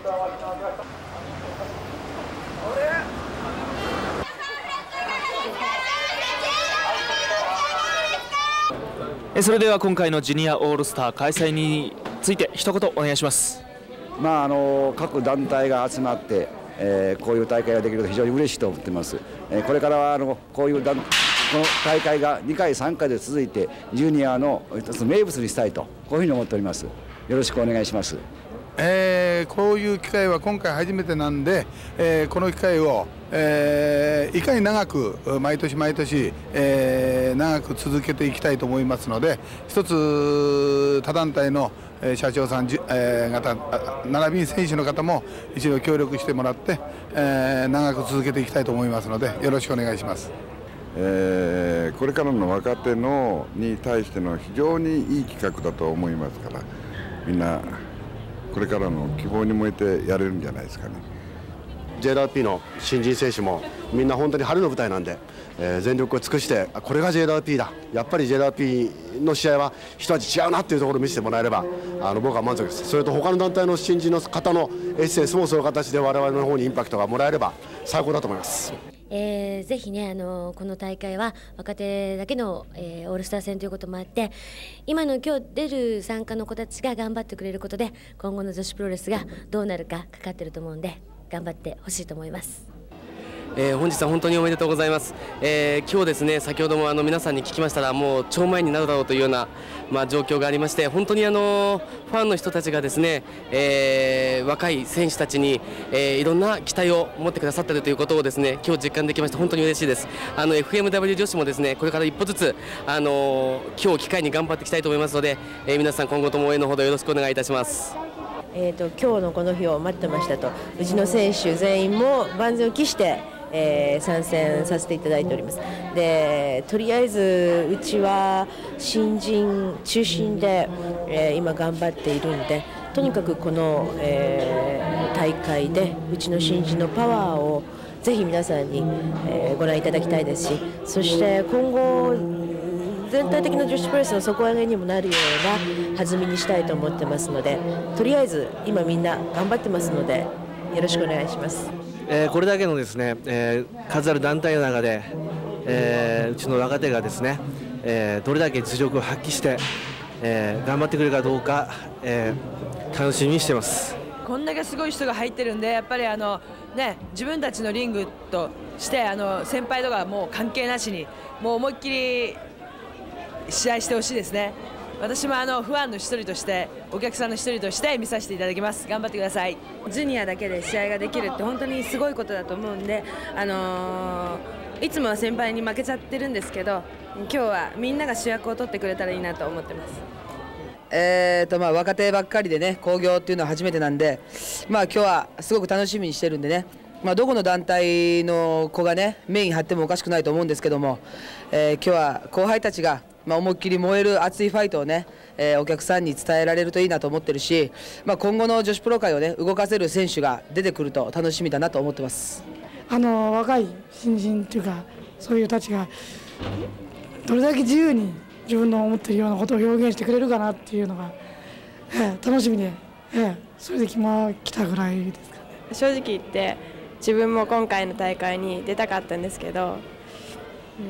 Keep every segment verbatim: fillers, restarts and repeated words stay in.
それでは今回のジュニアオールスター開催について一言お願いします。 まあ、あの各団体が集まって、えー、こういう大会ができると非常に嬉しいと思っています。えー、これからはあのこういう団この大会がにかいさんかいで続いてジュニアの一つ名物にしたいとこういうふうに思っております。よろしくお願いします。 えー、こういう機会は今回初めてなんで、えー、この機会を、えー、いかに長く毎年毎年、えー、長く続けていきたいと思いますので、一つ他団体の社長さん、えー、方並びに選手の方も一度協力してもらって、えー、長く続けていきたいと思いますのでよろしくお願いします。 えー、これからの若手のに対しての非常にいい企画だと思いますから、みんなこれからの希望に燃えてやれるんじゃないですかね。 ジェイダブリューピー の新人選手もみんな本当に春の舞台なんで、えー、全力を尽くして、これが ジェイダブリューピー だ、やっぱり ジェイダブリューピー の試合は一味違うなっていうところを見せてもらえれば、あの僕は満足です。それと他の団体の新人の方のエッセンスもそういう形で我々の方にインパクトがもらえれば最高だと思います。 えー、ぜひね、あのこの大会は若手だけの、えー、オールスター戦ということもあって、今の今日出る参加の子たちが頑張ってくれることで、今後の女子プロレスがどうなるかかかってると思うんで、頑張ってほしいと思います。 えー、本日は本当におめでとうございます。えー、今日ですね、先ほどもあの皆さんに聞きましたら、もう超前になるだろうというような、まあ、状況がありまして、本当にあのファンの人たちがですね、えー、若い選手たちに、えー、いろんな期待を持ってくださっているということをですね、今日実感できまして本当に嬉しいです。あの エフエムダブリュー 女子もですね、これから一歩ずつあの今日機会に頑張っていきたいと思いますので、えー、皆さん今後とも応援のほどよろしくお願いいたします。 えーと、今日のこの日を待ってましたと、うちの選手全員も万全を期してえー、参戦させていただいております。で、とりあえずうちは新人中心で、えー、今頑張っているんで、とにかくこの、えー、大会でうちの新人のパワーをぜひ皆さんに、えー、ご覧いただきたいですし、そして今後全体的な女子プロレスの底上げにもなるような弾みにしたいと思ってますので、とりあえず今みんな頑張ってますのでよろしくお願いします。 えー、これだけのですね、えー、数ある団体の中で、えー、うちの若手がですね、えー、どれだけ実力を発揮して、えー、頑張ってくれるかどうか、えー、楽しみにしてます。 こんだけすごい人が入ってるんで、やっぱりあの、ね、自分たちのリングとしてあの先輩とかもう関係なしにもう思いっきり試合してほしいですね。私もあのファンの一人としてお客さんの一人として見させていただきます。頑張ってください。 ジュニアだけで試合ができるって本当にすごいことだと思うんで、あのー、いつもは先輩に負けちゃってるんですけど、今日はみんなが主役を取ってくれたらいいなと思ってます。 えーとまあ、若手ばっかりでね、興行っていうのは初めてなんで、まあ、今日はすごく楽しみにしてるんでね、まあ、どこの団体の子がねメイン張ってもおかしくないと思うんですけども、えー、今日は後輩たちがまあ思いっきり燃える熱いファイトをね、えー、お客さんに伝えられるといいなと思ってるし、まあ、今後の女子プロ界をね動かせる選手が出てくると楽しみだなと思ってます。 あの若い新人というかそういう人たちがどれだけ自由に自分の思っているようなことを表現してくれるかなっていうのが、えー、楽しみで、えー、それで来ま来たぐらいですかね。 正直言って自分も今回の大会に出たかったんですけど、うん、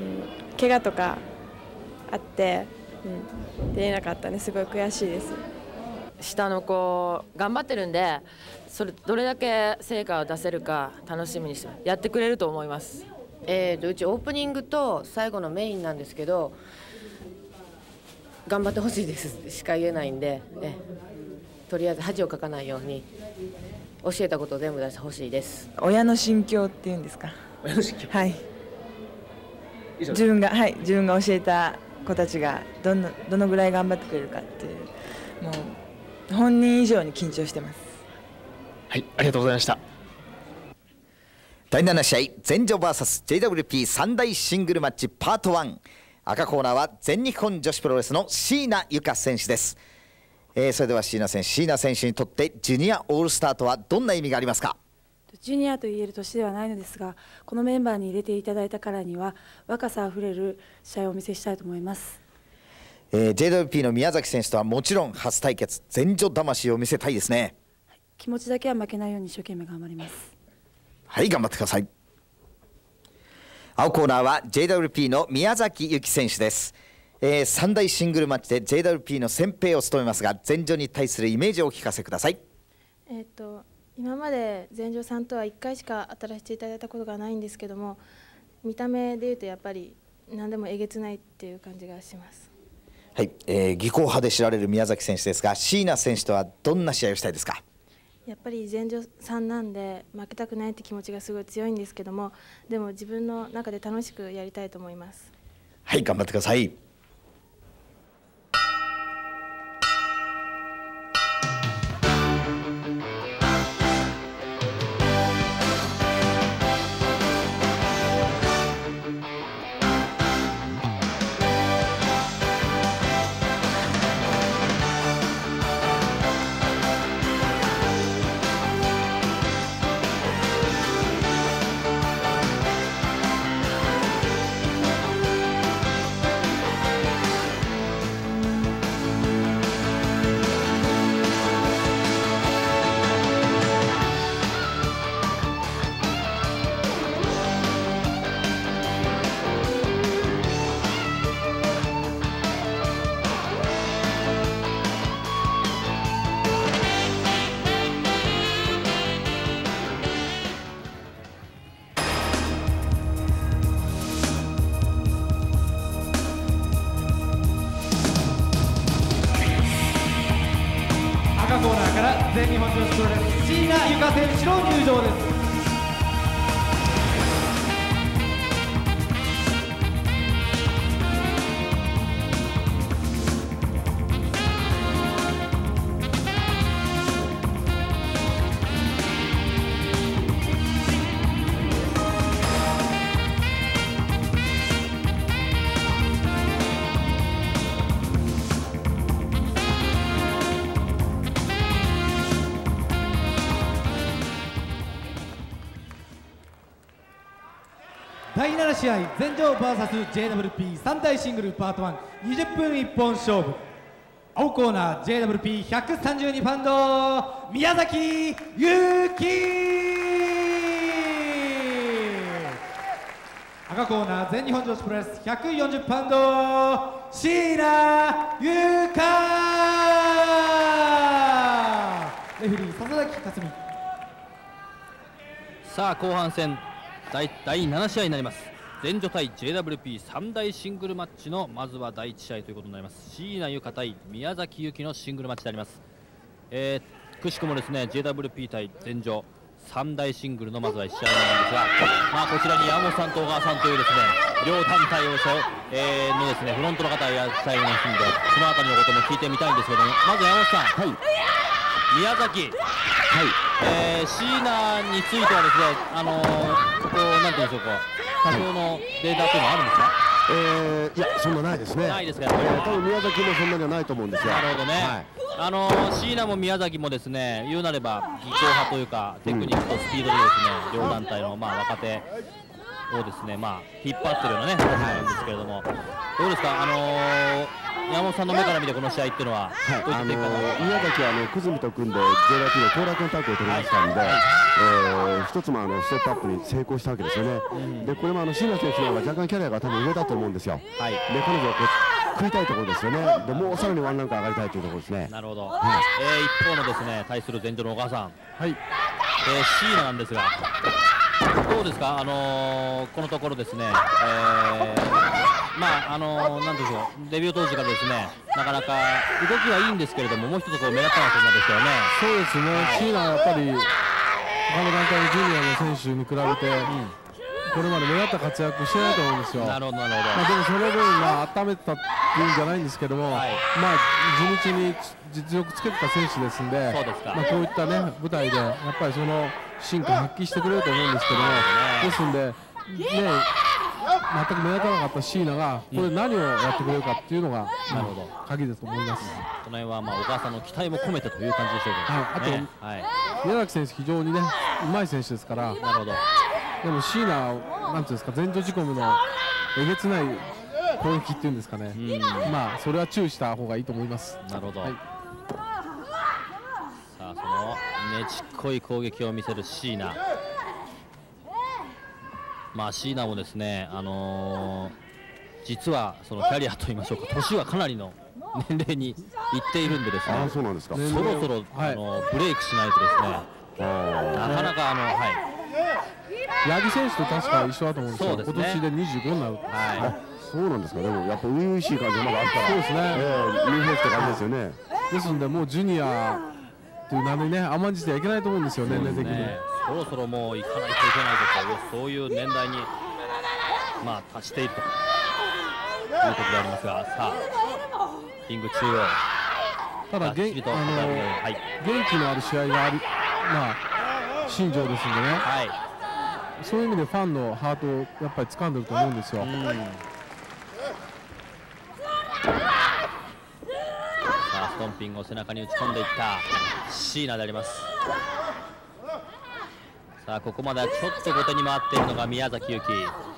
怪我とかあって、うん、出れなかったんですごい悔しいです。 下の子頑張ってるんで、それどれだけ成果を出せるか楽しみにしてやってくれると思います。 えーとうちオープニングと最後のメインなんですけど、頑張ってほしいですしか言えないんで、えとりあえず恥をかかないように教えたことを全部出してほしいです。 親の心境っていうんですか。 親の心境。 はい。自分がはい自分が教えた子たちがどのどのぐらい頑張ってくれるかっていう、もう本人以上に緊張してます。 はい、ありがとうございました。 だいなな試合、全女 ブイエスジェイダブリューピー 三大シングルマッチパートワン。赤コーナーは全日本女子プロレスの椎名由香選手です。えー、それでは椎名選手、椎名選手にとってジュニアオールスターとはどんな意味がありますか？ ジュニアと言える年ではないのですが、このメンバーに入れていただいたからには若さあふれる試合をお見せしたいと思います。 えー、ジェイダブリューピー の宮崎選手とはもちろん初対決、全女魂を見せたいですね。 気持ちだけは負けないように一生懸命頑張ります。 はい、頑張ってください。青コーナーは ジェイダブリューピー の宮崎由紀選手です。えー、三大シングルマッチで ジェイダブリューピー の先兵を務めますが、前女に対するイメージをお聞かせください。 えー、と今まで前女さんとはいっかいしか当たらせていただいたことがないんですけども、見た目でいうとやっぱり何でもえげつないっていう感じがします。 はい、えー、技巧派で知られる宮崎選手ですが、椎名選手とはどんな試合をしたいですか？ やっぱり前女さんなんで負けたくないって気持ちがすごい強いんですけども、でも自分の中で楽しくやりたいと思います。 はい、頑張ってください。 コーナーから全日本女子プロレス椎名由香選手の入場です。だいなな試合、前場 ブイエスジェイダブリューピー 三大シングルパートワン、にじゅっぷん一本勝負。青コーナー ジェイダブリューピーひゃくさんじゅうに パウンド宮崎由紀、赤コーナー全日本女子プロレスひゃくよんじゅうパウンド椎名由香、レフェリー笹崎克美。 さあ後半戦第だいなな試合になります。前女対 ジェイダブリューピー 三大シングルマッチのまずはだいいち試合ということになります。椎名由香対宮崎由紀のシングルマッチであります。えー、くしくもですね ジェイダブリューピー 対前女三大シングルのまずはいち試合なんですが、まあ、こちらに山本さんと小川さんというですね両団体を、えー、のですねフロントの方がいらっしゃいますので、そのあたりのことも聞いてみたいんですけども、まず山本さん、はい、宮崎、はい、えー、椎名についてはですね、あのー、こうなんていうんでしょうか、多少のデータというのはあるんですか？ えー、いや、そんなないですね。 ないですか。 えー、多分宮崎もそんなにはないと思うんですよ。 なるほどね。はい、あのー、椎名も宮崎もですね、言うなれば技巧派というかテクニックとスピードでですね、うん、両団体のまあ若手をですね、まあ引っ張ってるようなね、ことなんですけれども、どうですか、あのー、山本さんの目から見てこの試合っていうのは、はい、どういった展開になりますか？ 宮崎はあの久住と組んで ジェイダブリューピー の後楽のタッグを取りましたので、はい、えー、一つもあのステップアップに成功したわけですよね。うん、でこれもあの椎名選手の方が若干キャリアが多分上だと思うんですよ。はい、で彼女はこう食いたいところですよね。でもうさらにワンランク上がりたいというところですね。 なるほど。はい、えー、一方のですね対する前女の小川さん、はい、えー、椎名なんですが、どうですか、あのー、このところですね、えー、まああのー、なんでしょう、デビュー当時からですね、なかなか動きはいいんですけれども、もう一つこう目立ったのはですよね。 そうですね。椎名はやっぱり他の団体のジュニアの選手に比べて、うん、これまで目立った活躍してないと思うんですよ。なるほどなるほど。まあでもその分まあ温めてたっていうんじゃないんですけども、はい、まあ地道に実力つけてた選手ですんで、そうですか。まあこういったね舞台でやっぱりその進化発揮してくれると思うんですけども、ですんでね、全く目立たなかった椎名がこれ何をやってくれるかっていうのが、うん、なるほど鍵だと思います。 この辺はまあ小川さんの期待も込めてという感じでしょうけど、はい、あと、ね、はい、 宮崎選手非常にねうまい選手ですから。なるほど。でも椎名なんていうんですか、前女仕込みのえげつない攻撃っていうんですかね、うん、まあそれは注意した方がいいと思います。 なるほど。はい、さあそのねちっこい攻撃を見せる椎名。まあ椎名もですね、あのー、実はそのキャリアといいましょうか、年はかなりの年齢にいっているんでですね、 あそうなんですか。 そろそろ、あのブレイクしないとですね、なかなかあのはい八木選手と確か一緒だと思うんですよ。 そうですね、 今年でにじゅうごになる。 あそうなんですか。でもやっぱ初々しい感じがまだあったら、 そうですね。 えー、ニューフェイスって感じですよね。 ですんでもうジュニアという名にね甘んじてはいけないと思うんですよ、年齢的に。 そろそろもう行かないといけないというそういう年代にまあ達しているということでありますが、さあリング中央。 ただ元気、あのーはい、元気のある試合があり、まあ新庄ですんでね、はい、そういう意味でファンのハートをやっぱり掴んでると思うんですよ。 さあストンピングを背中に打ち込んでいった椎名であります。さあここまではちょっと後手に回っているのが宮崎由紀。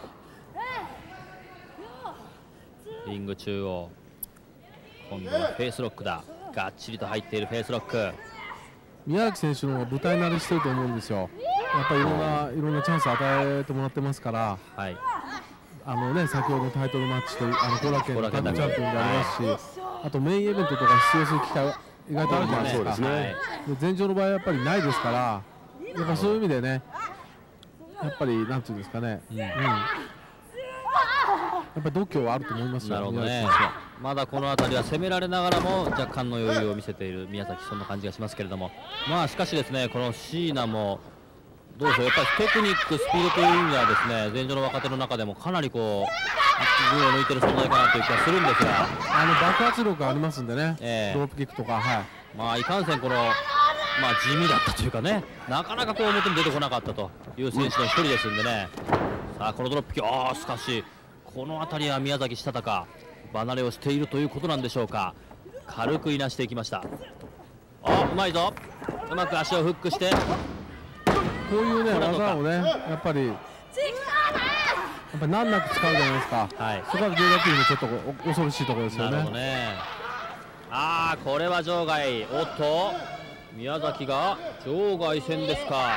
リング中央、今度はフェイスロックだ。がっちりと入っているフェイスロック。 宮崎選手の方が舞台慣れしてると思うんですよ。やっぱりいろんな、いろんなチャンスを与えてもらってますから、はい、あのね、先ほどのタイトルマッチとあの後楽園のタッグチャンピオンでありますし、はい、あとメインイベントとか出場する機会は意外とあるじゃないですか。前場の場合はやっぱりないですから、やっぱそういう意味でね、やっぱりなんていうんですかね、うんうん、やっぱり度胸はあると思いますよ。 なるほどね。まだこの辺りは攻められながらも若干の余裕を見せている宮崎、そんな感じがしますけれども、まあしかしですね、この椎名もどうでしょう、やっぱりテクニック、スピードという意味ではですね、前場の若手の中でもかなりこう群を抜いている存在かなという気がするんですが、 あの爆発力ありますんでね、えー、ロープキックとか、はい、 まあいかんせんこの、まあ、地味だったというかね、なかなかこう表に出てこなかったという選手の一人ですんでね、さあこのドロップキック、ああしかしこの辺りは宮崎したたか離れをしているということなんでしょうか。軽くいなしていきました。あ、うまいぞ。うまく足をフックして、 こういうね技をねやっぱりやっぱ難なく使うじゃないですか。はい、そこは ジェイダブリューピー のちょっと恐ろしいところですよね。 なるほどね。ああこれは場外。おっと宮崎が場外戦ですか。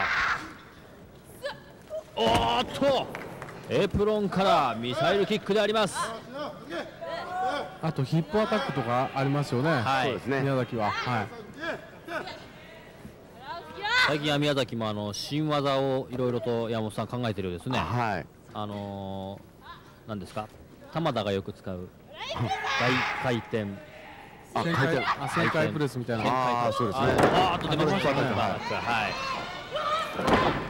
おーっとエプロンからミサイルキックであります。 あとヒップアタックとかありますよね。はい、そうですね。宮崎は、はい、 最近は宮崎もあの新技をいろいろと山本さん考えてるようですね。はい。あのー、なんですか、玉田がよく使う大回転。 あ、回転、あ、旋回プレスみたいな。 ああ、そうですね。 ああ、と出ましたね。はい。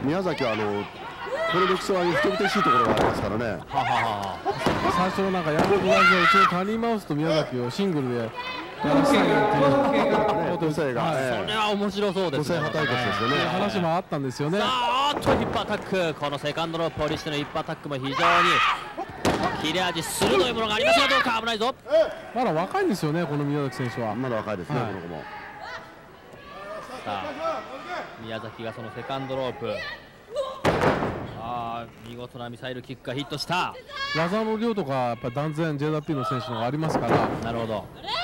宮崎はあの。これで基礎はふてぶてしいところがありますからね。ははは最初なんかヤングブラジルうちのタニーマウスと宮崎をシングルでやらせたいっていうそれは面白そうですね。 話もあったんですよね。 あーっとヒップアタック、このセカンドロープを利してのヒップアタックも非常に切れ味鋭いものがありますが、どうか危ないぞ。 まだ若いんですよね、この宮崎選手は。 まだ若いですね、この子も。 さあ宮崎がそのセカンドロープ、あー見事なミサイルキックがヒットした。 技の量とかやっぱ断然 ジェイダブリューピー の選手の方がありますから。 なるほど。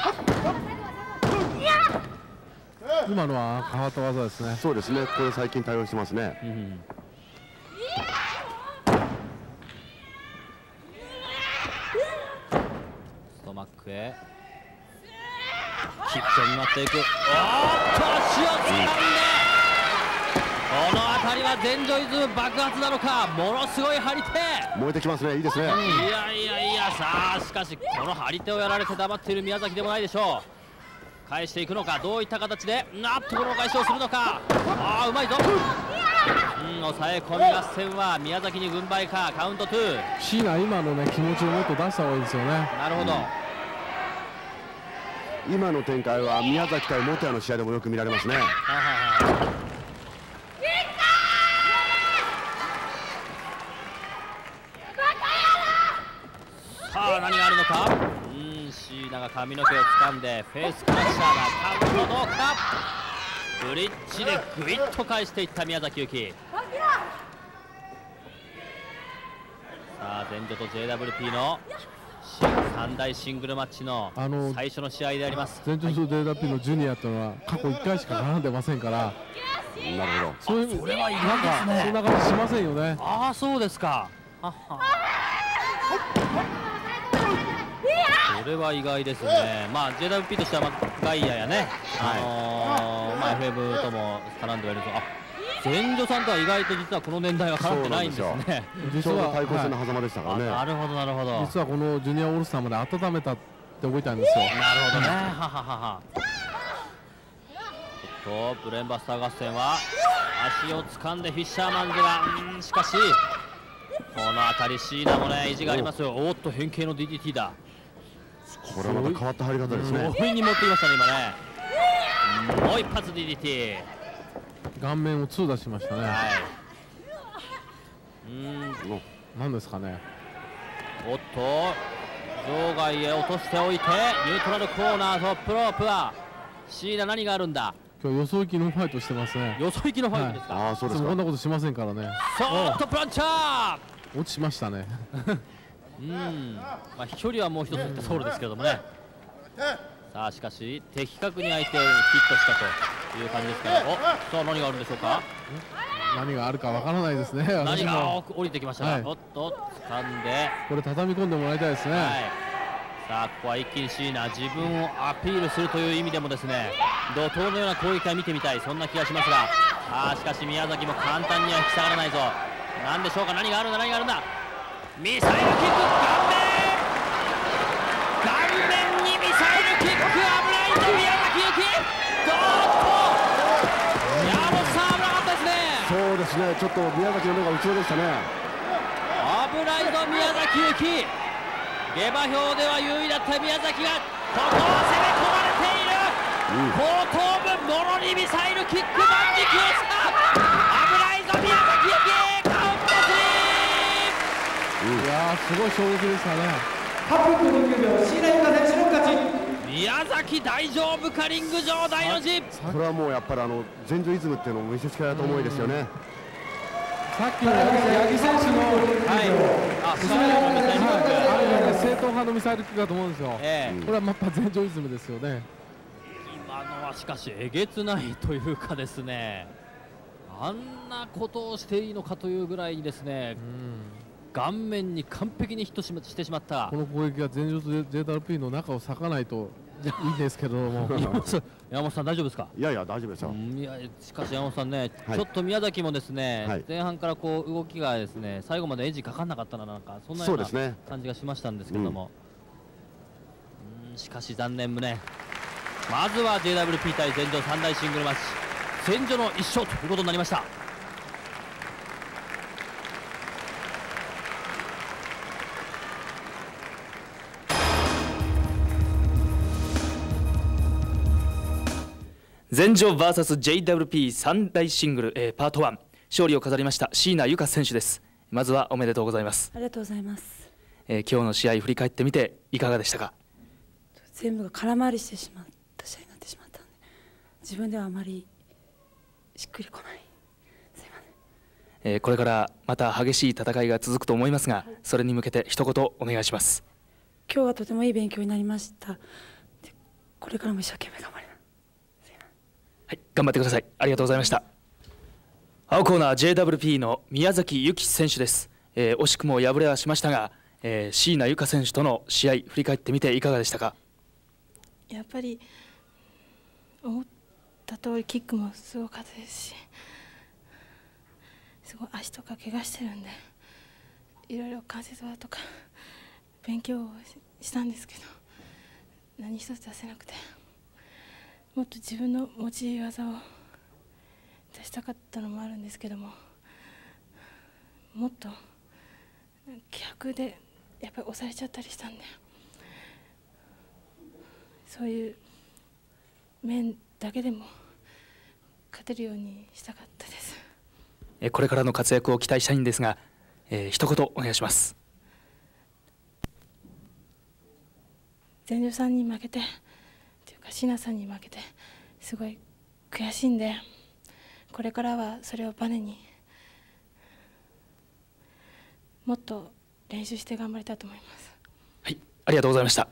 今のは変わった技ですね。 そうですね、これ最近対応してますね。うん、 ストマックへキックを見舞っていく。おーっと足をつかんで、この辺りは全女イズム爆発なのか、ものすごい張り手燃えてきますね。いいですね。いやいやいや、さあしかしこの張り手をやられて黙っている宮崎でもないでしょう。返していくのか、どういった形でなっとこの返しをするのか。ああうまいぞ。うん、抑え込み合戦は宮崎に軍配か。カウントツー。 椎名今のね気持ちをもっと出した方がいいですよね。 なるほど、 うん、今の展開は宮崎対元谷の試合でもよく見られますね。はははさあ何があるのか。うん、椎名が髪の毛を掴んでフェイスクラッシャーがカウントどうか。ブリッジでグイッと返していった宮崎由紀。さあ前女と ジェイダブリューピー の三大シングルマッチの最初の試合であります。 前女と ジェイダブリューピー のジュニアというのは過去いっかいしか絡んでませんから、 なるほど。そういうそれは意外ですね。 そんな感じしませんよね。 ああ、そうですか。はっは。それは意外ですね。まあ ジェイダブリューピー としては、まあ、ガイアやね、あのーまあ、エフエム とも絡んではいると、あ、前女さんとは意外と実はこの年代は絡んでないんですね。 実は対抗戦の狭間でしたからね。 なるほどなるほど。 実はこのジュニアオールスターまで温めたって覚えたんですよ。 なるほどね。はははは。とブレーンバスター合戦は足を掴んでフィッシャーマンズが、うん、しかしこの辺りシーナもね意地がありますよ。おっと変形の ディーディーティー だ。 これはまた変わった入り方ですね。 強引に持ってきましたね今ね。もう一発 ディーディーティー。 顔面をに出しましたね。はい。 うん。 何ですかね。 おっと場外へ落としておいてニュートラルコーナートップロープはシーナ何があるんだ。 今日よそ行きのファイトしてますね。 よそ行きのファイトですか。 はい、ああそうですか。こんなことしませんからね。 そーっとプランチャー。落ちましたね。 うん。まあ飛距離はもう一ついったソウルですけどもね。さあしかし的確に相手をヒットしたという感じですから。お、さあ何があるんでしょうか。 何があるかわからないですね。 何が降りてきましたか。はい、おっと掴んで。 これ畳み込んでもらいたいですね。はい、 さあここは一気にシーナ自分をアピールするという意味でもですね、怒涛のような攻撃は見てみたい、そんな気がしますが、あーしかし宮崎も簡単には引き下がらないぞ。何でしょうか。何があるんだ何があるんだ。ミサイルキック、顔面顔面にミサイルキック、危ないぞ宮崎ゆき。どーっと山本さん危なかったですね。 そうですね、ちょっと宮崎の目が内側でしたね。 危ないぞ宮崎ゆき。下馬評では優位だった宮崎がここは攻め込まれている。後頭部もろにミサイルキック、万事休した。危ないぞ宮崎ゆき、カウントスリー。 いやーすごい衝撃でしたね。 はっぷんとろくびょうシーナゆか選手の勝ち。 宮崎大丈夫か。リング上大の字。 これはもうやっぱりあの前場イズムっていうのを見せつけられた思いですよね。 さっきの八木選手の、はい、あ、正統派のミサイルキックだと思うんですよ。えー、これはやっぱ前場イズムですよね。 今のはしかしえげつないというかですね、あんなことをしていいのかというぐらいにですね、顔面に完璧にヒットししてしまった。 この攻撃が前場と ジェイダブリューピー の中を裂かないといいんですけども。 山本さん大丈夫ですか。 いやいや大丈夫ですよ。 いやしかし山本さんね、はい、ちょっと宮崎もですね、はい、前半からこう動きがですね最後までエッジかかんなかったな、なんかそんなような感じがしましたんですけども、うん、うんしかし残念無念。まずは ジェイダブリューピー 対前場三大シングルマッチ、前場の一勝ということになりました。 前場 ブイエスジェイダブリューピー 三大シングル、えー、パートワン勝利を飾りました椎名由香選手です。まずはおめでとうございます。 ありがとうございます。 えー、今日の試合振り返ってみていかがでしたか。 全部が空回りしてしまった試合になってしまったので、自分ではあまりしっくりこない。すいません。 えー、これからまた激しい戦いが続くと思いますが、はい、それに向けて一言お願いします。 今日はとてもいい勉強になりました。でこれからも一生懸命頑張ります。 はい、頑張ってください。ありがとうございました。青コーナー ジェイダブリューピー の宮崎由紀選手です。えー、惜しくも敗れはしましたが、えー、椎名由香選手との試合振り返ってみていかがでしたか。 やっぱり思った通りキックもすごかったですし、すごい足とか怪我してるんで、いろいろ関節技とか勉強したんですけど何一つ出せなくて、もっと自分の持ち技を出したかったのもあるんですけども、もっと気迫でやっぱり押されちゃったりしたんで、そういう面だけでも勝てるようにしたかったです。 えこれからの活躍を期待したいんですが、えー、一言お願いします。 前女さんに負けてというか椎名さんに負けてすごい悔しいんで、これからはそれをバネにもっと練習して頑張りたいと思います。 はい、ありがとうございました。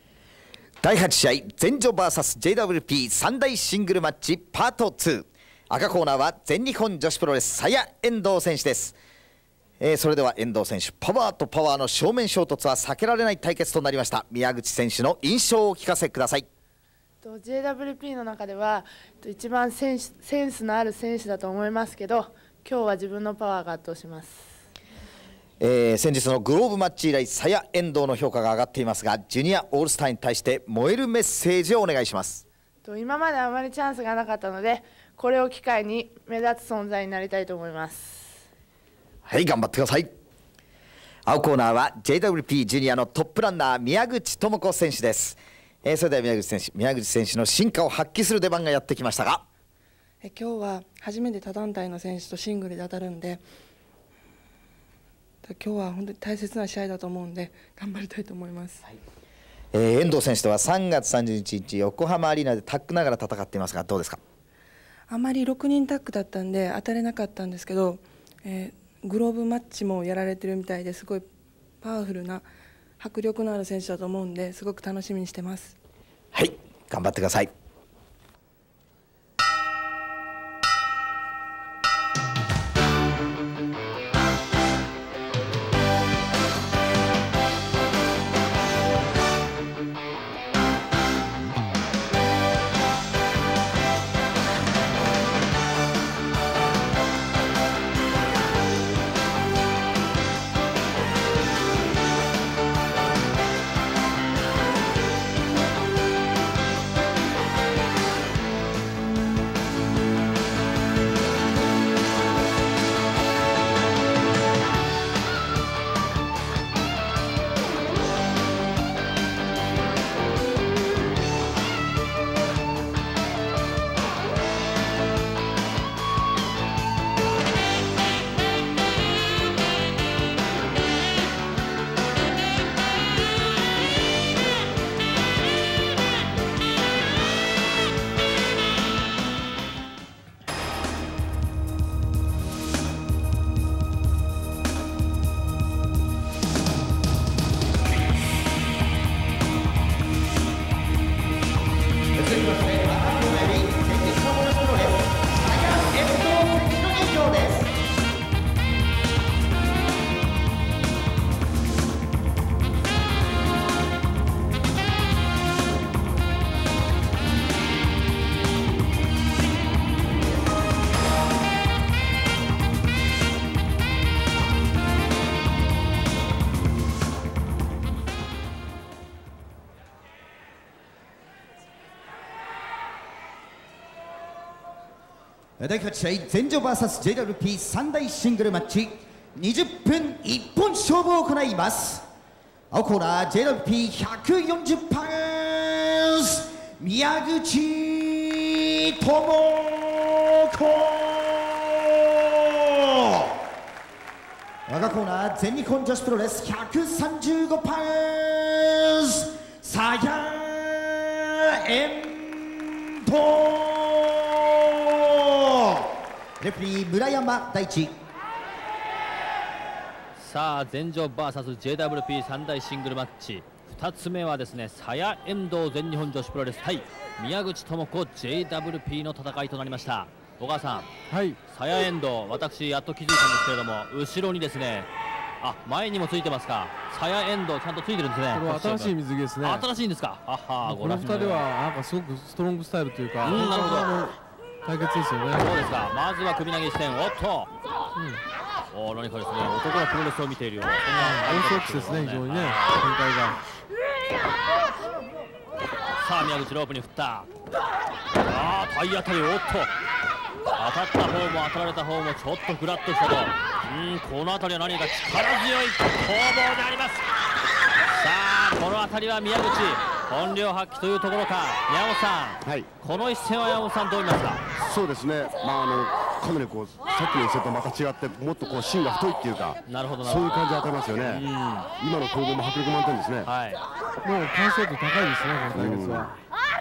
だいはち試合前女 ブイエスジェイダブリューピー 三大シングルマッチパートツー、 赤コーナーは全日本女子プロレス鞘遠藤選手です。えー、それでは遠藤選手、パワーとパワーの正面衝突は避けられない対決となりました。宮口選手の印象をお聞かせください。 ジェイダブリューピー の中では一番センス、センスのある選手だと思いますけど、今日は自分のパワーが圧倒します。 えー、先日のグローブマッチ以来、鞘遠藤の評価が上がっていますが、ジュニアオールスターに対して燃えるメッセージをお願いします。 今まであまりチャンスがなかったので、これを機会に目立つ存在になりたいと思います。 はい、頑張ってください。青コーナーは ジェイダブリューピー ジュニアのトップランナー宮口智子選手です。えー、それでは宮口選手、宮口選手の進化を発揮する出番がやってきましたが、 え今日は初めて他団体の選手とシングルで当たるんで、今日は本当に大切な試合だと思うんで頑張りたいと思います。はい、 えー、遠藤選手とはさんがつさんじゅうにち横浜アリーナでタッグながら戦っていますが、どうですか？ あまりろくにんタッグだったんで当たれなかったんですけど、えー、グローブマッチもやられてるみたいですごいパワフルな迫力のある選手だと思うんで、すごく楽しみにしてます。 はい、頑張ってください。 だいはち試合全女 ブイエスジェイダブリューピー 三大シングルマッチにじゅっぷん一本勝負を行います。青コーナー ジェイダブリューピーひゃくよんじゅう パウンス宮口智子、赤コーナー全日本女子プロレスひゃくさんじゅうごパウンス鞘遠藤、レフリー村山大地。 さあ全女 ブイエスジェイダブリューピー 三大シングルマッチふたつめはですね、鞘遠藤全日本女子プロレス対宮口智子 ジェイダブリューピー の戦いとなりました。小川さん、はい、鞘遠藤、私やっと気づいたんですけれども、後ろにですね、あ、前にもついてますか。鞘遠藤ちゃんとついてるんですね。 これは新しい水着ですね。 新しいんですか。あは、 このふたりはなんかすごくストロングスタイルというか、 うん、なるほど、 対決ですよね。 そうですか。まずは首投げ視点、おっと、うん、お、何かですね、男のプロレスを見ているような、 オーソドックスですね、非常にね、展開が。 さあ宮口ロープに振った。ああ、体当たり、おっと、当たった方も当たられた方もちょっとフラッとしたと、うん、この辺りは何か力強い攻防であります。さあこの辺りは宮口本領発揮というところか。山本さん、はい、この一戦は山本さんどう見ますか？ そうですね、まあ、あのかなりこうさっきの一戦とまた違ってもっとこう芯が太いっていうか、なるほど、そういう感じを与えますよね。うん、今の攻防も迫力満点ですね。はい、 もう完成度高いですね、この対決は。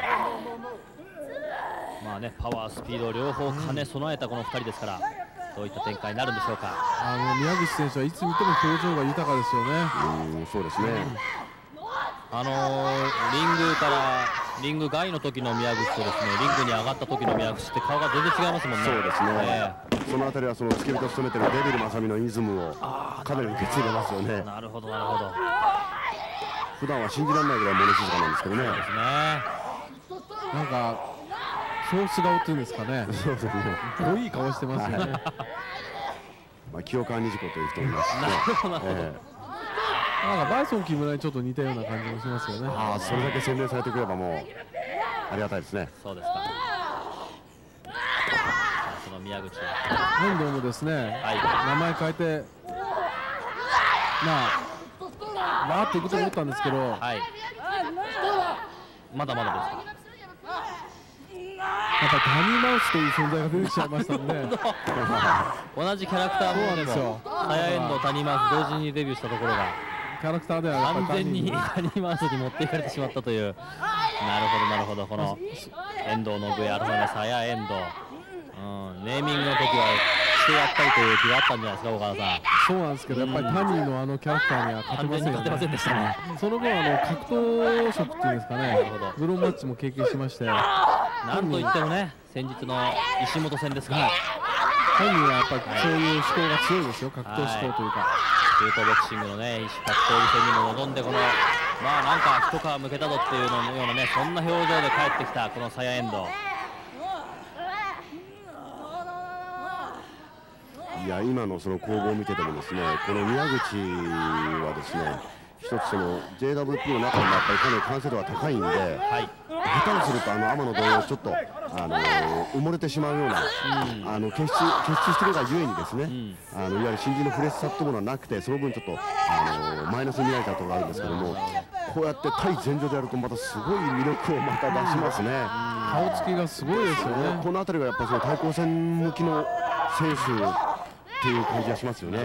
まあね、パワースピード両方兼ね備えたこのふたりですから、どういった展開になるんでしょうか。 あの宮口選手はいつ見ても表情が豊かですよね。 うん、そうですね。 あのー、リングからリング外の時の宮口とですねリングに上がった時の宮口って顔が全然違いますもんね。 そうですね、 えー、そのあたりはその付け人を務めているデビル正美のイズムをかなり受け継いでますよね。 なるほどなるほど。 普段は信じられないぐらい物静かなんですけどね。そうですね。 なんかソース顔っていうんですかね。 そうですね。 濃い顔してますよね。 まあ清川虹子という人もいますしね。 なるほどなるほど。 なんかバイソン木村にちょっと似たような感じもしますよね。 ああ、それだけ洗練されてくればもうありがたいですね。 そうですか。その宮口遠藤もですね、はい、名前変えてまあバーッといくと思ったんですけど、はい、 まだまだですか。 やっぱりタニーマウスという存在が出てきちゃいましたんで同じキャラクターもでもサヤエンド、タニーマウス同時にデビューしたところがキャラクターでは完全にタニーマウスに持っていかれてしまったという。なるほどなるほど。この遠藤の上改めサヤエンド、うん、ネーミングの時はしてやったりという気があったんじゃないですか岡田さん。 そうなんですけどやっぱりタニーのあのキャラクターには勝てませんよね。 勝てませんでしたね。 その分あの格闘色っていうんですかね、ブローマッチも経験しまして、 なんといってもね先日の石本戦ですから、 タニーはやっぱりそういう思考が強いですよ、格闘思考というか。 中東ボクシングのね格闘技戦にも臨んでこのまあなんか一皮むけたぞっていうのようなねそんな表情で帰ってきたこのサヤエンド。 いや今のその攻防を見ててもですねこの宮口はですね一つその ジェイダブリューピー の中でもやっぱりかなり完成度が高いんで、はい、下手にするとあの天野同様ちょっとあの埋もれてしまうような、うん、あの結出結出してるがゆえにですね、うん、あのいわゆる新人のフレッシュさっていうものはなくてその分ちょっとあのマイナスに見られたところがあるんですけどもこうやって対前場でやるとまたすごい魅力をまた出しますね。 顔つきがすごいですよね。 この辺りがやっぱりその対抗戦向きの選手っていう感じがしますよね。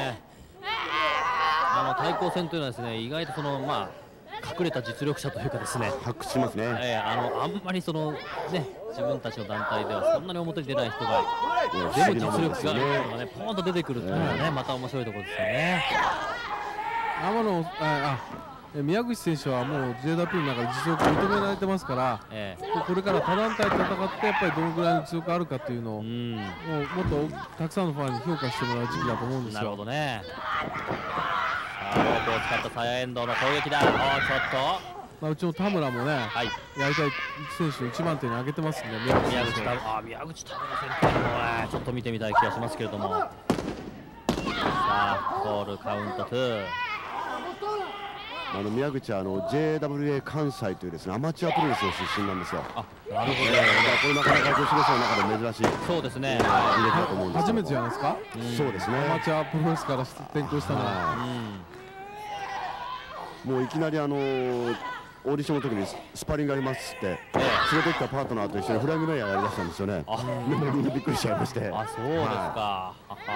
あの対抗戦というのはですね意外とそのまあ隠れた実力者というかですね発掘しますね。 えー、あのあんまりそのね自分たちの団体ではそんなに表に出ない人が全部実力があるのがねポーンと出てくるっていうのがねまた面白いところですよね。 天野あ宮口選手はもう ジェイダブリューピー の中で実力認められてますから、ええ、これから他団体と戦ってやっぱりどのぐらいの実力あるかというのを、うん、もうもっとたくさんのファンに評価してもらう時期だと思うんですよ。 なるほどね。さあロープを使ったサヤエンドの攻撃だ。あちょっと、 まあ、うちの田村もね、はい、やりたい選手の一番手に挙げてますんで宮口宮口田あ宮口田村選手もねちょっと見てみたい気がしますけれどもさあコールカウントツー。 あの宮口はあの ジェイダブリューエー 関西というですねアマチュアプロレスの出身なんですよ。 あ、なるほど。 これなかなか女子レスの中で珍しい。 そうですね。 初めてじゃないですか。 そうですね。 アマチュアプロレスから転向したのは、 もういきなりあのオーディションの時にスパリングありますって連れてきたパートナーと一緒にフライングメイヤーやりだしたんですよね。みんなびっくりしちゃいまして。 あ、そうですか。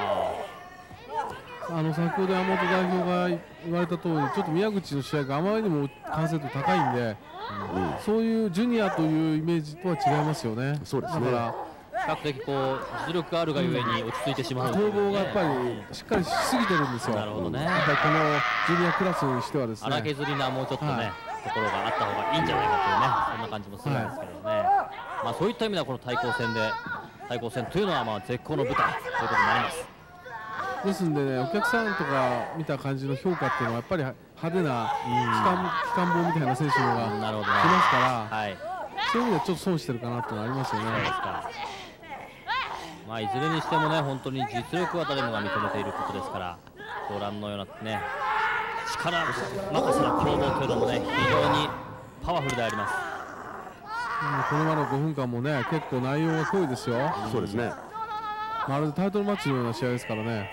あの先ほど山本代表が言われた通りちょっと宮口の試合があまりにも完成度高いんで、うん、そういうジュニアというイメージとは違いますよね。 そうですね。 だから比較的こう実力があるがゆえに落ち着いてしまう、ね、 攻防がやっぱりしっかりしすぎてるんですよ。 なるほどね。 やっぱりこのジュニアクラスにしてはですね荒削りなもうちょっとね、はい、ところがあった方がいいんじゃないかというねそんな感じもするんですけどね、はい、まあそういった意味ではこの対抗戦で対抗戦というのはまあ絶好の舞台ということになります。 ですんでね、お客さんとか見た感じの評価っていうのはやっぱり派手な機関棒みたいな選手のが来ますから、はい、そういう意味ではちょっと損してるかなっていうのはありますよね。そうですか。 まあいずれにしてもね本当に実力は誰もが認めていることですからご覧のようなね力任せの攻防というのもね非常にパワフルであります。 このままのごふんかんもね結構内容が濃いですよ。 そうですね。 まるでタイトルマッチのような試合ですからね。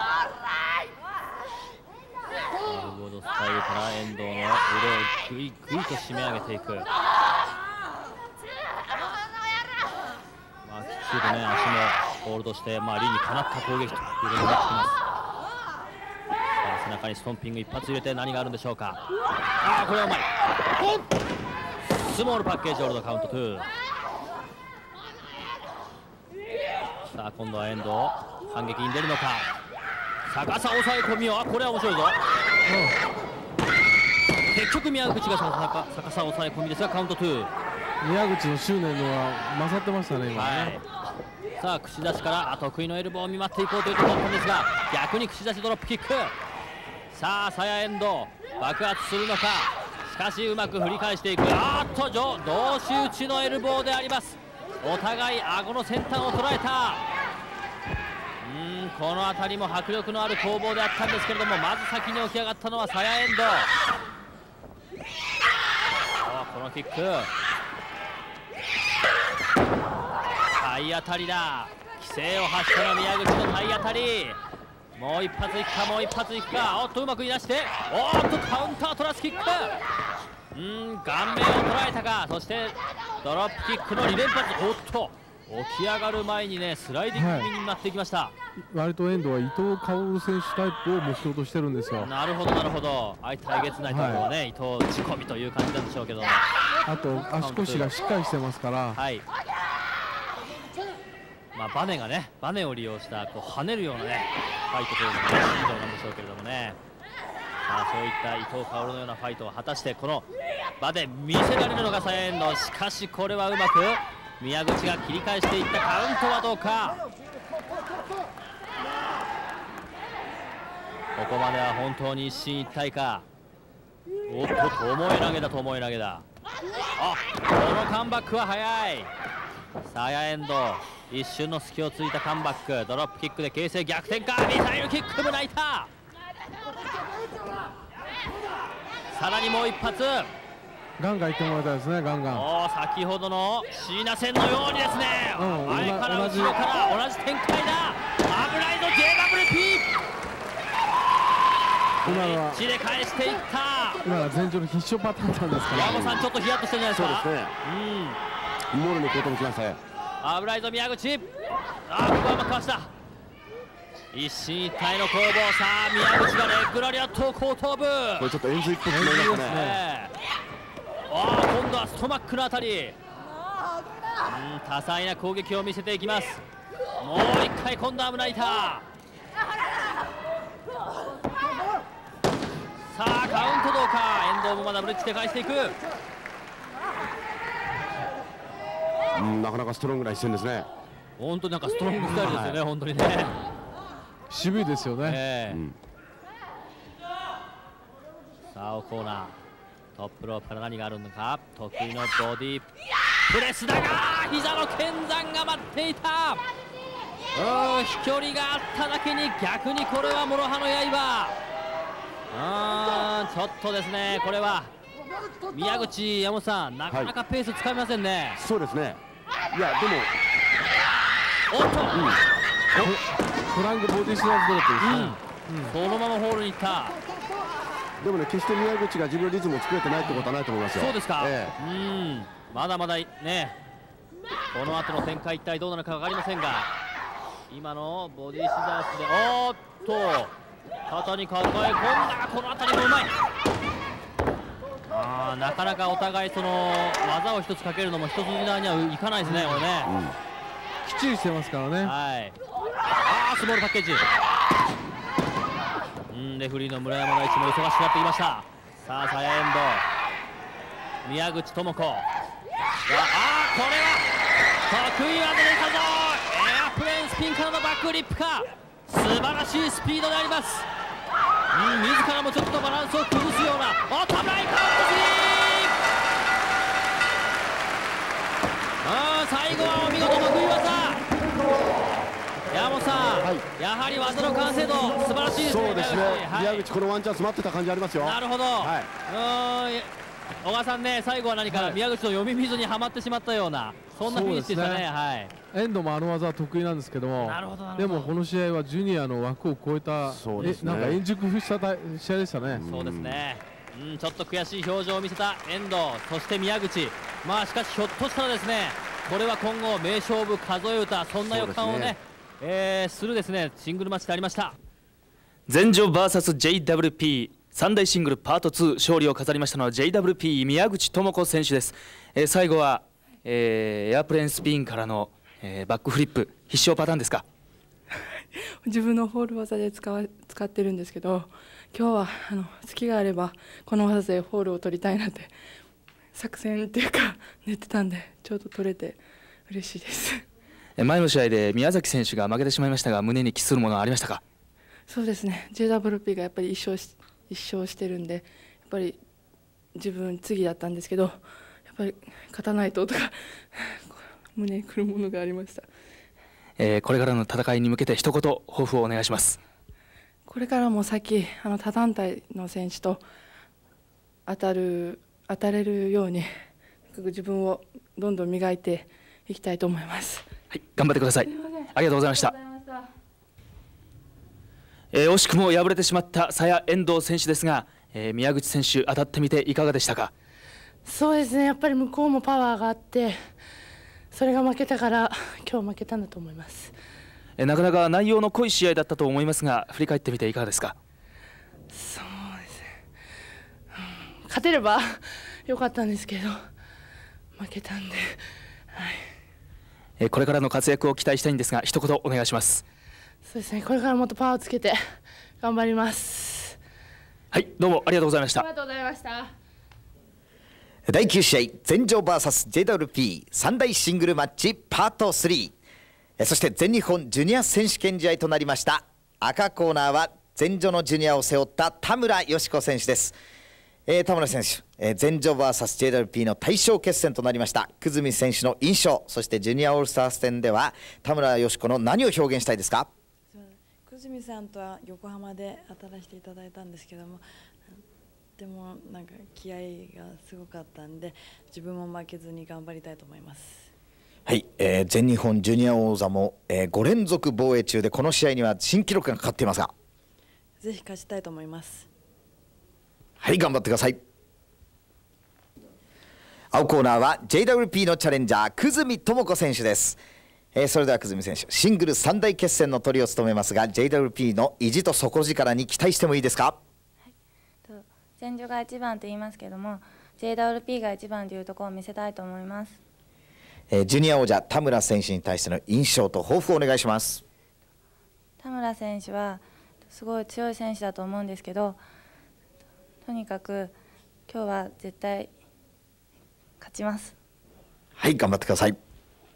スタイルから遠藤の腕をぐいぐいと締め上げていく。まあきっちりとね足もホールドして、まあ、理にかなった攻撃ということになってきます。さあ背中にストンピング一発入れて何があるんでしょうか。ああこれはうまい。スモールパッケージホールドカウントツー。さあ今度は遠藤反撃に出るのか。逆さ抑え込みをあこれは面白いぞ。うん、 結局宮口が逆さ抑え込みですがカウントツー。 宮口の執念のは勝ってましたね今ね、はい、 さあ串出しから得意のエルボーを見舞っていこうというところだったんですが、逆に串出しドロップキック。さあサヤエンド爆発するのか、しかしうまく振り返していく。あーっと同士打ちのエルボーであります。お互い顎の先端を捉えた。うん、この辺りも迫力のある攻防であったんですけれども、まず先に起き上がったのはサヤエンド。このキック体当たりだ。規制を発したの宮口の体当たり。もう一発いくか、もう一発いくか。おっとうまくいなして、おっとカウンタートラスキック。うん顔面を捉えたか。そしてドロップキックのに連発。おっと起き上がる前にねスライディング気味になっていきました、はい、 割と遠藤は伊藤薫選手タイプを目標としてるんですよ。 なるほどなるほど。相手えげつないところはね、はい、伊藤仕込みという感じなんでしょうけど、 あと足腰がしっかりしてますから、 はい、まあバネがねバネを利用したこう跳ねるようなねファイトというのが以上なんでしょうけれどもね。さあそういった伊藤薫のようなファイトを果たしてこの場で見せられるのがサヤエンド。しかしこれはうまく宮口が切り返していった。カウントはどうか。ここまでは本当に一進一退か。おっと巴投げだ巴投げだ。あこのカムバックは速い。サヤエンド一瞬の隙をついたカムバック。ドロップキックで形勢逆転か。ミサイルキックも泣いた。さらにもう一発ガンガンいってもらいたいですね。ガンガンお先ほどの椎名戦のようにですね、うん、前から後ろから同じ展開だ。危ないぞ ジェイダブリューピー。 今のは一で返していった。 今のは前場の必勝パターンなんですから、 山本さんちょっとヒヤッとしてるんじゃないですか。 そうですね、うん、モールのことも来ましたね。 危ないぞ宮口。あここはうまくかわした。一進一退の攻防。さあ宮口がレッグラリアット後頭部。 これちょっと円髄っぽくなりましたね。 ああ今度はストマックのあたり。うん多彩な攻撃を見せていきます。もう一回今度は胸板。さあカウントどうか。遠藤もまだブレッジで返していく。 うんなかなかストロングな一戦ですね。 本当になんかストロングスタイルですよね、はい、本当にね渋いですよね、 えーうん、 さあコーナートップロープから何があるのか。得意のボディプレスだが膝の剣山が待っていた。うん飛距離があっただけに逆にこれは諸刃の刃。あちょっとですねこれは宮口山本さんなかなかペースつかみませんね、 はい、そうですね。いやでもおっと、うん、 フラングボディスライドドロップですね、 うんうん、そのままホールに行った。 でもね決して宮口が自分のリズムを作れてないってことはないと思いますよ。 そうですか、 ええ、 うんまだまだねこの後の展開一体どうなるか分かりませんが、今のボディシザースでおーっと肩に抱え込んだ。この辺りもうまい。あーなかなかお互いその技を一つかけるのも一筋縄にはいかないですね、これね、 うん、きっちりしてますからね。 はい、あースモールパッケージ。うんレフェリーの村山大地も忙しくなってきました。さあサヤエンド宮口智子。あーこれは得意技でいたぞ。エアプレーンスピンからのバックリップか。素晴らしいスピードであります。うん自らもちょっとバランスを崩すようなおたないカウントスリー。あー最後はお見事得意技。山本さん、はい、やはり技の完成度素晴らしいですね。 そうですね、はい、宮口このワンチャンス待ってた感じありますよ。 なるほど、はい、うん小川さんね最後は何か宮口の読み水にはまってしまったようなそんなフィニッシュでしたね。はい、 遠藤もあの技は得意なんですけども、でもこの試合はジュニアの枠を超えた、ね、なんか円熟した試合でしたね。 そうですね、うん、ちょっと悔しい表情を見せた遠藤、そして宮口。まあしかしひょっとしたらですねこれは今後名勝負数え歌そんな予感をねえー、するですねシングルマッチでありました。 前場 ブイエスジェイダブリューピー 三大シングルパートツー勝利を飾りましたのは ジェイダブリューピー 宮口智子選手です。えー、最後は、えー、エアプレーンスピンからの、えー、バックフリップ必勝パターンですか。 自分のホール技で使わ使ってるんですけど、今日はあの隙があればこの技でホールを取りたいなって作戦っていうか練ってたんで、ちょうど取れて嬉しいです。 前の試合で宮崎選手が負けてしまいましたが、胸に期するものはありましたか？ そうですね、 ジェイダブリューピー がやっぱり一勝し一勝してるんで、やっぱり自分次だったんですけど、やっぱり勝たないととか胸にくるものがありました。 えー、これからの戦いに向けて一言抱負をお願いします。 これからも先あの他団体の選手と当たる当たれるように自分をどんどん磨いていきたいと思います。 はい、頑張ってください。ありがとうございました。えー、惜しくも敗れてしまった鞘遠藤選手ですが、えー、宮口選手当たってみていかがでしたか？ そうですね、やっぱり向こうもパワーがあって、それが負けたから今日負けたんだと思います。 えー、なかなか内容の濃い試合だったと思いますが、振り返ってみていかがですか？ そうですね、うん、勝てればよかったんですけど負けたんで、はい、 えー、これからの活躍を期待したいんですが、一言お願いします。 そうですね、これからもっとパワーをつけて頑張ります。 はい、どうもありがとうございました。 ありがとうございました。 だいきゅう試合、全場 ブイエスジェイダブリューピー 三大シングルマッチパートスリー、そして全日本ジュニア選手権試合となりました。赤コーナーは全女のジュニアを背負った田村佳子選手です。えー、田村選手、えー、全女 ブイエスジェイダブリューピー の対象決戦となりました。久住選手の印象、そしてジュニアオールスターズ戦では田村佳子の何を表現したいですか？ 久住さんとは横浜で当たらせていただいたんですけども、でもなんか気合がすごかったんで、自分も負けずに頑張りたいと思います。 はい、えー、全日本ジュニア王座も、えー、ご連続防衛中で、この試合には新記録がかかっていますが、 ぜひ勝ちたいと思います。 はい、頑張ってください。青コーナーは ジェイダブリューピー のチャレンジャー久住智子選手です。えー、それでは久住選手、シングル三大決戦のトリを務めますが、 ジェイダブリューピー の意地と底力に期待してもいいですか？ はい、全女が一番と言いますけども、 ジェイダブリューピー が一番というところを見せたいと思います。 えー、ジュニア王者田村選手に対しての印象と抱負をお願いします。 田村選手はすごい強い選手だと思うんですけど、とにかく今日は絶対勝ちます。 はい、頑張ってください。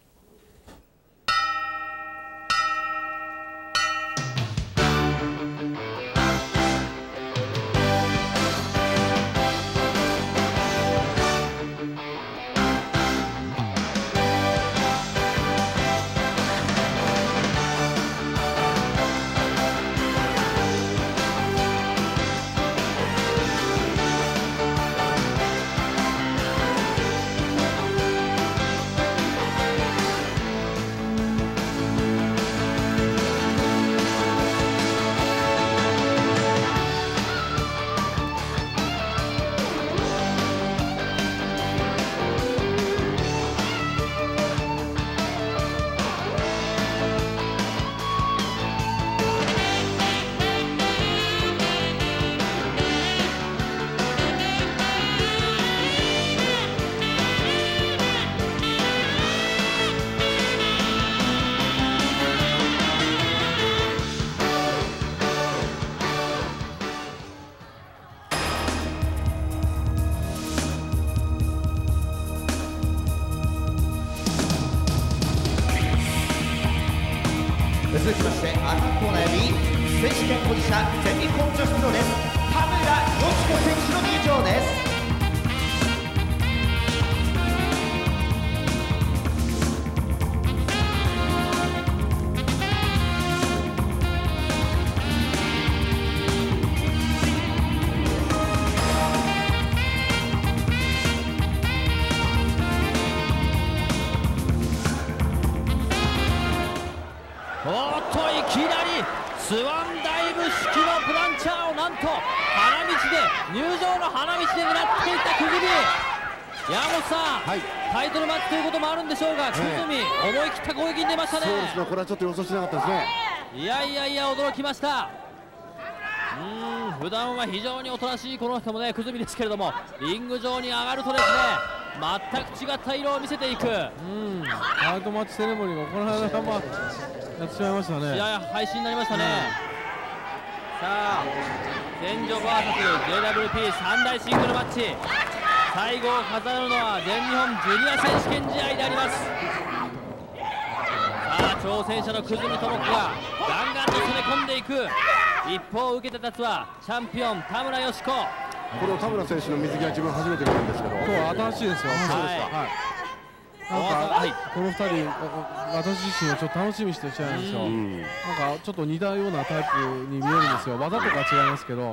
続きまして赤コーナーより選手権保持者全日本女子プロレス田村佳子選手の入場です。 スワンダイブ式のプランチャーをなんと花道で入場の花道で狙っていった久住。山本さん、はい、タイトルマッチということもあるんでしょうが、久住、思い切った攻撃に出ましたね。 そうですね、これはちょっと予想しなかったですね。 いやいやいや、驚きました。うん、普段は非常におとなしいこの人もね、久住ですけれども、リング上に上がるとですね、 全く違った色を見せていく。 うんハートマッチセレモニーが行われたままやってしまいましたね。 試合配信になりましたね。さあ前女 ブイエスジェイダブリューピー 三大シングルマッチ、最後を飾るのは全日本ジュニア選手権試合であります。さあ挑戦者の久住智子がガンガンと攻め込んでいく。一方受けて立つはチャンピオン田村佳子。 この田村選手の水着は自分初めて見るんですけど、 そう新しいですよ。そうですか。はいなんか、はい、このふたり私自身はちょっと楽しみにしてる試合なんですよ。なんかちょっと似たようなタイプに見えるんですよ。技とか違いますけど。 いや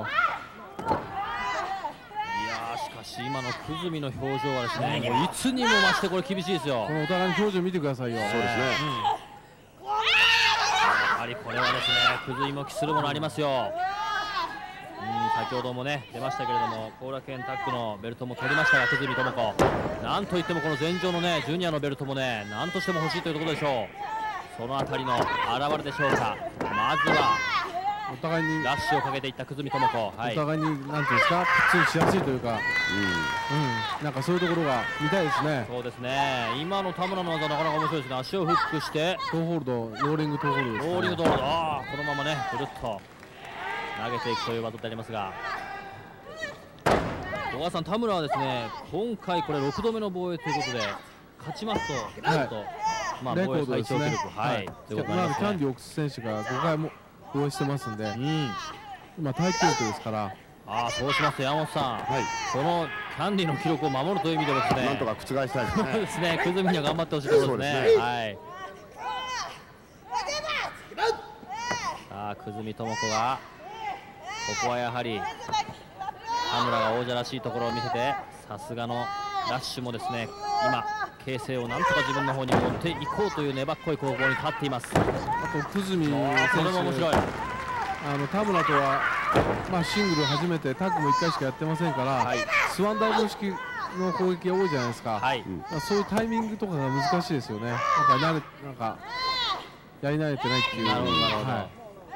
ーしかし今の久住の表情はですね、もういつにも増してこれ厳しいですよ。 このお互いの表情見てくださいよ。 そうですね、 うん、やはりこれはですね久住も期するものありますよ。うん、先ほどもね出ましたけれども後楽園タッグのベルトも取りましたが久住智子、なんといってもこの前場のねジュニアのベルトもねなんとしても欲しいというところでしょう。そのあたりの表れでしょうか。まずはお互いにラッシュをかけていった久住智子、はい、 お互いになんていうんですかプッツンしやすいというか、うん、うん、なんかそういうところが見たいですね。 そうですね。今の田村の技なかなか面白いですね。足をフックしてトーホールドローリングトーホールドです、ね、 ローリングトーホールド、あーこのままねぐるっと投げていくという技でありますが、小川さん、田村はですね今回これろくどめの防衛ということで勝ちますとなると、はい、まあ防衛最長記録、はい、はい、ということになりますね。 キャンディオックス選手がごかいも防衛してますんで、うん、今タイ記録ですから。 ああそうしますと山本さん、はい、このキャンディの記録を守るという意味でもですねなんとか覆したいですね。 そうですね久住には頑張ってほしいところですね。ですね、はい、さあ久住智子がここはやはり田村が王者らしいところを見せて、さすがのラッシュもですね今形勢をなんとか自分の方に持っていこうという粘っこい攻防に勝っています。 あと久住選手、 それも面白い。 あの田村とは、まあ、シングル初めてタッグもいっかいしかやってませんから、はい、スワンダブル式の攻撃が多いじゃないですか、はい、そういうタイミングとかが難しいですよね。なんか慣れなんかやり慣れてないっていう。なるほどなるほど、はい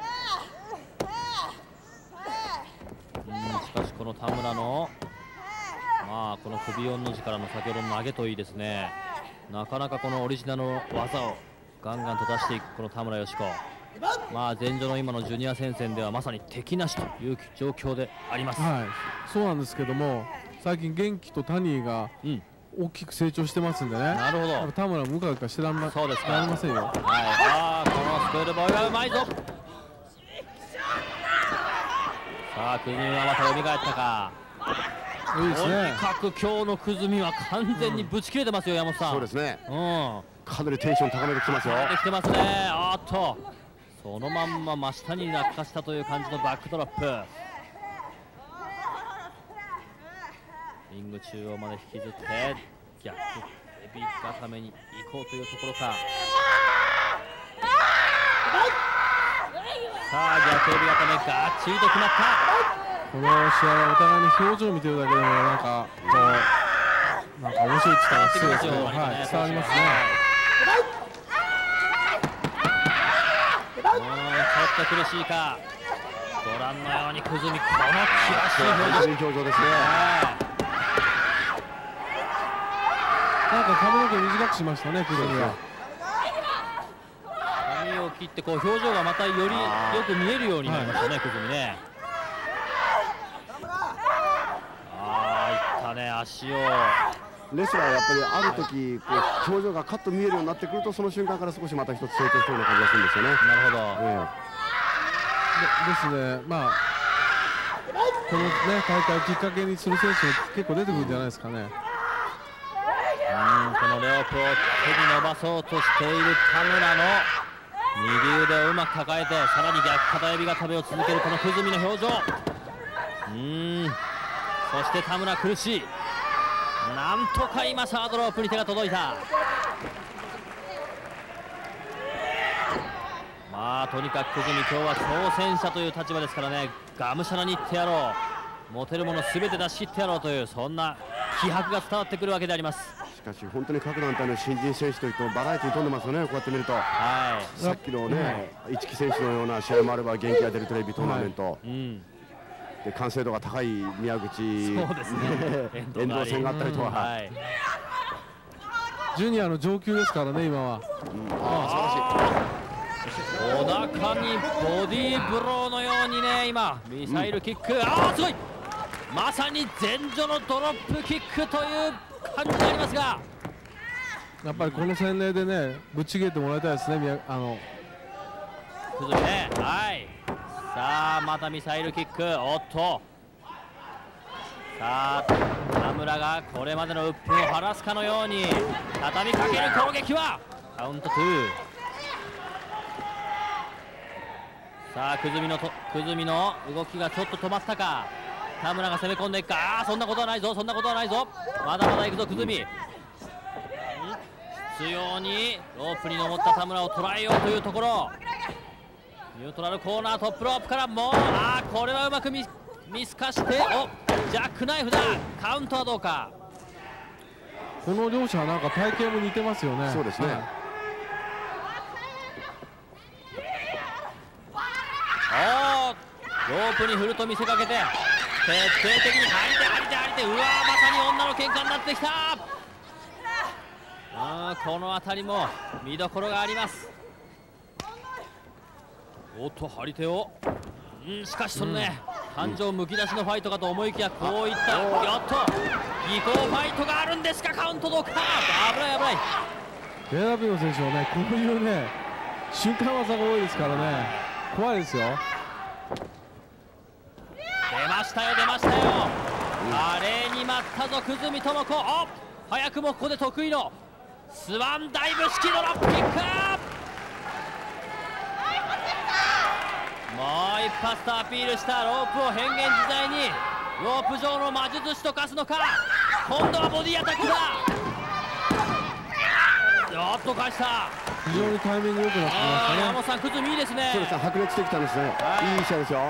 しかしこの田村のまあこの首4の字からの先ほどの投げといいですね、なかなかこのオリジナルの技をガンガンと出していくこの田村佳子、まあ前場の今のジュニア戦線ではまさに敵なしという状況であります。 はい、そうなんですけども最近元気とタニーが大きく成長してますんでね、 なるほど田村もうかうかしてらんませんよ。はい、 ああこのスクールボーイがうまいぞ。さあ久住はまた蘇ったか。いいですね。とにかく今日の久住は完全にぶち切れてますよ、うん、山本さん。 そうですね、 うん、 かなりテンション高めてきてますよ。 できてますね。あっとそのまんま真下に落下したという感じのバックドロップ。リング中央まで引きずって逆エビ固めに行こうというところか。さあ逆エビ固めがっちりと決まった。 この試合はお互いに表情を見てるだけでもなんかこうなんか面白い力がすごいですね。はい、伝わりますね。 ちょっと苦しいか。ご覧のように久住この厳しい表情ですね。 なんか髪の毛短くしましたね久住は。 髪を切ってこう表情がまたよりよく見えるようになりましたね、久住ね。ああいったね足を。 レスラーはやっぱりある時こう表情がカッと見えるようになってくるとその瞬間から少しまた一つ成長したような感じがするんですよね。 なるほど、 ええ、でですねまあこのね大会をきっかけにする選手も結構出てくるんじゃないですかね。 うんこのロープを手に伸ばそうとしている田村の右腕をうまく抱えてさらに逆肩エビ固めを続けるこの久住の表情。うんそして田村苦しい。なんとか今サードロープに手が届いた。まあとにかく久住今日は挑戦者という立場ですからね、がむしゃらにいってやろう、持てるもの全て出し切ってやろうというそんな気迫が伝わってくるわけであります。 しかし本当に各団体の新人選手といってもバラエティーに富んでますよね。こうやって見ると、はい、さっきのね一木選手のような試合もあれば元気が出るテレビトーナメント、はい、うんで完成度が高い宮口、 そうですね遠藤戦があったりとは、 はい、 ジュニアの上級ですからね今は。 お腹にボディーブローのようにね、今ミサイルキック、ああすごい、まさに前女のドロップキックという感じがありますが、 やっぱりこの洗礼でねぶち切れてもらいたいですね。宮あのくずみね、はい、さあまたミサイルキック、おっと、さあ田村がこれまでの鬱憤を晴らすかのように畳みかける攻撃はカウントツー。さあくずみのとくずみの動きがちょっと止まったか、田村が攻め込んでいくか、ああそんなことはないぞ、そんなことはないぞ、まだまだいくぞくずみ。執拗にロープに登った田村を捉えようというところ、ニュートラルコーナートップロープからもう、ああこれはうまくミミス化して、おジャックナイフだ、カウントはどうか。 この両者はなんか体型も似てますよね。 そうですね、はい、 おーロープに振ると見せかけて徹底的に張り手張り手張り手、うわーまさに女の喧嘩になってきた。あこの辺りも見どころがあります。おっと張り手を、うんしかしそのね、うん、感情むき出しのファイトかと思いきや、こういったよっと技巧ファイトがあるんですか、カウントどうか、危ない危ない。 ジェイダブリュー の選手はねこういうね瞬間技が多いですからね、怖いですよ。 出ましたよ出ましたよ、華麗に舞ったぞ久住智子、お早くもここで得意のスワンダイブ式ドロップキック、もう一発とアピールしたロープを変幻自在にロープ上の魔術師と化すのか、今度はボディアタックだ、おっと返した、 非常にタイミング良くなってきましたね。 山本さん久住いいですね。 そうですね、迫力してきたんですね、はい、いい試合ですよ。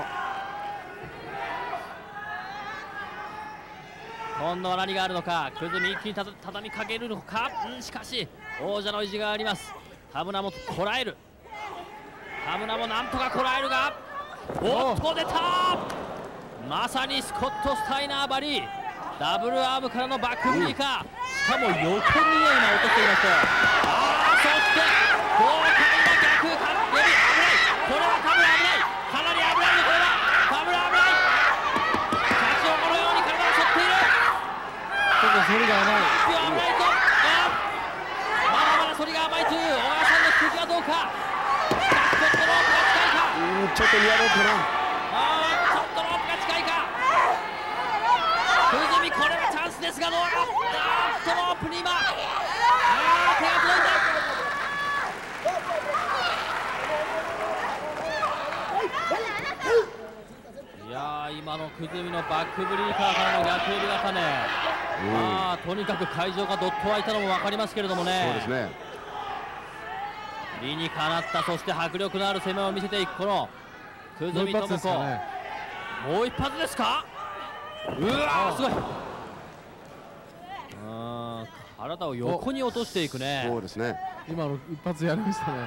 今度は何があるのか、久住一気にた畳みかけるのか、うん、しかし王者の意地があります。田村もこらえる、田村もなんとかこらえるが、おっと出た、まさにスコット・スタイナーばり、ダブルアームからのバックブリーカー、しかも横にね今落としていました。あーそして豪快な逆カップ、危ない、これは田村危ない、かなり危ないよこれは田村危ない、シャチをこのように体を反っている、 ちょっと反りが甘い、 危ないぞ、まだまだ反りが甘いという小川さんの指摘はどうか、ちょっとロープが近いか、 うんちょっとリアロープかな、 あーちょっとロープが近いか、久住これはチャンスですがどうか、あーっとロープに今、あー手が届いた、いやー今の久住のバックブリーカーからの逆エビ固め、まあとにかく会場がどっと湧いたのも分かりますけれどもね、 そうですね、 理にかなった、そして迫力のある攻めを見せていくこの久住智子、もう一発ですか、うわーすごい、あ体を横に落としていくね、 そうですね、 今の一発やりましたね、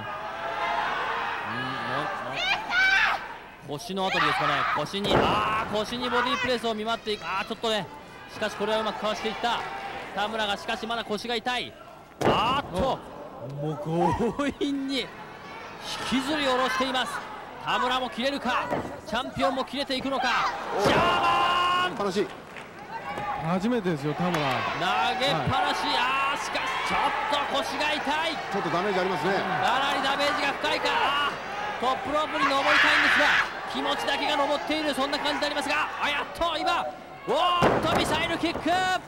うん、腰のあたりですかね、腰に、あー腰にボディープレスを見舞っていく、あーちょっとね、しかしこれはうまくかわしていった田村が、しかしまだ腰が痛い、あーっともう強引に引きずり下ろしています。田村も切れるか、チャンピオンも切れていくのか、ジャーマン楽しい、 初めてですよ田村、投げっぱなし、はい、あーしかしちょっと腰が痛い、 ちょっとダメージありますね、 かなりダメージが深いか、あートップロープに登りたいんですが気持ちだけが登っている、そんな感じでありますが、あやっと今おーっとミサイルキック、あー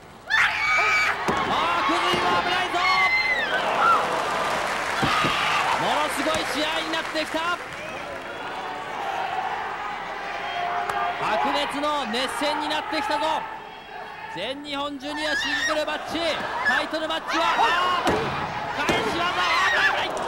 久住も危ないぞ、ものすごい試合になってきた、白熱の熱戦になってきたぞ、全日本ジュニアシングルマッチタイトルマッチは、あー返し技、あー危ない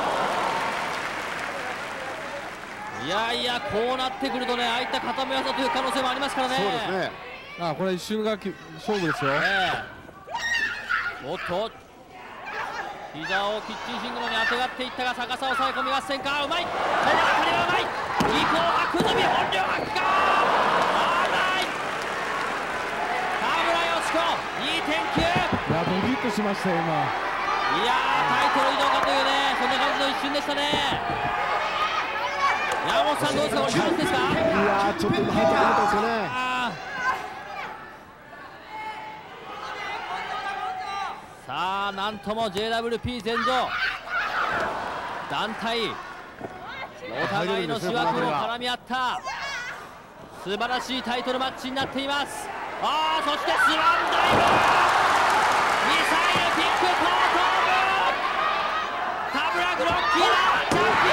、いやいやこうなってくるとね、ああいった固め技という可能性もありますからね、 そうですね、あこれ一瞬が勝負ですよ、 えー、おっと膝をキッチンシングルにあてがっていったが、逆さ抑え込み合戦か、うまい、この辺りはうまい、技巧は久住、本領発揮か、あーない、田村佳子にてんきゅう、 いやドキッとしましたよ今、 いやー、タイトル移動かというね、そんな感じの一瞬でしたね。山本さん、どうですか、これチャンスですか。 いやー、ちょっと今入ってなかったですよね。 さあ、なんとも ジェイダブリューピー 前場団体お互いの思惑も絡み合った素晴らしいタイトルマッチになっています。ああ、そしてスワンダイブミサイルピックコート田村グロッキーだ、チャンピオンなん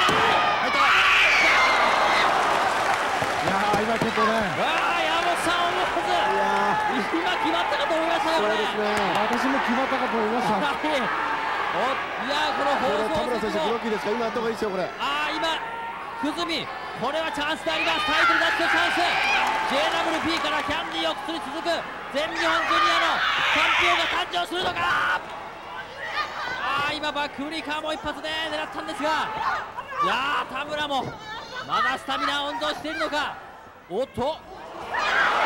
いやー、今ちょっとね、 ああ、山本さん、思わず今決まったかと思いましたよ、これ。 私も決まったかと思いました。 お、いやー、この放送田村選手、ブロッキーですか、今やった方がいいですよ、これ。 ああ、今、久住、これはチャンスであります、タイトル奪取チャンス、ジェイダブリューピー からキャンディーを薬続く全日本ジュニアのチャンピオンが誕生するのか。ああ、今、バックフリーカーも一発で狙ったんですが、いやー、田村もまだスタミナ温存しているのか。おっと、おっと、これ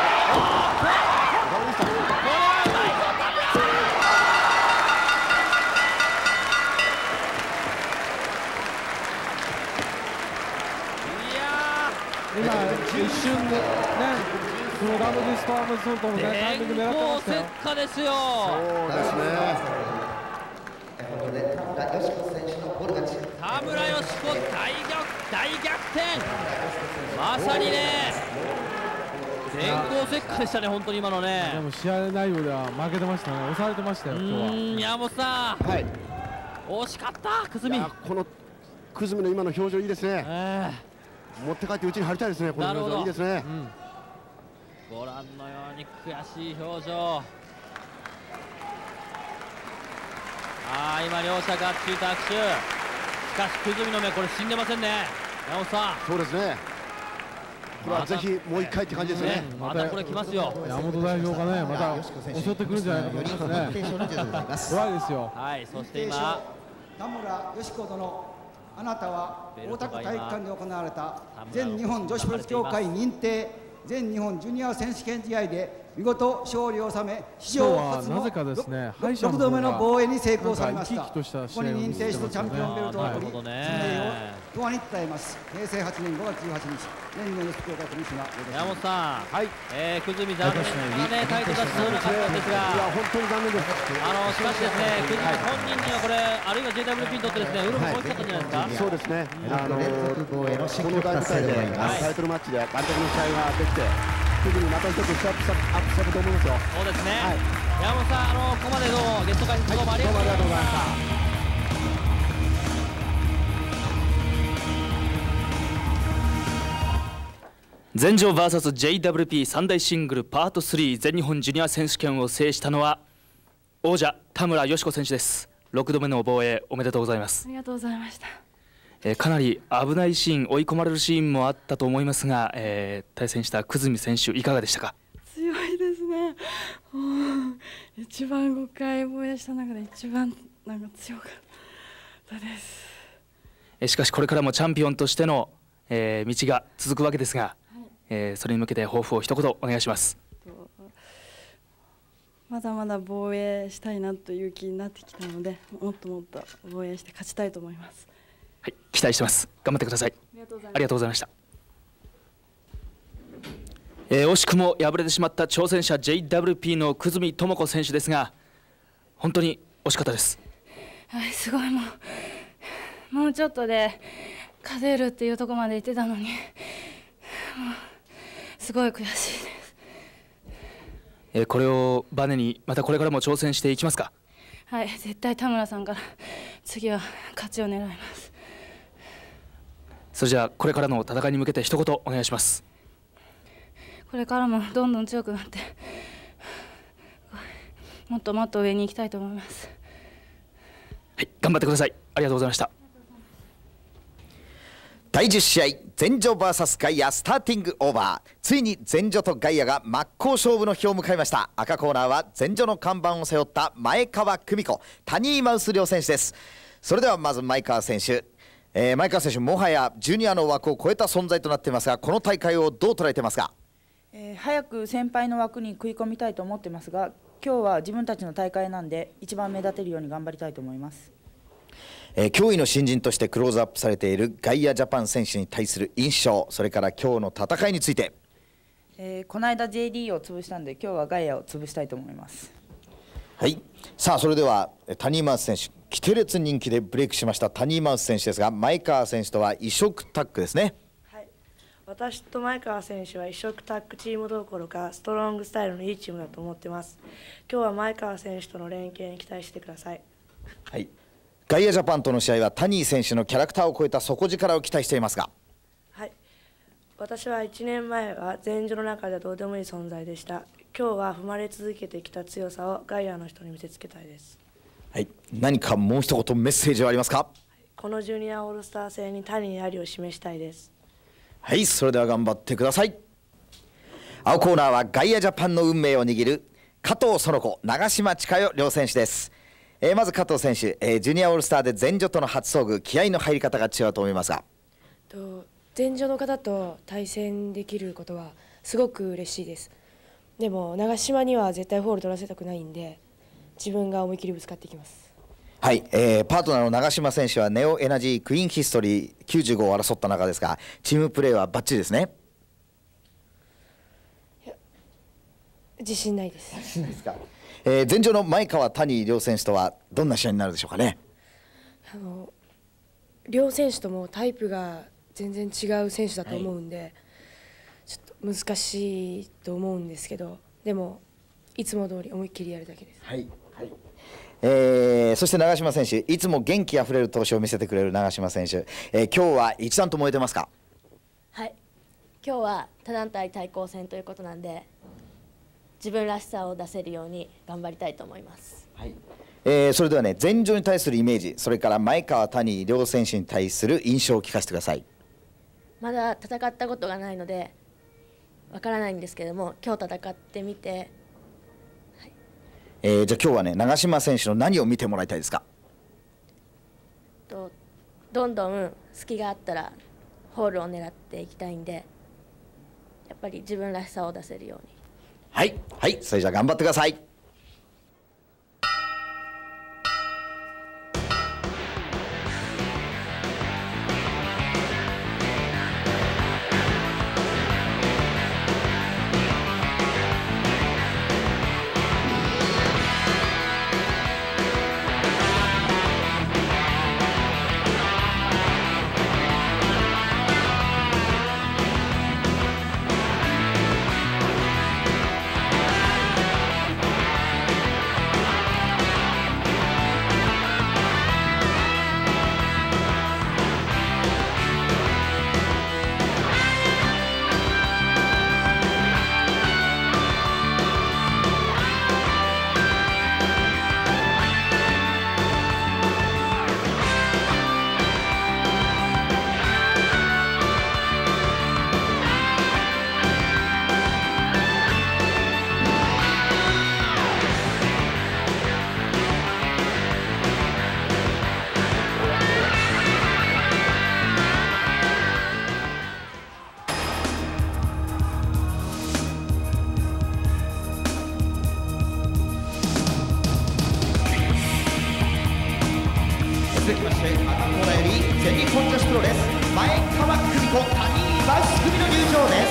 はうまいぞ、田村。 今一瞬でね、このダブルストアームソルトのね、タイミング狙ってましたよ。 結果ですよ。 そうですね。 田村佳子大逆大逆転。まさにね、電光石火でしたね、本当に今のね。 でも試合内容では負けてましたね、押されてましたよ、今日は。 山本さん、はい、惜しかった、久住。 この久住の今の表情いいですね。えー持って帰ってうちに貼りたいですね。この表情いいですね、 うん、ご覧のように悔しい表情。ああ、今両者がっちりと握手。しかし久住の目、これ死んでませんね、山本さん。 そうですね、これはぜひもう一回って感じですね。 またこれ来ますよ、 山本代表がね、また襲ってくるんじゃないかと思いますね。怖いですよ。 はい、そして今田村佳子殿、あなたは大田区体育館で行われた全日本女子プロレス協会認定全日本ジュニア選手権試合で見事勝利を収め、史上初のろくどめの防衛に成功されました。ここに認定してチャンピオンベルトを取り、その栄を永遠に伝えます。へいせいはちねんごがつじゅうはちにち、全日本女子協会コミッショナー山本さん、はい、えー、久住残念なねタイトル出しなかったんですが、 いや本当に残念です。 あのしかしですね、久住本人にはこれあるいは ジェイダブリューピー にとってですね、うるも大きかったんじゃないですか。 そうですね。あのこの大舞台でタイトルマッチで監督の試合ができて、久住また一つステップアップしたと思いますよ。 そうですね。はい、山本さん、あのここまでどうもゲスト会どうもありがとうございました。 全場 ブイエスジェイダブリューピー 三大シングルパートスリー全日本ジュニア選手権を制したのは王者田村佳子選手です。ろくどめの防衛おめでとうございます。 ありがとうございました。 えー、かなり危ないシーン、追い込まれるシーンもあったと思いますが、えー、対戦した久住選手いかがでしたか。 強いですね。一番ごかい防衛した中で一番なんか強かったです。 えー、しかしこれからもチャンピオンとしての、えー、道が続くわけですが、えー、それに向けて抱負を一言お願いします。 まだまだ防衛したいなという気になってきたので、もっともっと防衛して勝ちたいと思います。 はい、期待してます。頑張ってください。ありがとうございました。えー、惜しくも敗れてしまった挑戦者 ジェイダブリューピー の久住智子選手ですが、本当に惜しかったです。 はい、すごい、もうもうちょっとで勝てるっていうところまで行ってたのに、もうすごい悔しいです。 えー、これをバネにまたこれからも挑戦していきますか。 はい、絶対田村さんから次は勝ちを狙います。 それじゃあこれからの戦いに向けて一言お願いします。 これからもどんどん強くなってもっともっと上に行きたいと思います。 はい、頑張ってください。ありがとうございました。 だいじゅう試合前女 ブイエス 外野スターティングオーバー。ついに前女と外野が真っ向勝負の日を迎えました。赤コーナーは前女の看板を背負った前川久美子、タニーマウス両選手です。それではまず前川選手、えー、前川選手もはやジュニアの枠を超えた存在となっていますが、この大会をどう捉えてますか。 えー、早く先輩の枠に食い込みたいと思ってますが、 今日は自分たちの大会なんで一番目立てるように頑張りたいと思います。 えー、驚異の新人としてクローズアップされているガイアジャパン選手に対する印象、それから今日の戦いについて。 えー、この間 ジェーディー を潰したんで今日はガイアを潰したいと思います。 はい、さあそれではタニーマウス選手、キテレツ人気でブレイクしましたタニーマウス選手ですが、前川選手とは異色タッグですね。 はい、私と前川選手は異色タッグチームどころかストロングスタイルのいいチームだと思ってます。今日は前川選手との連携に期待してください。 はい、ガイアジャパンとの試合はタニー選手のキャラクターを超えた底力を期待していますが。 はい、私はいちねんまえは前女の中ではどうでもいい存在でした。今日は踏まれ続けてきた強さをガイアの人に見せつけたいです。 はい、何かもう一言メッセージはありますか。 このジュニアオールスター戦にタニーありを示したいです。 はい、それでは頑張ってください。青コーナーはガイアジャパンの運命を握る加藤園子、長島千佳代両選手です。えー、まず加藤選手、えー、ジュニアオールスターで前女との初遭遇、気合いの入り方が違うと思いますが。 と前女の方と対戦できることはすごく嬉しいです。でも長島には絶対フォール取らせたくないんで自分が思い切りぶつかっていきます。 はい、えー、パートナーの長島選手はネオエナジークイーンヒストリーきゅうじゅうごを争った中ですが、チームプレーはバッチリですね。 いや、自信ないです。 自信ないですか。えー、前女の前川谷両選手とはどんな試合になるでしょうかね。 あの両選手ともタイプが全然違う選手だと思うんで、はい、ちょっと難しいと思うんですけど、でもいつも通り思いっきりやるだけです。 はい、はい、えー、そして長島選手、いつも元気あふれる投手を見せてくれる長島選手、えー、今日は一段と燃えてますか。 はい、今日は他団体対抗戦ということなんで自分らしさを出せるように頑張りたいと思います。 はい、えー、それではね、前女に対するイメージ、それから前川谷両選手に対する印象を聞かせてください。 まだ戦ったことがないのでわからないんですけども、今日戦ってみて、はい、 えー、じゃあ今日はね、長島選手の何を見てもらいたいですか。 とどんどん隙があったらホールを狙っていきたいんで、やっぱり自分らしさを出せるように。 はいはい、それじゃあ頑張ってください。続きまして赤コーナーより全日本女子プロレス前川久美子谷井バイス組の入場です。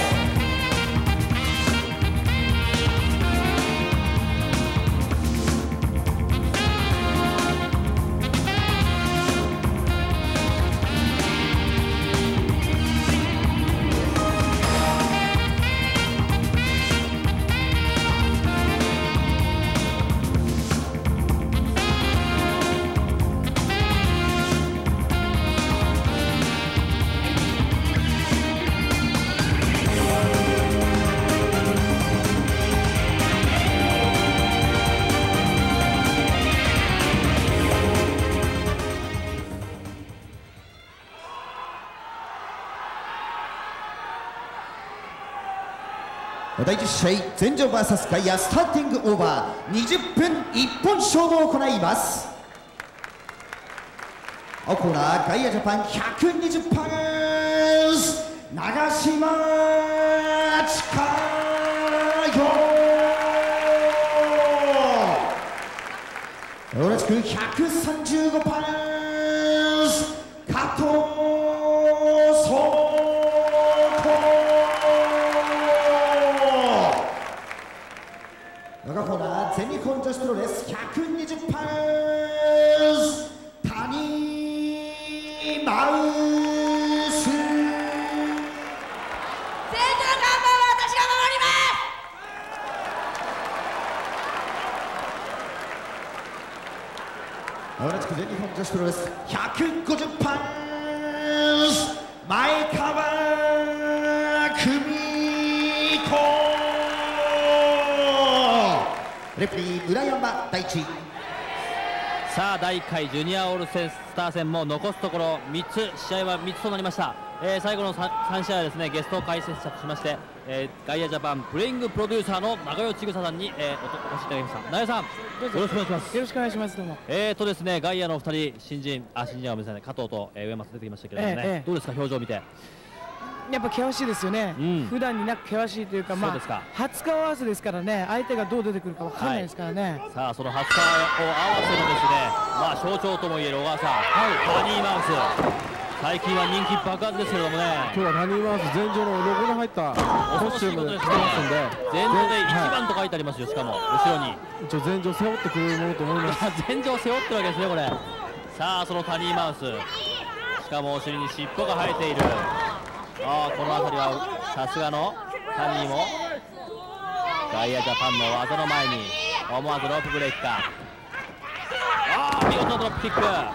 だいじゅっ試合前場 ブイエス 外野スターティングオーバーにじゅっぷん一本勝負を行います。青コーナー外野ジャパンひゃくにじゅっパウンス長島千佳代。 くひゃくさんじゅうごパンス加藤壮赤コーナー全日本女子プロレスひゃくにじゅうパンス谷マウス。 全女の看板は私が守ります。 同じく全日本女子プロレスひゃくごじゅうパンス前川久美子。レフェリー村山大地。 さあだいいっかいジュニアオールスター戦も残すところみっつ、試合はみっつとなりました。えー、最後の 3, さん試合はですねゲスト解説者としまして、えー、ガイアジャパンプレイングプロデューサーの長与千草さんに、えー、お越しいただきました。長与さん、よろしくお願いします。 よろしくお願いします。どうも。 えーとですねガイアのふたり新人あ新人はごめんなさいね、加藤と、えー、上松出てきましたけれどもね、ええ、どうですか表情を見て。 やっぱ険しいですよね、うん、普段になく険しいというか、まあ、初顔合わせですからね、相手がどう出てくるか分からないですからね、はい、 さあその初顔を合わせのですね、まあ、象徴ともいえる小川さん、はい、タニーマウス、最近は人気爆発ですけれどもね、 今日はタニーマウス、前場のロゴの入ったコスチュームで着てますんで、 前場でいちばんと書いてありますよ、しかも後ろに一応前場背負ってくれるものと思います。 前場背負ってるわけですね、これ。さあそのタニーマウス、しかもお尻に尻尾が生えている。ああこの辺りはさすがのタニーもガイアジャパンの技の前に思わずロープブレーキか。ああ見事ドロップキック。さ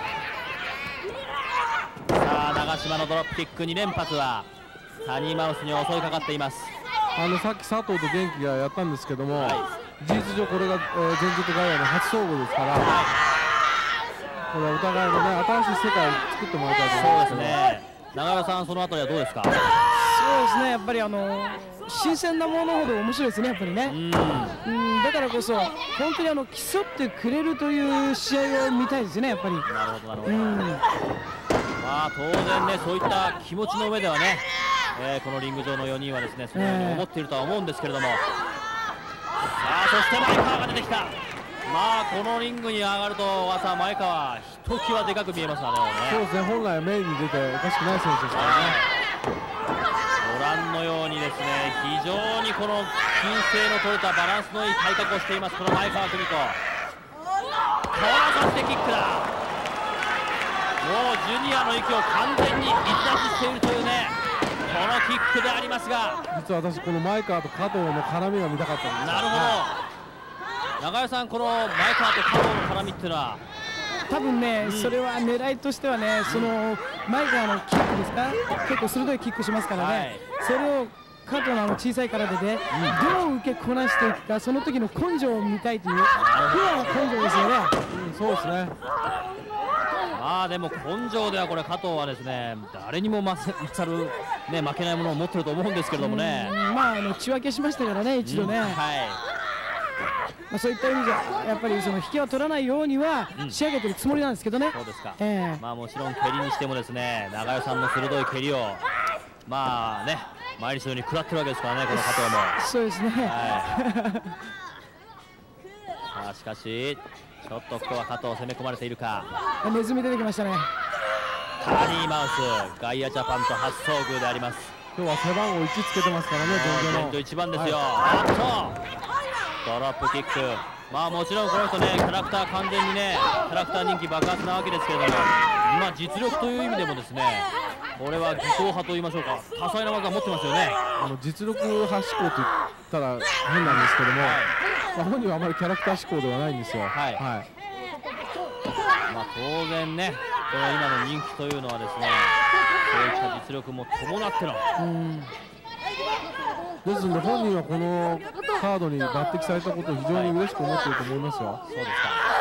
あ長島のドロップキックに連発はタニーマウスに襲いかかっています。 あのさっき佐藤と元気がやったんですけども、はい、事実上これが、えー、前日とガイアの初勝負ですから、はい、これはお互いのね新しい世界を作ってもらいたいと思います。 そうですね。長与さん、そのあたりはどうですか。 そうですね、やっぱりあの新鮮なものほど面白いですね、やっぱりね。うん、だからこそ本当にあの競ってくれるという試合を見たいですね、やっぱり。なるほどなるほど。まあ当然ね、そういった気持ちの上ではね、えー、このリング上のよにんはですねそのように思っているとは思うんですけれども、さあそして前川が出てきた。まあこのリングに上がると小川さん、前川ひときわでかく見えますね。 そうですね、本来メインに出ておかしくない選手ですからね。 ご覧のようにですね非常にこの均整の取れたバランスのいい体格をしています、この前川久美子。そしてキックだ。もうジュニアの域を完全に逸脱しているというねこのキックでありますが、 実は私この前川と加藤の絡みが見たかったんです。 なるほど、はい、長与さん、この前川と加藤の絡みっていうのは多分ね、うん、それは狙いとしてはね、その前川のキックですか、結構鋭いキックしますからね、はい、それを加藤のあの小さい体で、うん、どう受けこなしていくか、その時の根性を見たいという、プロの根性ですよね。 うん、そうですね。 まあでも根性ではこれ加藤はですね誰にも勝る、ね、負けないものを持ってると思うんですけれどもね、 まああの血分けしましたからね、一度ね。うん、はい、まあそういった意味じゃやっぱりその引きは取らないようには仕上げてるつもりなんですけどね。 そうですか。えー、まあもちろん蹴りにしてもですね長与さんの鋭い蹴りをまあね毎日のように食らってるわけですからね、この加藤も。 そうですね。はい、 さあしかしちょっとここは加藤攻め込まれているか。 ネズミ出てきましたね。 タニーマウス、ガイアジャパンと初遭遇であります。 今日は背番号いちつけてますからね、 全場いちばんですよ。あっとドロップキック、まあもちろんこの人ねキャラクター完全にねキャラクター人気爆発なわけですけれども、まあ実力という意味でもですねこれは技巧派と言いましょうか、多彩な技を持ってますよね。 あの実力派志向と言ったら変なんですけども、はい、まあ本人はあまりキャラクター志向ではないんですよ。はい、はい、 まあ当然ねこの今の人気というのはですねそういった実力も伴っての、うん、 ですので本人はこのカードに抜擢されたことを非常に嬉しく思っていると思いますよ。 そうですか。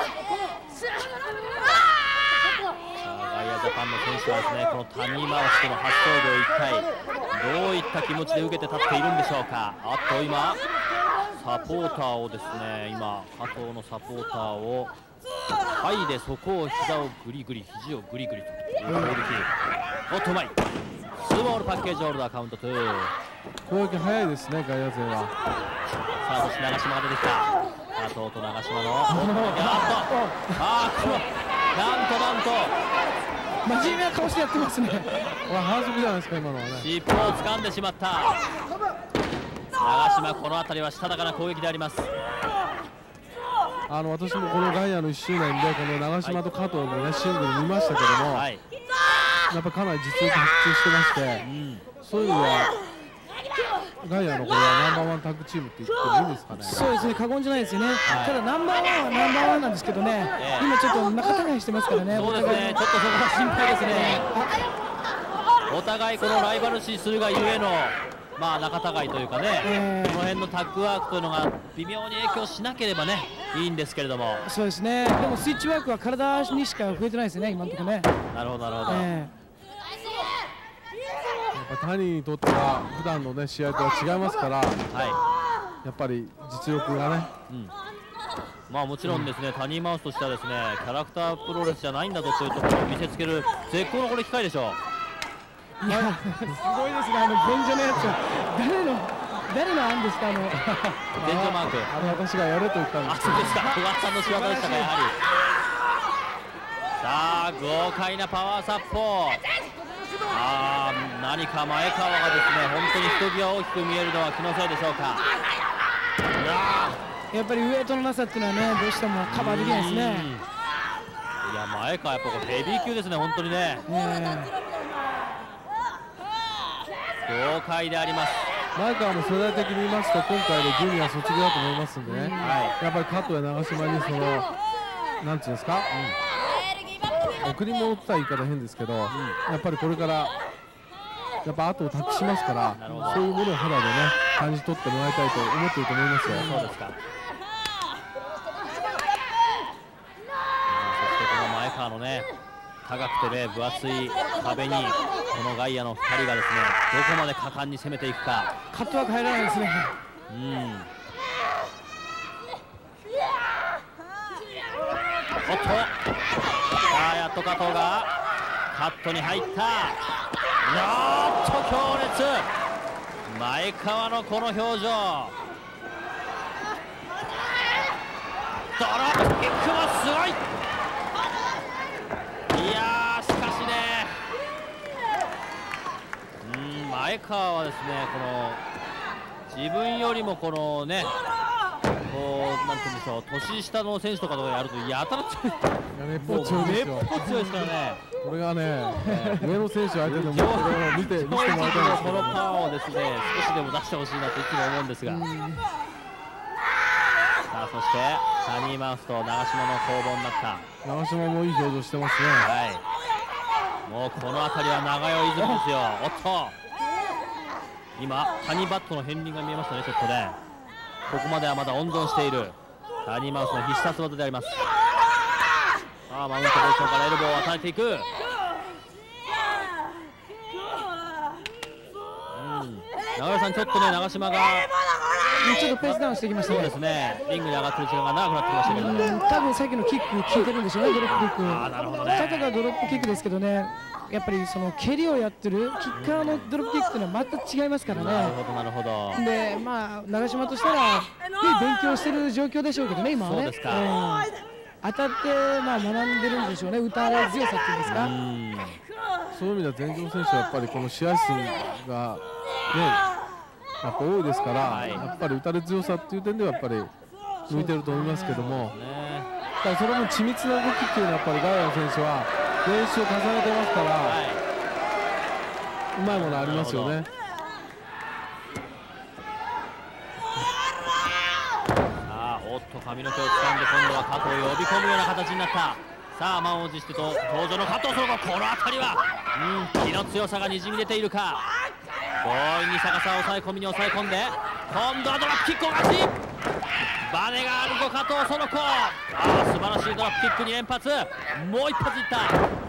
ガイアジャパンの選手はですねこのタニーマウスとの初遭遇を一体どういった気持ちで受けて立っているんでしょうか。あと今サポーターをですね今加藤のサポーターをはいでそこを膝をグリグリ肘をグリグリという攻撃。おっとうまいスモールパッケージホルダーカウントに。 攻撃早いですねガイア勢は。 さあそして長島が出てきた。 加藤と長島のあーっとあーこのなんとなんと真面目な顔してやってますね。 反則じゃないですか今のはね。 尻尾を掴んでしまった。長島この辺りはしたたかな攻撃であります。 あの私もこのガイアのいっしゅうねんでこの長島と加藤のねシングル見ましたけども、はい、やっぱかなり実力発揮してまして、うん、そういう意味ではガイアのこれはナンバーワンタッグチームって言ってもいいですかね。そうですね、過言じゃないですよね。はい、ただナンバーワンはナンバーワンなんですけどね、えー、今ちょっと仲違いしてますからね。 そうですね、ちょっとそこが心配ですね。お互いこのライバル視するがゆえのまあ仲違いというかね、えー、この辺のタッグワークというのが微妙に影響しなければねいいんですけれども。 そうですね。でもスイッチワークは体にしか増えてないですね今のところね。 なるほどなるほど。えー谷にとっては普段のね試合とは違いますから、はい、やっぱり実力がね、うん、 まあもちろんですね、うん、谷マウスとしてはですねキャラクタープロレスじゃないんだぞというところを見せつける絶好のこれ機会でしょう。 いやすごいですね、あの現状のやつは誰の誰の案ですか、あの現状マークあの私がやれと言ったんですけど、 あそうですか、小川さんの仕業でしたかやはり。さあ豪快なパワーサッポー。あー何か前川がですね本当にひときわ大きく見えるのは気のせいでしょうか。 やっぱりウエイトのなさっていうのはねどうしてもカバーできないですね。 いや前川やっぱこれヘビー級ですね本当にね。豪快であります。 前川も世代的に言いますと今回でジュニア卒業だと思いますんでね、はい、やっぱり加藤や長島にそのなんていうんですか、うん、贈り物って言い方変ですけど、うん、やっぱりこれからやっぱ後を託しますからそういうものを肌でね感じ取ってもらいたいと思っていると思いますよ。 そうですか。そしてこの前川のね高くてね分厚い壁にこの外野のふたりがですねどこまで果敢に攻めていくか。 カットワーク入らないですね。 うん。おっと、さあやっと加藤がカットに入った。おっと強烈。前川のこの表情。ドロップキックもすごい。いやーしかしね、うん前川はですねこの自分よりもこのねこうなんていうんでしょう年下の選手とかとやるとやたら強い。 めっぽう強いですよ。 めっぽう強いですからね。 これがね上の選手相手でもこれを見て見てもらいたいんですけど、 このパワーをですね少しでも出してほしいなといつも思うんですが。さあそしてサニーマウスと長島の攻防になった。 長島もいい表情してますね。 はい。もうこの辺りは長与イズムですよ。おっと。今谷バットの片鱗が見えましたねちょっとね。ここまではまだ温存しているサニーマウスの必殺技であります。さあマウントポジションからエルボーを与えていく。うん。長与さんちょっとね長島がちょっとペースダウンしてきましたね。 そうですね。リングに上がってる時間が長くなってきましたけども、 多分さっきのキック効いてるんでしょうねドロップキック。 ああなるほどね。 肩がドロップキックですけどね。やっぱりその蹴りをやってるキッカーのドロップキックというのは全く違いますからね。 なるほどなるほど。 でまあ長島としたらいい勉強してる状況でしょうけどね今はね。 そうですか。 えー当たってまあ学んでるんでしょうね打たれ強さっていうんですか。うんそういう意味では全場選手はやっぱりこの試合数がねやっぱ多いですから、はい、やっぱり打たれ強さっていう点ではやっぱり向いてると思いますけども、ただそれも緻密な動きっていうのはやっぱりガイアの選手は練習を重ねてますから、はい、うまいものありますよね。 さあおっと髪の毛を掴んで今度は加藤を呼び込むような形になった。さあ満を持してと登場の加藤その後この辺りはうん気の強さがにじみ出ているか。強引に逆さを抑え込みに抑え込んで今度はドラップキックを勝ちバネがあるぞ加藤その子。ああ素晴らしいドラップキックに連発。もう一発いった。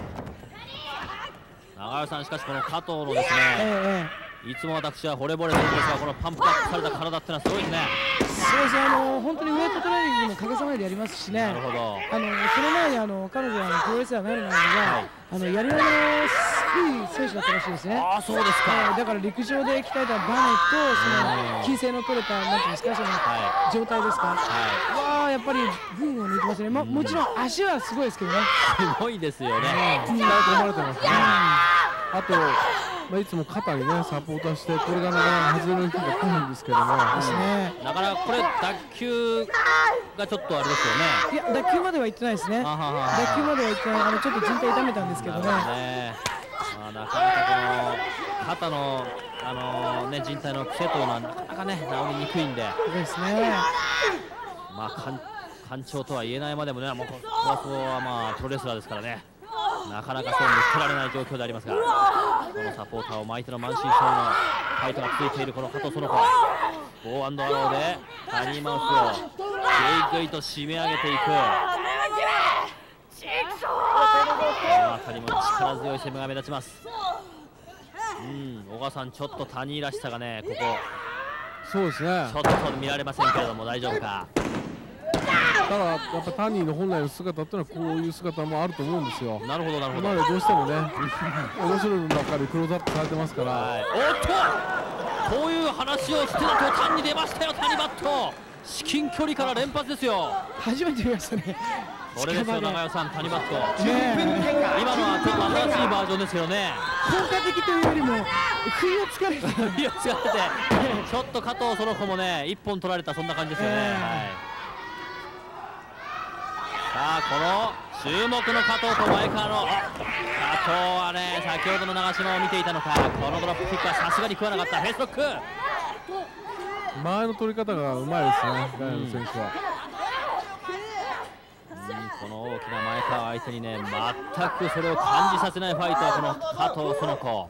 長与さんしかしこの加藤のですね、ええ、いつも私は惚れ惚れするんですがこのパンプアップされた体ってのはすごいですね。 そうですね、あの本当にウエイトトレーニングも欠かさないでやりますしね。 なるほど。 あのその前にあの彼女はプロレスラーになる前には、はい、あのやりながらい選手だったらしいですね。 ああ、そうですか。 えーだから陸上で鍛えたバネとその筋性の取れたなんていうんですか、その状態ですか。わあ、やっぱり群を抜いてますね。ももちろん足はすごいですけどね。 すごいですよね。 鍛え込まれてますね。あと、まあ、いつも肩にねサポーターして、これがなかなか外れの日が来るんですけども、 ですね。 なかなかこれ脱臼がちょっとあれですよね。 いや、脱臼までは行ってないですね。脱臼までは行ってない。あのちょっと靭帯痛めたんですけどね。 なるほどね。まあ、なかなかこの肩のあのね靭帯の癖というのはなかなかね治りにくいんで。 そうですね。 まあか単調とは言えないまでもね、もうここはそうはまあプロレスラーですからね。なかなかそうに捨てられない状況でありますが、このサポーターを相手の満身創痍のファイトが続いているこの加藤園子、ボーアンドアローでタニーマウスをぐいぐいと締め上げていく。この辺りも力強い攻めが目立ちます。うん、小川さん、ちょっとタニーらしさがね、ここそうですね、 ちょっと見られませんけれども大丈夫か。 ただやっぱタニーの本来の姿っていうのはこういう姿もあると思うんですよ。 なるほどなるほど。 今までどうしてもね面白いのばっかりクローズアップされてますから、はい、 おっとこういう話をしてた途端に出ましたよ、タニバット。至近距離から連発ですよ。 初めて見ましたね。 これですよ、長与さん、タニバット。今のはちょっと新しいバージョンですけどね。 効果的というよりも不意をつかれて不意をつかれてちょっと加藤園子もね一本取られた、そんな感じですよね。はい、さあ、この注目の加藤と前川の、加藤はね先ほどの長島を見ていたのか、このドロップキックはさすがに食わなかった。フェイスロック、 前の取り方がうまいですね、ガイアの選手は。 この大きな前川相手にね全くそれを感じさせないファイトはこの加藤園子。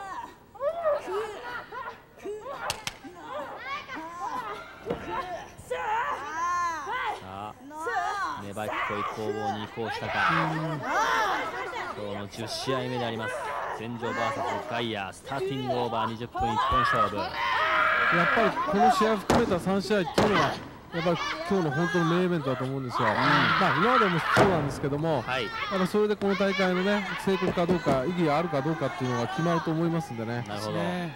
さあ、粘りっこい攻防に移行したか。今日のじゅっしあいめであります。戦場 ブイエス ガイア、スターティングオーバーにじゅっぷん一本勝負。 やっぱりこの試合含めたさん試合っていうのはやっぱり今日の本当のメインイベントだと思うんですよ。うん、まあ今までもそうなんですけども、はい、やっぱそれでこの大会のね成功かどうか、意義があるかどうかっていうのが決まると思いますんでね。 なるほど。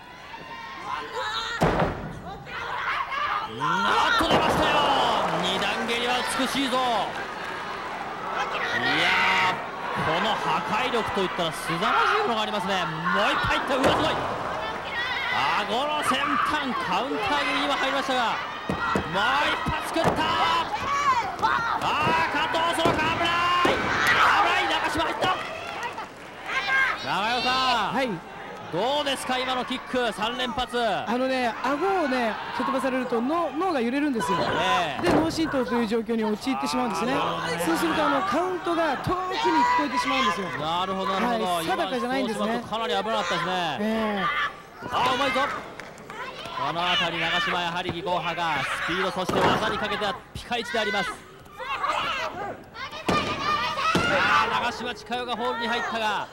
あっと出ましたよ。二段蹴りは美しいぞ。いやー、この破壊力といったらすざまじいものがありますね。もう一回いった。うわ、すごい。顎の先端カウンター蹴りには入りましたが、もう一発食った。ああ、加藤園子危ない危ない。中島入った。長与さん、はい、どうですか今のキックさん連発。 あのね、顎をね蹴飛ばされると脳脳が揺れるんですよ、ね、で脳震盪という状況に陥ってしまうんですね。そうするとあのカウントが遠くに聞こえてしまうんですよ。 なるほどなるほど、 はい、定かじゃないんですね。 かなり危なかったですね、えー、ああうまいぞ。この辺り長島、やはり技巧派がスピード、そして技にかけてはピカイチであります。ああ長島千佳代がホールに入ったが、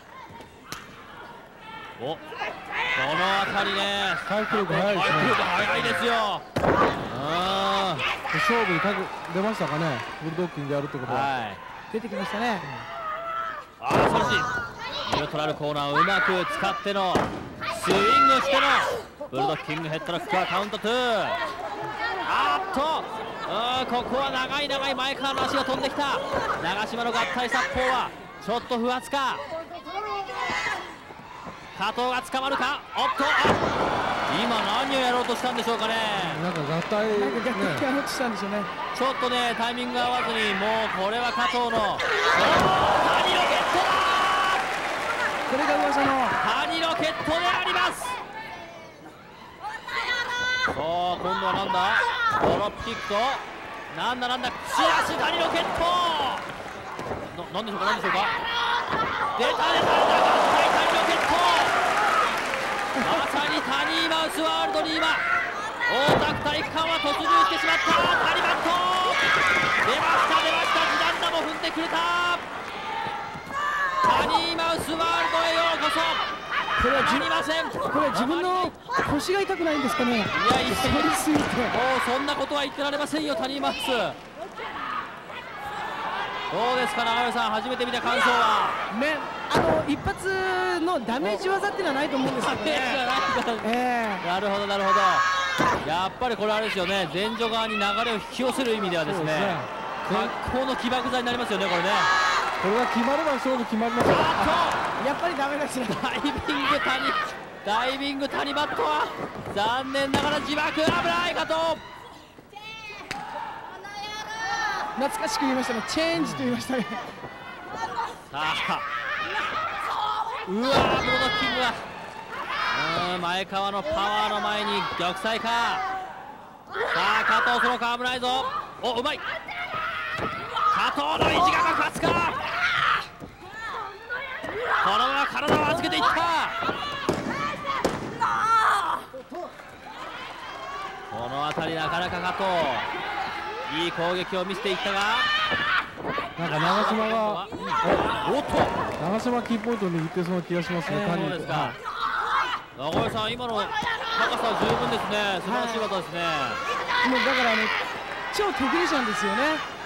おこの辺りね回復力速いですね。 回復力速いですよ。 あ勝負にかけ出ましたかね、ブルドッキンでやるってことは、はい、 出てきましたね。 ああ素晴らしい。ニュートラルコーナーをうまく使ってのスイングしてのブルドッキングヘッドロックはカウントツー。あっとあここは長い長い前からの足が飛んできた。長島の合体殺法はちょっと不発か。加藤が捕まるか。おっと、あ今何をやろうとしたんでしょうかね。 なんか合体ね、 なんか合体やろうとしたんでしょうね。 ちょっとねタイミングが合わずに、もうこれは加藤の谷ロケットだ。 これが噂の谷ロケットであります。さあ今度はなんだ、ドロップキックとなんだなんだ串足谷ロケットな、なんでしょうかなんでしょうか。出た出た出た合体谷ロケット。まさにタニーマウスワールドに今大田区体育館は突入してしまった。タニバット出ました出ました。時短打も踏んでくれた。タニーマウスワールドへようこそ。 これはじりません。 これは自分の腰が痛くないんですかね。いやいそりすぎてもうそんなことは言ってられませんよタニーマウス。どうですか長与さん、初めて見た感想は。 ね、 あの一発のダメージ技っていうのはないと思うんですけどね。えー、なるほどなるほど。やっぱりこれあれですよね、前女側に流れを引き寄せる意味ではですね、格好の起爆剤になりますよね、これね。 これが決まれば勝負決まりますよ。 やっぱりダメだし、 ダイビング谷、ダイビング谷バットは残念ながら自爆、危ないかと。 懐かしく言いましたね、チェンジと言いましたね。 さあ、うわー、ブロドッキングはうーん、前川のパワーの前に玉砕か。さあ加藤、そのか危ないぞ。お、うまい。加藤の意地が爆発か。このまま体を預けていった。この辺りなかなか加藤いい攻撃を見せていったが、 なんか長島が、 おっと長島キーポイントを握ってそうな気がしますね。 そうですか。中井さん、今の高さは十分ですね。素晴らしい技ですね。 もうだからね、超テクニシャンですよね。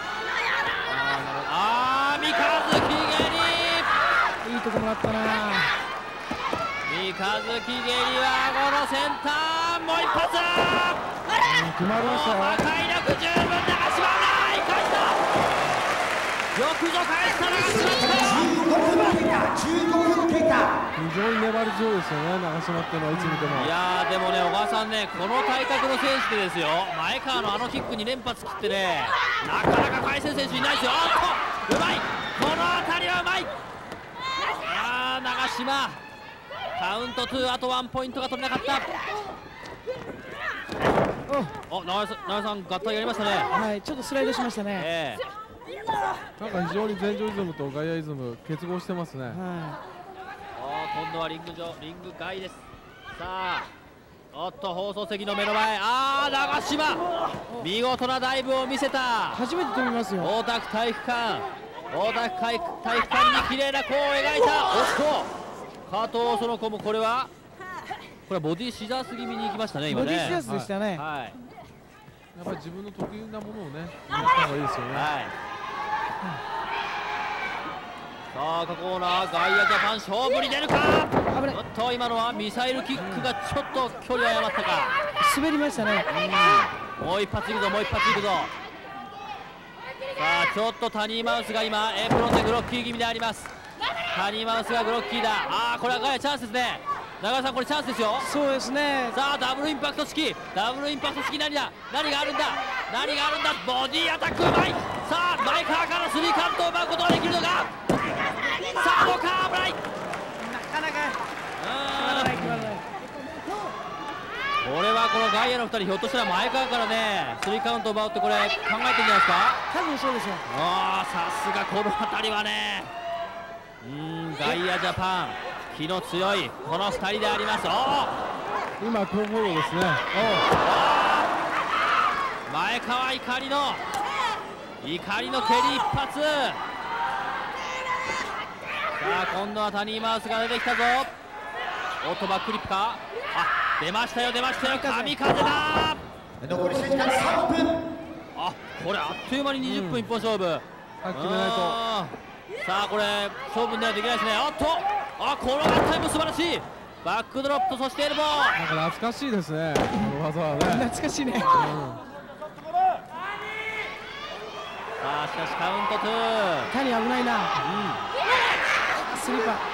ああ、三日月蹴り、 いいとこもらったな。 三日月蹴りはこのセンター、もう一発。 決まりましたよ。 破壊力十分、長島ない返した。よくぞ返した長島。 じゅうごふん経過、じゅうごふん経過。 非常に粘り強いですよね、長島っていうのはいつ見ても。 いやー、でもね、小川さんね、この体格の選手でですよ、前川のあのキックに連発切ってね、なかなか返せる選手いないですよ。おっと、うまい、この当たりはうまい。あー、長島、カウントツー、あとワンポイントが取れなかった。お、長井さん、長井さん、合体やりましたね。 はい、ちょっとスライドしましたね。 えー、なんか非常に前場イズムと外野イズム結合してますね。はい、 今度はリング上、リング外です。さあ、おっと放送席の目の前、ああ長島、見事なダイブを見せた。 初めて飛びますよ。 大田区体育館、大田区体育館に綺麗な弧を描いた。おっと加藤その子も、これはこれはボディシザース気味に行きましたね、今ね。 ボディシザースでしたね。 はい、 やっぱり自分の得意なものをね、やった方がいいですよね。はい、 さあ赤コーナー、外野ジャパン勝負に出るか。おっと今のはミサイルキックがちょっと距離を誤ったか。 滑りましたね。 もう一発いくぞ、もう一発いくぞ。さあちょっとタニーマウスが今エプロンでグロッキー気味であります。タニーマウスがグロッキーだ。ああこれは外野チャンスですね。長井さん、これチャンスですよ。 そうですね。 さあダブルインパクト式、ダブルインパクト式、何だ、何があるんだ、何があるんだ。ボディアタックうまい。さあ前川からスリーカウントを奪うことができるのか。さあどうか、危ない。 なかなか決まらない決まらない。 これはこの外野のふたり、ひょっとしたら前川からねスリーカウントを奪うって、これ考えてるんじゃないですか。 多分そうですよ。 ああさすがこの辺りはね、うん、外野ジャパン気の強いこのふたりであります。お今後方ですね。 前川怒りの怒りの蹴り一発。さあ今度はタニーマウスが出てきたぞ。オートバックリップか。あ、出ましたよ出ましたよ、神風だ。 残り試合時間さんぷん。 あ、これあっという間ににじゅっぷん一本勝負、うん、 決めないと。 さあこれ勝負にはできないですね。あっと、あ、この合体も素晴らしい。バックドロップ、そしてエルボー。 なんか懐かしいですね、この技はね。 懐かしいね。うん、さあしかしカウントツー。 タニ危ないな。うん、スリーパー。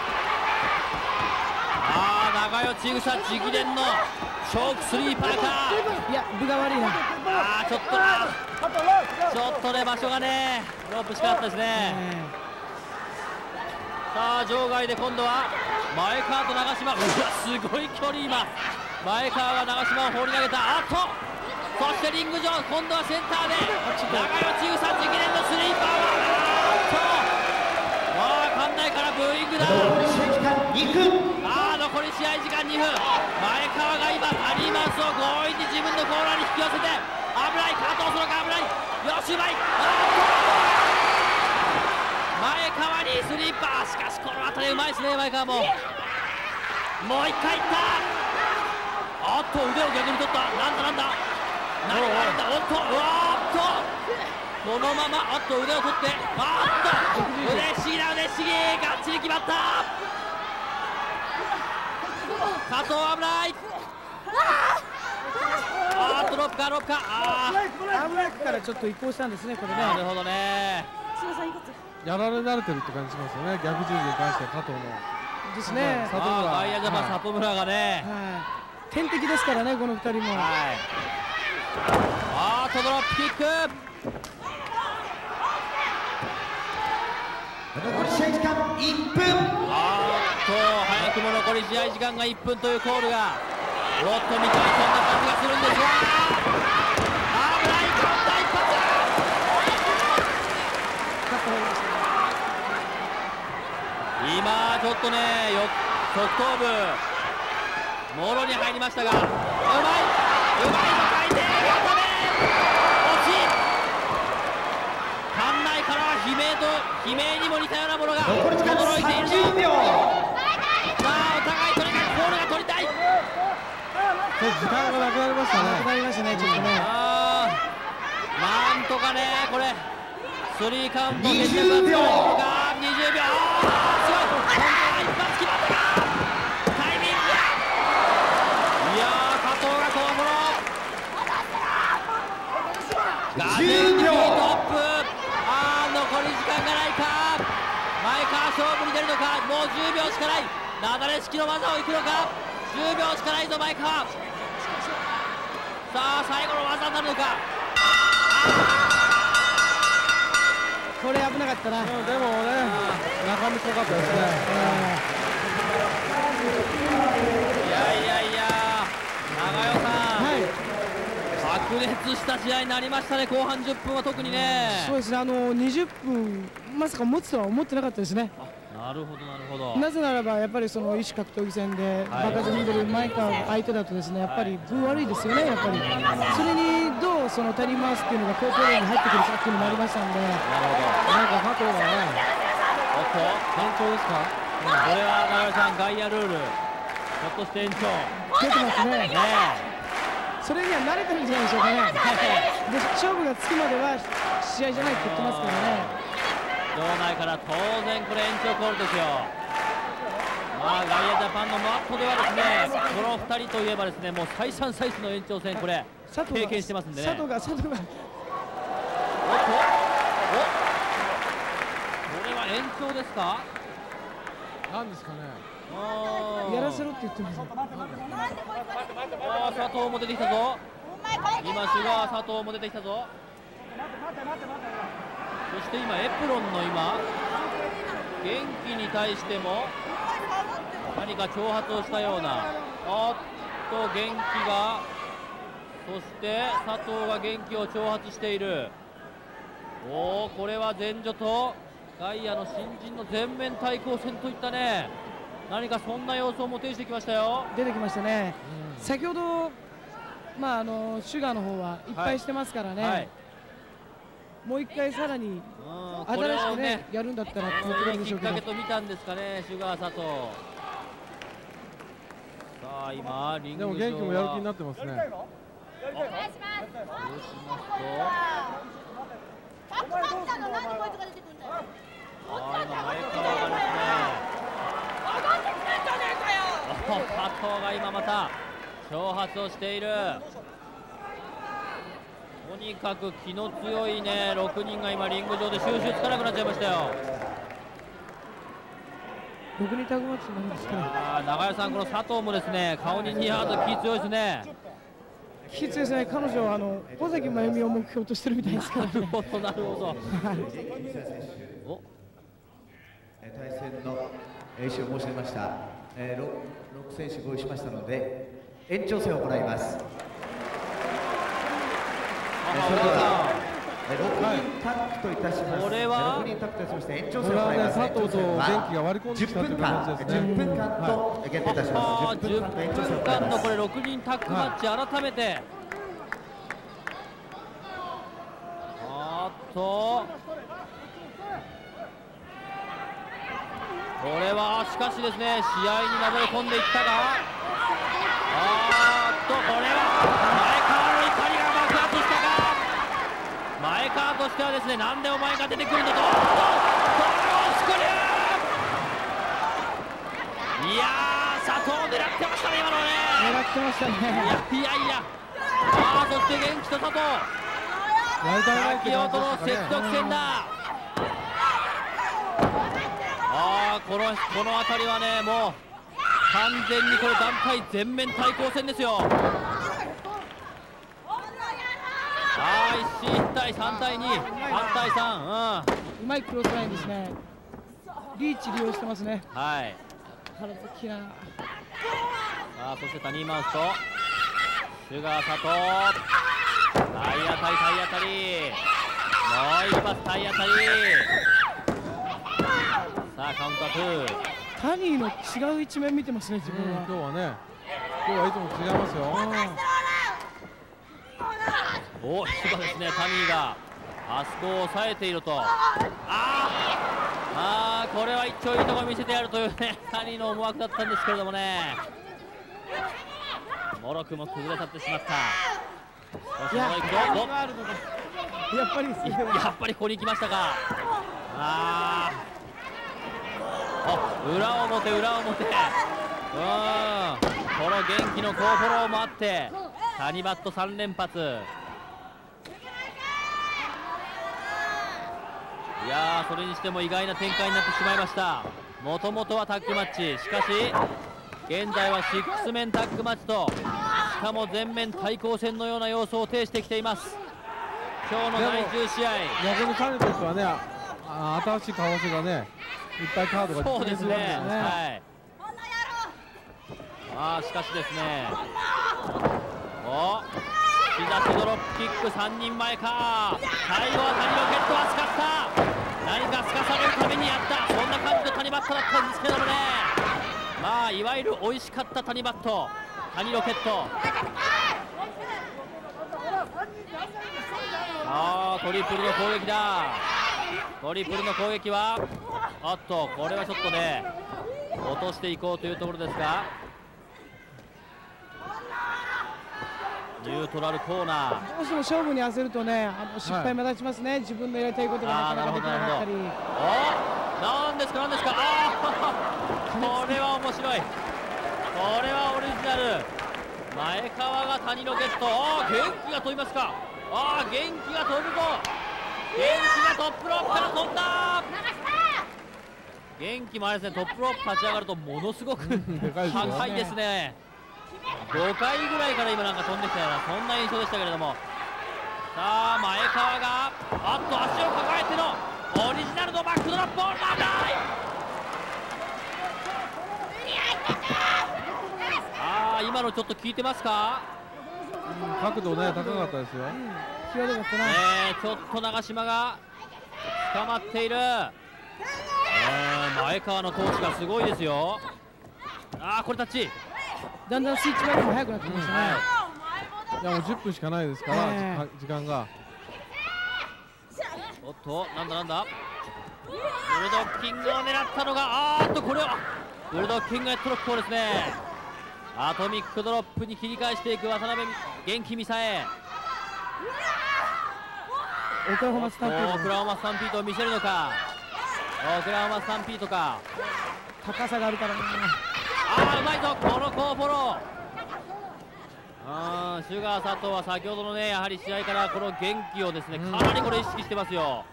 ああ長与千草直伝のチョークスリーパーか。 いや分が悪いな。 ああちょっとな、ちょっとね場所がねロープしかったですね。さあ場外で今度は前川と長島、うわすごい距離。今前川が長島を放り投げた。あっとそしてリング上、今度はセンターで長与千草直伝のスリーパーは、あっとああ館内からブーイングだ。ああ残り試合時間にふん。前川が今タニーマウスを強引に自分のコーナーに引き寄せて、危ない加藤そのか危ない。よしうまい。前川にスリーパー。しかしこの辺りうまいですね前川も。もう一回いった。あっと腕を逆に取った。なんだなんだ何があるんだ。おっとうわーっとそのままあっと腕を取ってあっと腕ひしぎだ腕ひしぎがっちり決まった加藤危ないあーっとロッカーロッカーあー危ないからちょっと移行したんですねこれね。 なるほどね。 やられ慣れてるって感じしますよね逆十字に関しては加藤もですね。 里村外野ジャパン里村がね天敵ですからねこのふたりも。 あーっとドロップキック残り試合時間いっぷん。 あーっと早くも残り試合時間がいっぷんというコールがロットみたいそんな感じがするんですが危ないカウンター一発今ちょっとねよ側頭部もろに入りましたがうまいうまい回転がため惜しい館内からは悲鳴と悲鳴にも似たようなものが残り時間驚いているさんじゅうびょう。 さあお互いとにかくコールが取りたい時間がなくなりましたね。 なくなりましたねちょっとね。 あーなんとかねこれスリーカウント決着がつかないのかにじゅうびょうあーすごい今度は一発決まったかタイミングいやー加藤がこの頃ガゼンキートップあー残り時間がないか前川勝負に出るのかもうじゅうびょうしかないなだれ式の技をいくのかじゅうびょうしかないぞ前川さあ最後の技になるのかこれ危なかったな。 でもね中身濃かったですね。 いやいやいや長与さん、はい、白熱した試合になりましたね後半じゅっぷんは特にね。 そうですねあのにじゅっぷんまさか持つとは思ってなかったですね。 なるほどなるほど。 なぜならばやっぱりその異種格闘技戦で場数踏んでる前川相手だとですねやっぱり分悪いですよねやっぱり。それにどうその足り回すっていうのが高校レーンに入ってくるかっていうのもありましたんで。なるほど。 なんか加藤がね。 おっと延長ですか。 うん、これは長与さん外野ルールひょっとして延長出てますね。 ねそれには慣れてるんじゃないでしょうかね。で勝負がつくまでは試合じゃないって言ってますからね。 場内から当然これ延長コールですよ。まあ外野ジャパンのマットではですねこのふたりといえばですねもう再三再四の延長戦これ経験してますんでね。 佐藤が佐藤がおっとおこれは延長ですか。 なんですかね。 やらせろって言ってます。 ああ佐藤も出てきたぞ。今シュガー佐藤も出てきたぞ。そして今エプロンの今元気に対しても何か挑発をしたようなおっと元気がそして佐藤が元気を挑発している。おおこれは前女と外野の新人の全面対抗戦といったね何かそんな様子をも呈してきましたよ。 出てきましたね、うん、先ほどまああのシュガーの方はいっぱいしてますからね、はいはい、もう一回さらに新しくね、ねやるんだったらって言ってるんでしょうけど、 きっかけと見たんですかねシュガー佐藤。さあ今リング上はでも元気もやる気になってますね。 お願いします。そうしますとあ今前川がですね佐藤が今また挑発をしている。とにかく気の強いねろくにんが今リング上で収集つかなくなっちゃいましたよ。 ろくにんタッグマッチになりますから。 あ長与さんこの佐藤もですね顔に似合わず気強いですね。 気強いですね。彼女はあの尾崎真由美を目標としてるみたいですから、ね、 なるほどなるほど。 お対戦の意思を申し上げました、えー、ろく選手合意しましたので延長戦を行います。それではろくにんタッグといたします。 これはろくにんタッグとしまして延長戦を行います。 佐藤と元気が割り込んできたという感じですね。 じゅっぷんかんと限定いたします。 じゅっぷんかん延長戦を行います。これろくにんタッグマッチ改めて、あっとこれはしかしですね試合になだれ込んでいったがあーっとこれは前川の怒りが爆発したが前川としてはでね。なんでお前が出てくるんだと。ドロースクリュー。いやー、佐藤狙ってましたね、今のね。 狙ってましたね。 いやいやいや。ああ、そして元気と佐藤。先ほどの接続戦だ。ああ、このこの辺りはね、もう完全にこれ団体全面対抗戦ですよ。ああ、一進一退、さんたいに、さんたいさん、うん、 うまいクロスラインですね。リーチ利用してますね。 はい。 体大きな。さあ、そしてタニーマウスとシュガー佐藤。体当たり、体当たり。もう一発体当たり。さあ、カウントアップ。 タニーの違う一面見てますね、自分は。 今日はね、今日はいつも違いますよ。 お、シュガーですね、タニーがあそこを抑えていると。ああ、これは一丁いいところ見せてやるというね、タニーの思惑だったんですけれどもね。もろくも崩れ去ってしまった。 いや、やっぱりやっぱりここに行きましたか。ああ、裏表裏表。うん、この元気の好フォローもあってタニバットさん連発。いやー、それにしても意外な展開になってしまいました。もともとはタッグマッチ、しかし現在はシックスメンタッグマッチと、しかも全面対抗戦のような様相を呈してきています。今日のだいじゅう試合、 逆に彼としてはね、あ新しい可能性がね、いっぱいカードがそうですね。はい。ああ、しかしですね、お膝とドロップキックさんにんまえか。最後はタニロケットは使った。何かすかされるためにやった、そんな感じのタニバットだったんですけどもね。まあいわゆる美味しかったタニバット、タニロケット。ああ、トリプルの攻撃だ。トリプルの攻撃はあっと、これはちょっとね落としていこうというところですが、ニュートラルコーナー。 どうしても勝負に焦るとね、あの失敗目立ちますね、はい、自分のやりたいことがなかなかできなかったり。 お、なんですかなんですか。ああこれは面白い。これはオリジナル。前川が谷ロケット。ああ、元気が飛びますか。ああ、元気が飛ぶぞ。元気がトップロープから飛んだ。元気もあれですね、トップロープ立ち上がるとものすごく高いですね。ごかいぐらいから今なんか飛んできたような、そんな印象でしたけれども。さあ、前川があっと足を抱えてのオリジナルのバックドロップ。オールマンライ。ああ、今のちょっと効いてますか。 うん、角度ね、高かったですよ。 際どかったな。 ねえ、ちょっと長嶋が捕まっている。前川の投手がすごいですよ。ああ、これタッチ。 だんだんスイッチバックも速くなってきましたね。 いや、もうじゅっぷんしかないですから、えー、時間が。 おっと、なんだなんだ。ブルドッキングを狙ったのが、あーっとこれはブルドッキングヘッドロックですね。アトミックドロップに切り返していく渡辺元気ミサエ。 オクラホマスタンピート。 オクラホマスタンピートを見せるのか。オクラホマスタンピートか。 高さがあるからね。 ああ、うまいぞ、この好フォロー。あー、シュガー佐藤は先ほどのね、やはり試合からこの元気をですね、かなりこれ意識してますよ。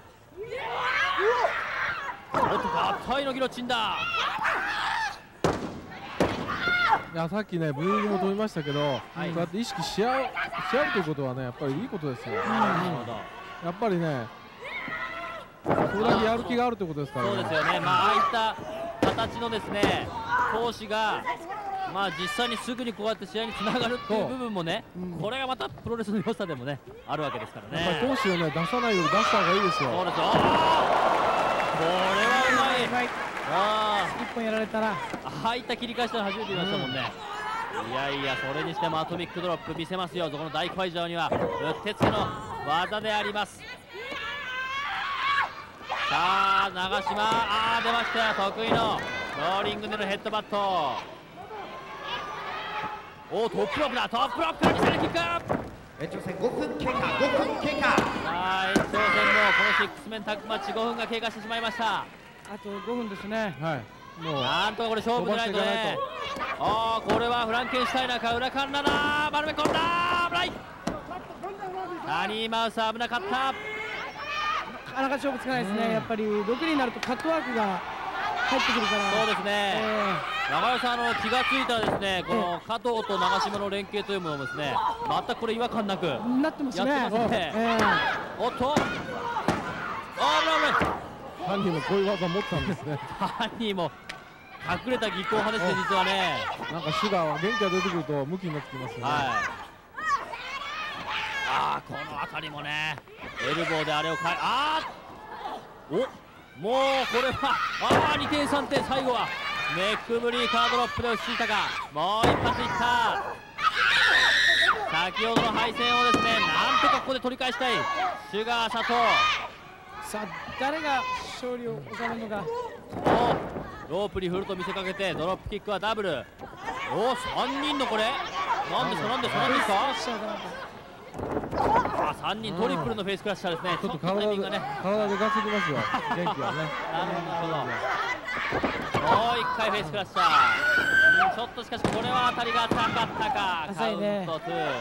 おっと、ガタイのギロチンだ。 いや、さっきね、ブーイングも飛びましたけど、はい、そうやって意識し合う、し合うということはね、やっぱりいいことですよ。なるほど。やっぱりね、それだけやる気があるということですからね。 そうですよね。まあ、ああいった形のですね、投手が、まあ、実際にすぐにこうやって試合につながるっていう部分もね、うん、これがまたプロレスの良さでもね、あるわけですからね。 やっぱり投手をね、出さないより出した方がいいですよ。 そうですよ。これはうまい。うまい。 ああ、一本やられたら。 ああいった切り返しの初めて見ましたもんね。うん、いやいや、それにしてもアトミックドロップ見せますよ。この大会場にはうってつけの技であります。さあ、長嶋、ああ出ましたよ、得意のローリングでのヘッドバット。おお、トップロップだ、トップロップから見せるキック。 延長戦ごふん経過、ごふん経過。さあ、延長戦もこのシックスメンタッグマッチごふんが経過してしまいました。 あとごふんですね。 はい。もうなんとかこれ勝負じゃないとね。ああこれはフランケンシュタイナーか裏カンナだ丸め込んだ危ない。タニーマウス危なかった。 なかなか勝負つかないですね、うん、やっぱりろくになるとカットワークが入ってくるから。 そうですね、えー、長与さんあの気がついたらですねこの加藤と長島の連携というものもですね全くこれ違和感なくやってますね。 えー、おっとあ危ない危ない。 犯人もこういう技持ったんですね。 犯人も隠れた技巧派ですね実はね。 なんかシュガーは元気が出てくるとムキになってきますよね。はい、 ああこの辺りもねエルボーであれをかいあーおもうこれはああにてんさんてん最後はネックブリーカードロップで落ち着いたか。もう一発いった。先ほどの敗戦をですねなんとかここで取り返したいシュガー佐藤。 さあ誰が勝利を収めるのか。 おロープに振ると見せかけてドロップキックはダブル。おさんにんのこれなんですかなんですかなんですか。あさんにんトリプルのフェイスクラッシャーですね。 ちょっと体で体でガスりますよ元気はね。 なるほどなるほど。もう一回フェイスクラッシャー、うん、ちょっとしかしこれは当たりが高かったか。カウントツー。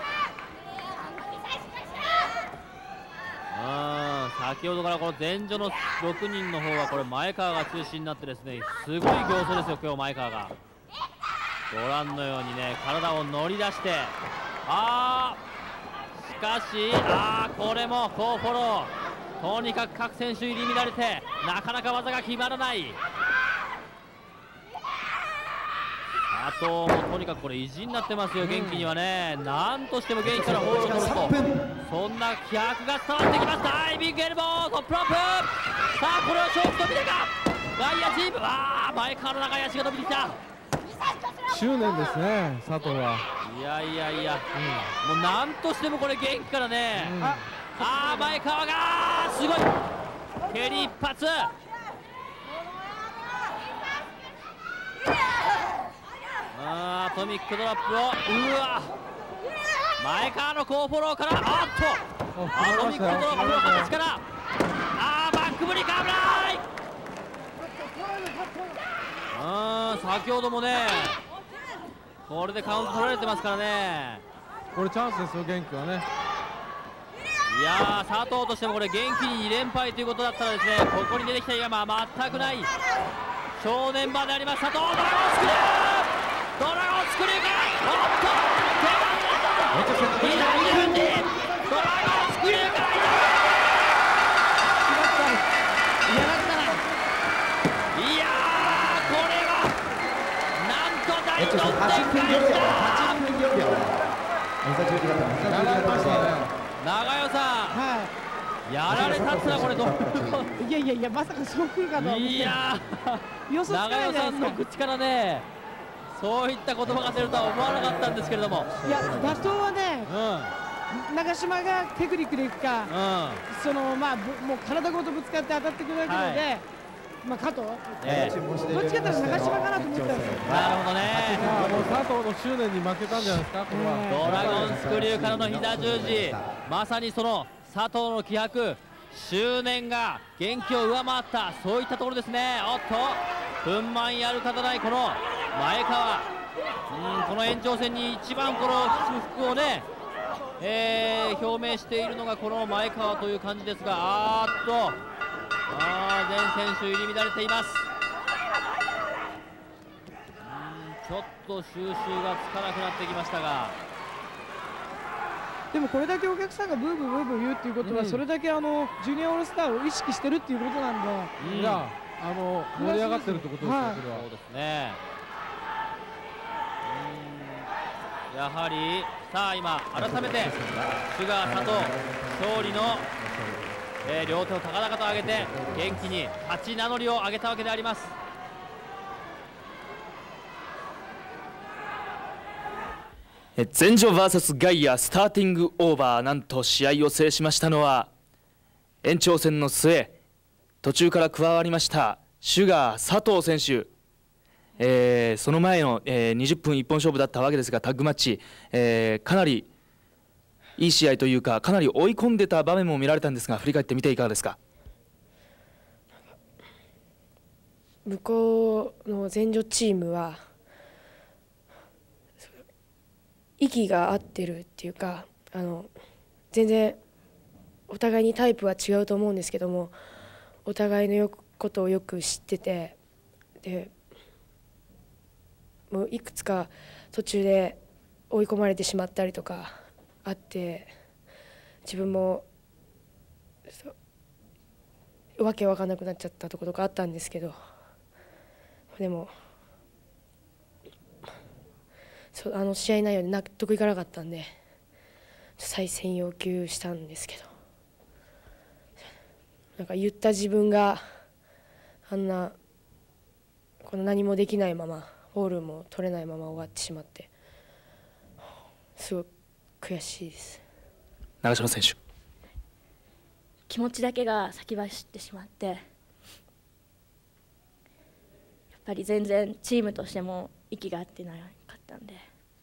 うん先ほどからこの前女のろくにんの方はこれ前川が中心になってですねすごい形相ですよ今日前川が。ご覧のようにね体を乗り出してあーしかしあーこれも好フォロー。とにかく各選手入り乱れてなかなか技が決まらない。あともとにかくこれ意地になってますよ元気にはね。なんとしても元気からホールを取るとそんな気迫が伝わってきます。ダイビングエルボートップロップ。さあこれは勝負と見てか外野チームあー前から長い足が伸びてきた。 執念ですね佐藤は。 いやいやいや、うん、もうなんとしてもこれ元気からね、うん、ああ前川がすごい蹴り一発。あアトミックドラップをうわ前川の好フォローからあっとアトミックドラップの形からあーバックブリカー危ない。あー先ほどもねこれでカウント取られてますからね。 これチャンスですよ元気はね。 いやー佐藤としてもこれ元気にに連敗ということだったらですねここに出てきた今は全くない正念場であります佐藤。ドラゴンスクリュードラゴンスクリューからおっと左順にドラゴンスクリューから嫌だったないやーこれはなんと大どんでん返した。長与さん、はい、やられたってのはこれどういやいやいやまさかそう来るかとは思って。いや予想つかないじゃないですか。長与さんの口からねそういった言葉が出るとは思わなかったんですけれども。 いや打倒はね、うん、長島がテクニックでいくか、うん、そのまあもう体ごとぶつかって当たってくるだけので、はい、まあ加藤、えー、どっちかというと長島かなと思ったんですよ。 なるほどね。 もう佐藤の執念に負けたんじゃないですかこれは。 ドラゴンスクリューからの膝十字まさにその佐藤の気迫執念が元気を上回ったそういったところですね。おっと憤懣やる方ないこの前川、うんこの延長戦に一番この祝福をね、えー、表明しているのがこの前川という感じですがあーっとあー全選手入り乱れています。うんちょっと収拾がつかなくなってきましたがでもこれだけお客さんがブーブーブーブー言うっていうことは、うん、それだけあのジュニアオールスターを意識してるっていうことなんで、 うん、いやあの盛り上がってるってことですよ、はい、それは。 そうですね。うんやはりさあ今改めてシュガー佐藤勝利の、えー、両手を高々と上げて元気に勝ち名乗りを上げたわけであります。 前女 ブイエス ガイアスターティングオーバー。なんと試合を制しましたのは延長戦の末途中から加わりましたシュガー佐藤選手、えー、その前の、えー、にじゅっぷん一本勝負だったわけですがタッグマッチ、えー、かなりいい試合というか、かなり追い込んでた場面も見られたんですが、振り返ってみていかがですか？ 向こうの前女チームは息が合ってるっていうか、あの全然お互いにタイプは違うと思うんですけども、お互いのよことをよく知ってて、でもういくつか途中で追い込まれてしまったりとかあって、自分もわけわかんなくなっちゃったところがあったんですけど、でもそうあの試合内容で納得いかなかったんで再戦要求したんですけど、なんか言った自分があんなこの何もできないままボールも取れないまま終わってしまって、すごい悔しいです。 長島選手、 気持ちだけが先走ってしまって、やっぱり全然チームとしても息が合ってなかったんで、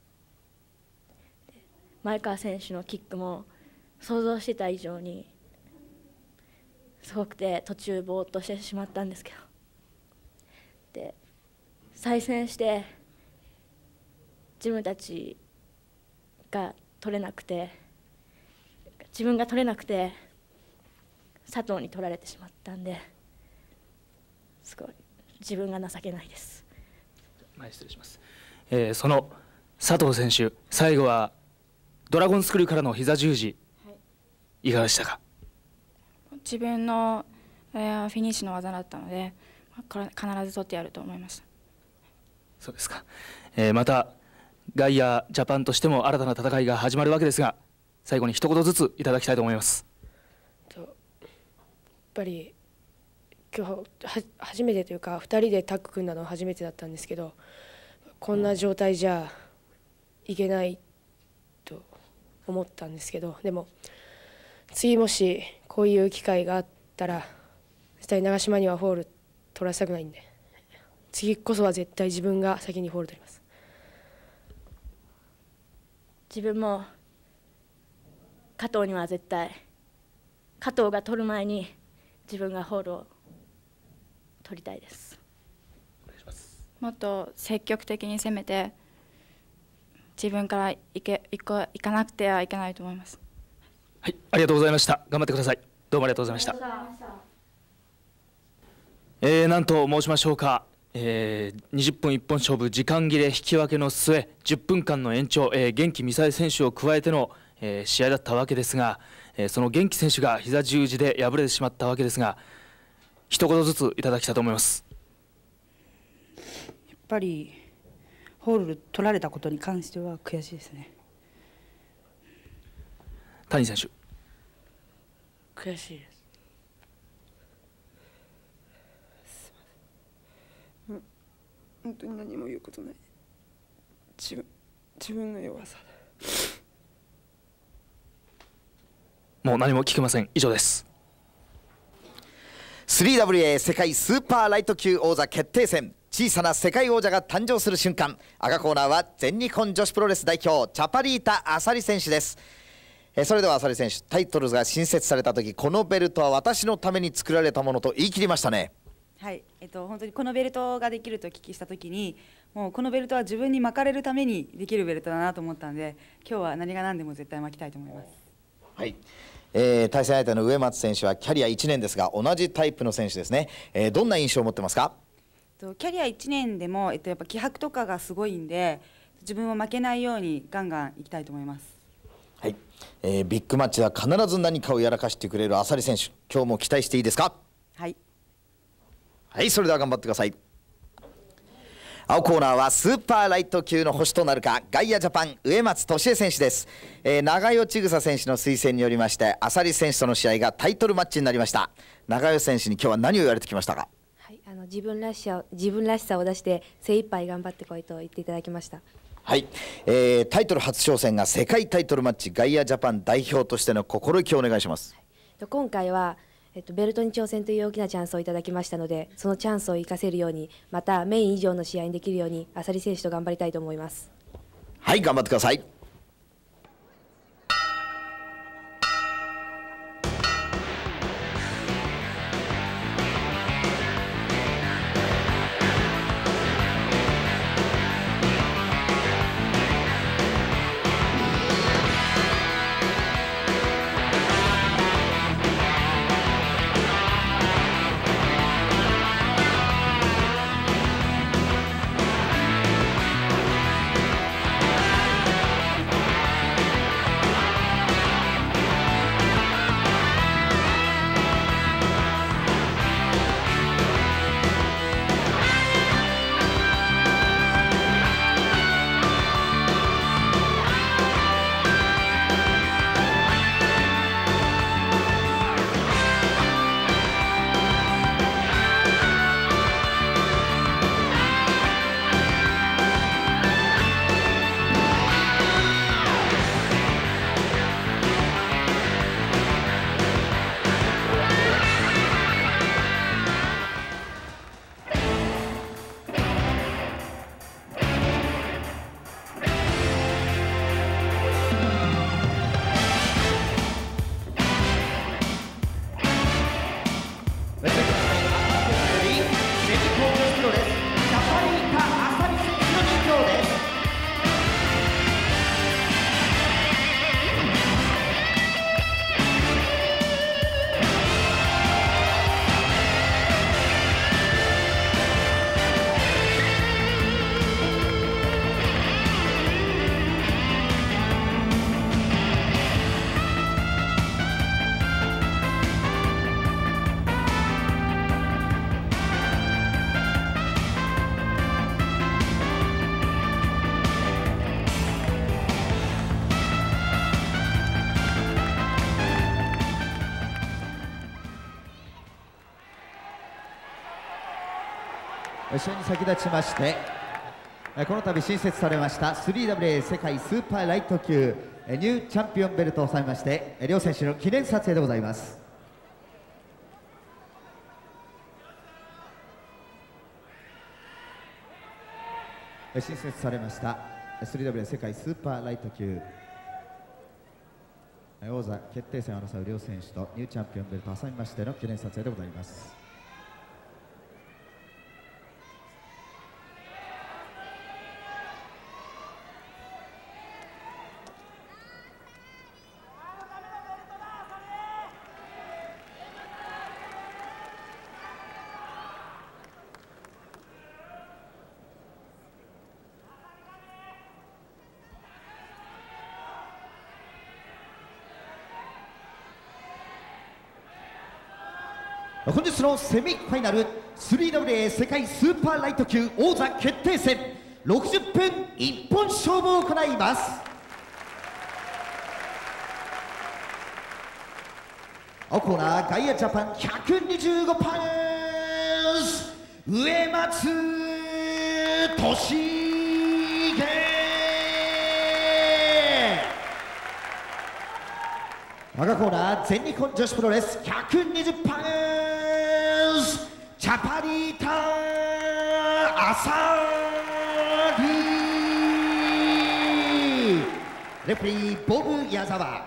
前川選手のキックも想像してた以上にすごくて、途中ぼーっとしてしまったんですけど、で再戦して自分たちが取れなくて自分が取れなくて佐藤に取られてしまったんで、すごい自分が情けないです。 前失礼します、えー、その佐藤選手、最後はドラゴンスクールからの膝十字、はい、いかがでしたか？ 自分の、えー、フィニッシュの技だったので、必ず取ってやると思いました。 そうですか、えー、またガイアジャパンとしても新たな戦いが始まるわけですが、最後に一言ずついただきたいと思います。 やっぱり今日は初めてというかふたりでタッグ組んだのは初めてだったんですけど、こんな状態じゃいけないと思ったんですけど、でも次もしこういう機会があったら絶対長島にはフォール取らせたくないんで、次こそは絶対自分が先にフォール取ります。 自分も加藤には絶対加藤が取る前に自分がフォールを取りたいです。 もっと積極的に攻めて自分からいけいかいかなくてはいけないと思います。 はい、ありがとうございました。頑張ってください。どうもありがとうございました。えー、なんと申しましょうか、えー、にじゅっぷん一本勝負、時間切れ引き分けの末じゅっぷんかんの延長、えー、元気ミサイ選手を加えての、えー、試合だったわけですが、えー、その元気選手が膝十字で敗れてしまったわけですが、一言ずついただきたいと思います。 やっぱりホール取られたことに関しては悔しいですね。 谷選手、 悔しいです。 本当に何も言うことない。自分自分の弱さだ。 もう何も聞けません。以上です。 スリーダブリューエー 世界スーパーライト級王座決定戦、小さな世界王者が誕生する瞬間。赤コーナーは全日本女子プロレス代表チャパリータ・アサリ選手です。えそれではアサリ選手、タイトルが新設された時、このベルトは私のために作られたものと言い切りましたね。 はい、えっと、本当にこのベルトができるとお聞きしたときに、もうこのベルトは自分に巻かれるためにできるベルトだなと思ったんで、今日は何が何でも絶対巻きたいと思います。 はい、えー、対戦相手の上松選手はキャリアいちねんですが、同じタイプの選手ですね。えー、どんな印象を持ってますか？ キャリアいちねんでも、えっと、やっぱ気迫とかがすごいんで、自分も負けないようにガンガンいきたいと思います。 はい、えー、ビッグマッチでは必ず何かをやらかしてくれるアサリ選手、今日も期待していいですか？ はい。 はい、それでは頑張ってください。青コーナーはスーパーライト級の星となるか、ガイアジャパン上松俊恵選手です。えー、長与千草選手の推薦によりまして、アサリ選手との試合がタイトルマッチになりました。長与選手に今日は何を言われてきましたか？ はい、あの自分らしさ自分らしさを出して精一杯頑張ってこいと言っていただきました。 はい、えー、タイトル初挑戦が世界タイトルマッチ、ガイアジャパン代表としての心意気をお願いします。 はい、今回はえっと、ベルトに挑戦という大きなチャンスをいただきましたので、そのチャンスを生かせるように、またメイン以上の試合にできるように、アサリ選手と頑張りたいと思います。 はい、頑張ってください。 試合に先立ちましてこの度新設されました スリーダブリューエー 世界スーパーライト級ニューチャンピオンベルトを収めまして両選手の記念撮影でございます。新設されました スリーダブリューエー 世界スーパーライト級王座決定戦を争う両選手とニューチャンピオンベルトを挟みましての記念撮影でございます。本日のセミファイナル スリーダブリューエー 世界スーパーライト級王座決定戦ろくじゅっぷん一本勝負を行います。青コーナーガイアジャパンひゃくにじゅうごパンス植松俊秀、赤コーナー全日本女子プロレスひゃくにじゅうパンスチャパリータアサリ、レフェリーボブ矢沢。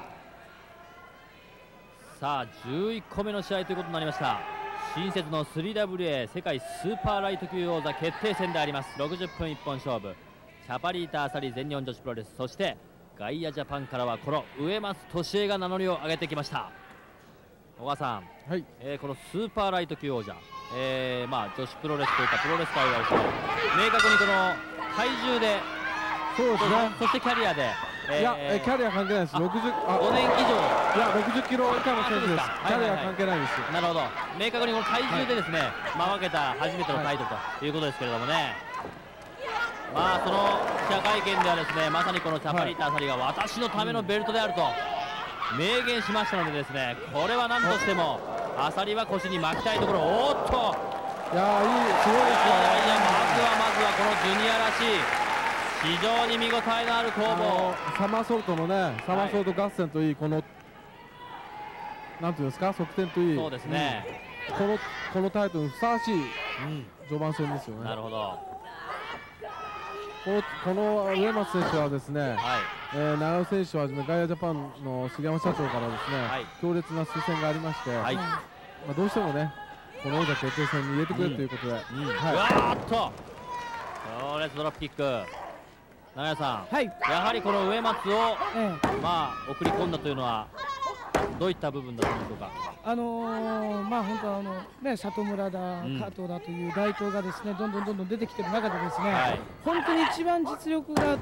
さあじゅういっこめの試合ということになりました。新設の スリーダブリューエー 世界スーパーライト級王座決定戦であります。ろくじゅっぷん一本勝負、チャパリータアサリ全日本女子プロレス、そしてガイアジャパンからはこの植松俊恵が名乗りを上げてきました。小川さん、はい、えー、このスーパーライト級王者、えー、まあ女子プロレスといったプロレス界はですね、明確にこの体重で、 そうですね、 そしてキャリアで、えー、いや、 えー、キャリア関係ないです。ろくじゅう、あ、 ごねん以上、 いやろくじゅっキロ以下の選手です。キャリア関係ないです。 なるほど、明確にこの体重でですね、はい、まあ分けた初めてのタイトルということですけれどもね。まあその記者会見ではですね、まさにこのチャパリータアサリが私のためのベルトであると明言しましたのでですね、これは何としてもアサリは腰に巻きたいところ。おっと、 いやー、いい、すごいですよ。 いや、まずはまずはこのジュニアらしい非常に見応えのある攻防、 サマーソルトのね、サマーソルト合戦といい、このなんていうんですか、側転といい、 そうですね、 うん、このこのタイトルにふさわしい序盤戦ですよね。 なるほど。 このこの植松選手はですね、はい、えー、長尾選手をはじめガイアジャパンの杉山社長からですね、はい、強烈な推薦がありまして、はい、まあどうしてもねこの王座決定戦に入れてくれということで、 うんうん、はい、うわーっと強烈ドロップキック。長屋さん、はい、やはりこの植松を、ええ、まあ送り込んだというのはどういった部分だったんでしょうか。 あのー、まあ本当あのね、里村だ、うん、加藤だという大東がですねどんどんどんどん出てきている中でですね、はい、本当に一番実力があって、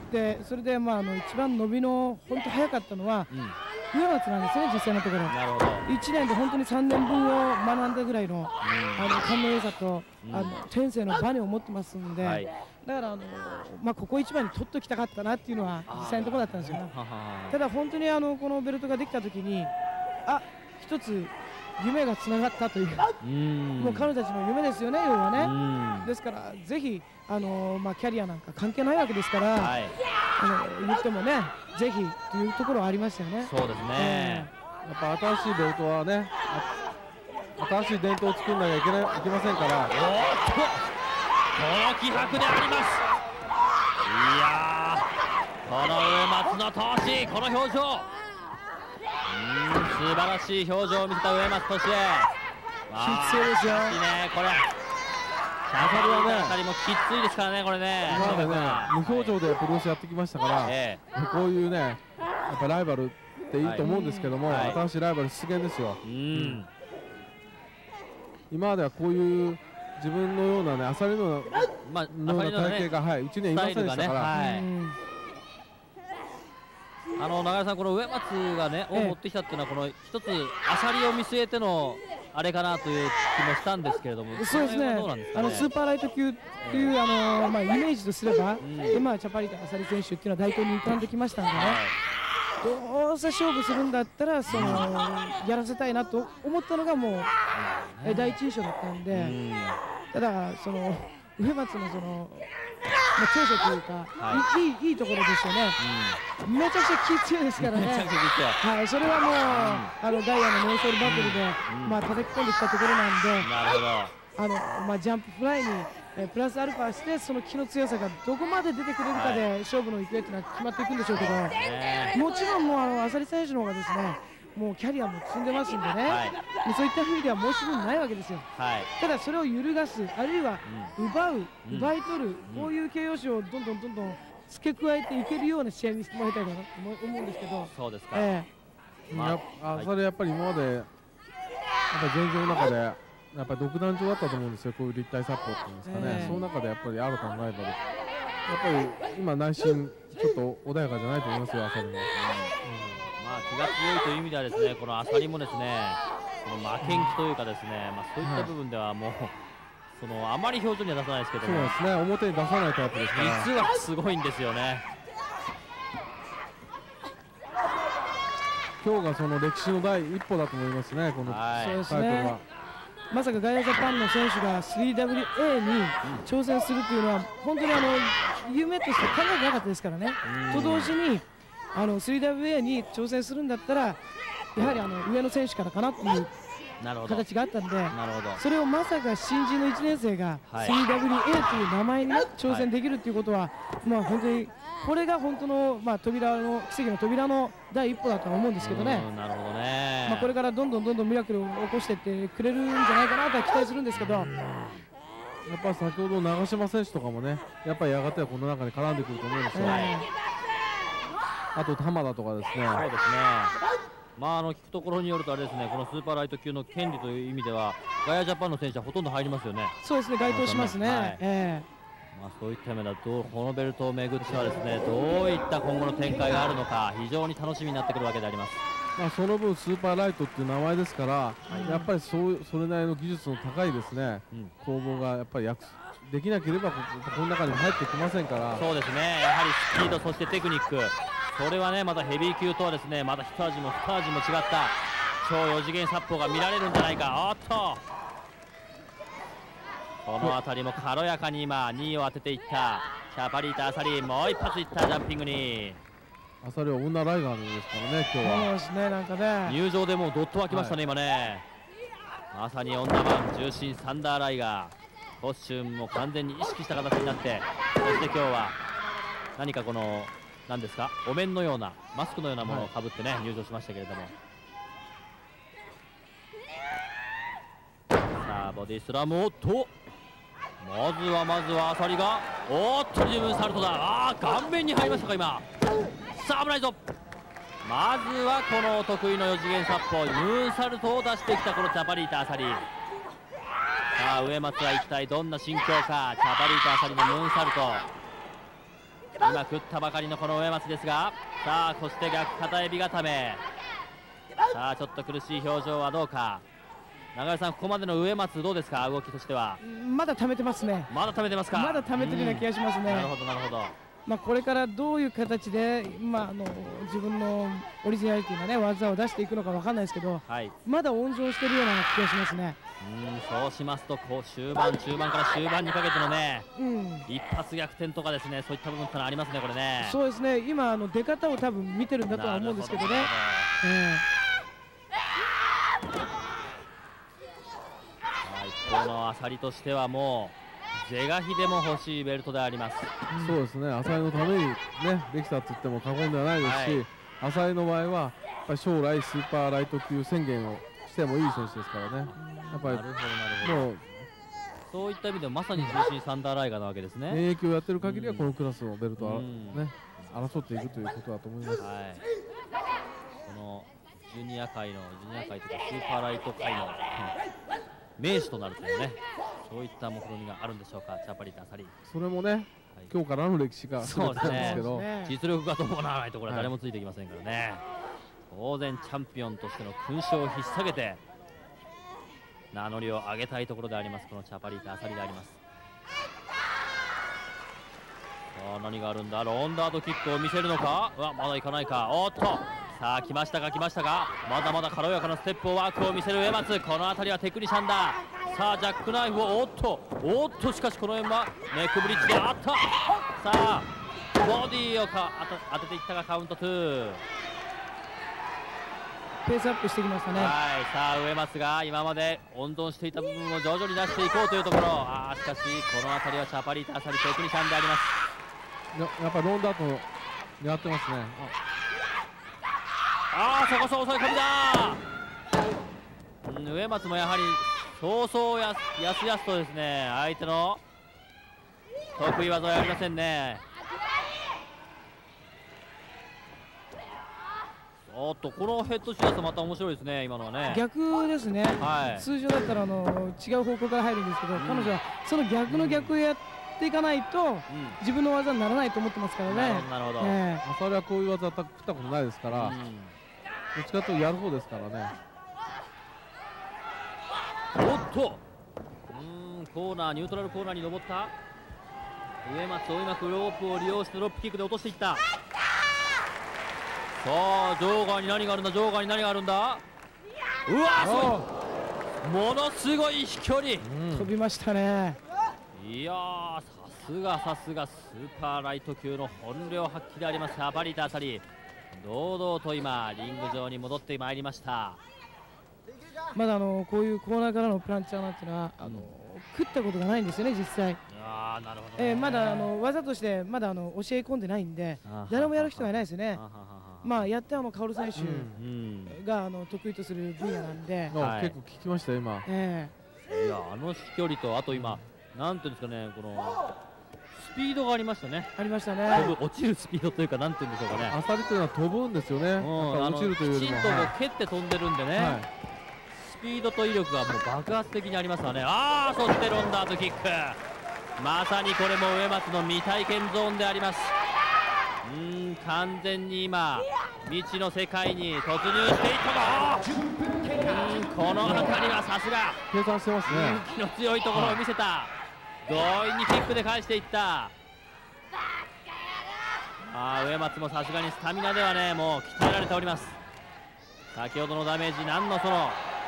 それでまああの一番伸びの本当早かったのは、うん、植松なんですね、実際のところ。なるほど。いちねんで本当にさんねんぶんを学んだぐらいの、うん、あの勘の良さと、うん、あの天性のバネを持ってますんで、はい、だからあの、まあ、ここ一番に取っておきたかったなっていうのは実際のところだったんですよ。ただ本当にあのこのベルトができたときに、あ、一つ夢がつながったという、もう彼女たちの夢ですよね、要はね。ですからぜひあの、まあ、キャリアなんか関係ないわけですから、はい、あの言ってもね、ぜひというところはありましたよね。 そうですね、 えー、やっぱ新しいベルトはね、新しい伝統を作らなきゃいけない、いけませんから。おっと、この気迫であります。いやー、この植松の闘志、この表情、うん、素晴らしい表情を見せた植松俊恵。 きついですよ。 いいね、これ。アサリはね、アサリもきついですからね、これね。 今までね、無表情でプロレスやってきましたから、ええ、こういうね、やっぱライバルっていいと思うんですけども、はい、新しいライバル出現ですよ。うん、今まではこういう自分のようなね、アサリのような、まあ、のような体型が、はい、うちにはいませんでしたから。 あの長谷さん、この植松がね、を持ってきたっていうのは、この一つアサリを見据えてのあれかなという気もしたんですけれども、 そうですね、あのスーパーライト級という、あのまあイメージとすれば、今チャパリタアサリ選手っていうのは大東に浮かんできましたんでね、どうせ勝負するんだったらそのやらせたいなと思ったのがもう第一印象だったんで、ただその上松のその、まあ、長所というか、はい、いいいいところですよね、うん、めちゃくちゃ気強いですからね、 めちゃくちゃ気強い、 はい、それはもう、うん、あのガイアのノーソールバトルで、うんまあ、叩き込んできたところなんで、 なるほどあの、まあ、ジャンプフライにえプラスアルファして、その気の強さがどこまで出てくれるかで、はい、勝負の行方というのは決まっていくんでしょうけど、もちろんもうあの浅利選手の方がですね、もうキャリアも積んでますんでね、はい、もうそういった意味では申し分ないわけですよ、はい、ただそれを揺るがす、あるいは奪う、うん、奪い取る、うん、こういう形容詞をどんどんどんどん付け加えていけるような試合にしてもらいたいかなと思うんですけど、 そうですか、 えーまあ、あそれやっぱり今までやっぱり前場の中でやっぱり独壇場だったと思うんですよ、こういう立体殺法っていうんですかね、えー、その中でやっぱり新たなライバル、やっぱり今内心ちょっと穏やかじゃないと思いますよ、浅利も。 まあ、気が強いという意味ではですね、この浅利もですね、この負けん気というかですね、まあ、そういった部分ではもう、はい、そのあまり表情には出さないですけども、 そうですね、表に出さないタイプですから、 実はすごいんですよね。 今日がその歴史の第一歩だと思いますね、このタイトルは。 まさかガイアジャパンの選手が スリーダブリューエー に挑戦するというのは、本当にあの夢として考えてなかったですからね。と同時にあの スリーダブリューエー に挑戦するんだったら、やはりあの上の選手からかなっていう形があったんで、それをまさか新人のいちねん生が スリーダブリューエー という名前に挑戦できるということは、まあ本当にこれが本当のまあ扉の奇跡の扉の第一歩だとは思うんですけどね。 なるほどね。 まあこれからどんどんどんどんミラクルを起こしていってくれるんじゃないかなとは期待するんですけど。 やっぱり先ほど長嶋選手とかもね、やっぱりやがてはこの中に絡んでくると思うんですよ。えー、あと玉田とかですね。 そうですね。まああの聞くところによるとあれですね、このスーパーライト級の権利という意味ではガイアジャパンの選手はほとんど入りますよね。 そうですね、該当しますね。はい、えー、まあそういった意味ではどうこのベルトをめぐってはですね、どういった今後の展開があるのか非常に楽しみになってくるわけであります。 まあその分スーパーライトっていう名前ですから、はい、やっぱりそうそれなりの技術の高いですね、うん、攻防がやっぱり約できなければここ、この中にも入ってきませんから。 そうですね、やはりスピードそしてテクニック、それはねまたヘビー級とはですねまた一味も二味も違った超よ次元殺法が見られるんじゃないか。おっとこの辺りも軽やかに今にいを当てていったチャパリータアサリ、もう一発いったジャンピングに。 アサリは女ライガーですからね、今日は。 そうですね、なんかね入場でもうドッと沸きましたね、はい、今ね。まさに女版重心サンダーライガー、コスチュームも完全に意識した形になって、そして今日は何かこの何ですか、お面のようなマスクのようなものをかぶってね、はい、入場しましたけれども、さあボディスラムをとまずはまずはアサリがおっと自分サルトだ。ああ顔面に入りましたか今。さあ危ないぞ。まずはこの得意のよ次元殺法ムーンサルトを出してきたこのチャパリータアサリ。さあ上松は一体どんな心境か。チャパリータアサリのムーンサルト、今食ったばかりのこの上松ですが、さあそして逆片エビ固め。さあちょっと苦しい表情はどうか。永井さん、ここまでの上松どうですか、動きとしては。 まだ溜めてますね。 まだ溜めてますか。 まだ溜めてるような気がしますね。 なるほどなるほど。 まあこれからどういう形で、まあ、あの自分のオリジナリティな、ね、技を出していくのかわかんないですけど、はい、まだ温存しているような気がしますね。 うんそうしますとこう終盤中盤から終盤にかけてのね、うん、一発逆転とかですね、そういった部分ってのはありますね、これね。 そうですね、今あの出方を多分見てるんだとは思うんですけどね。 一方のアサリとしてはもう是が非でも欲しいベルトであります。 うん、そうですね、浅井のためにねできたと言っても過言ではないですし、はい、浅井の場合はやっぱり将来スーパーライト級宣言をしてもいい選手ですからね。やっぱりもうそういった意味でもまさに重心サンダーライガーなわけですね。 現役をやってる限りはこのクラスのベルトはね争っていくということだと思います。はい、 このジュニア界のジュニア界というかスーパーライト界の名手となるというね、そういった目論みがあるんでしょうか、チャパリタアサリ。 それもね、はい、今日からの歴史がそうですね、実力が伴わないところは誰もついてきませんからね、はい、当然チャンピオンとしての勲章を引っ提げて名乗りを上げたいところであります、このチャパリタアサリであります。さあ何があるんだ、ロンダートキックを見せるのか。うわまだいかないか。おっとさあ来ましたか来ましたか。まだまだ軽やかなステップをワークを見せる上松。この辺りはテクニシャンだ。 さあジャックナイフをおっとおっと、しかしこの辺はネックブリッジであった。さあボディをか当て当てていったがカウントツー。 ペースアップしてきましたね。 はい、さあ上松が今まで温存していた部分を徐々に出していこうというところ。ああしかしこの辺りはチャパリータ・アサリテクニシャンであります。 ややっぱロンダート狙ってますね。 ああそこそこ襲い込みだ。うん、上松もやはりそうそうやすやすやすとですね相手の得意技はやりませんね。おっとこのヘッドシュートまた面白いですね今のはね。 逆ですね、はい、通常だったらあの違う方向から入るんですけど、うん、彼女はその逆の逆をやっていかないと、うん、自分の技にならないと思ってますからね。 なるほど。 アサリはこういう技食ったことないですから、うん、どっちかというとやる方ですからね。 おっとうんコーナーニュートラルコーナーに登った上松をうまくロープを利用してドロップキックで落としていった。さあ場外に何があるんだ、場外に何があるんだ。うわーすごい、ものすごい飛距離、 うん、飛びましたね。 いやーさすがさすがスーパーライト級の本領発揮でありますチャパリータ・アサリ、堂々と今リング上に戻ってまいりました。 まだあのこういうコーナーからのプランチャーなんていうのはあの、うん、食ったことがないんですよね実際。 あーなるほど、ね、 えー、まだあの技としてまだあの教え込んでないんで誰もやる人がいないですよね。まあやってあのカオル選手があの得意とする分野なんで、 はい、結構聞きました今。 えー、いやあの飛距離とあと今なんていうんですかねこのスピードがありましたね。 ありましたね。 飛ぶ落ちるスピードというかなんていうんでしょうかね。 アサリというのは飛ぶんですよね。うん、落ちるというよりもきちんとこう蹴って飛んでるんでね。はい、スピードと威力がもう爆発的にありますわね。ああそしてロンダートキック、まさにこれも上松の未体験ゾーンであります。うーん完全に今未知の世界に突入していったが、うんこの辺りはさすが計算してますね。 気の強いところを見せた。強引にキックで返していった。あ上松もさすがにスタミナではねもう鍛えられております。先ほどのダメージなんのそのうん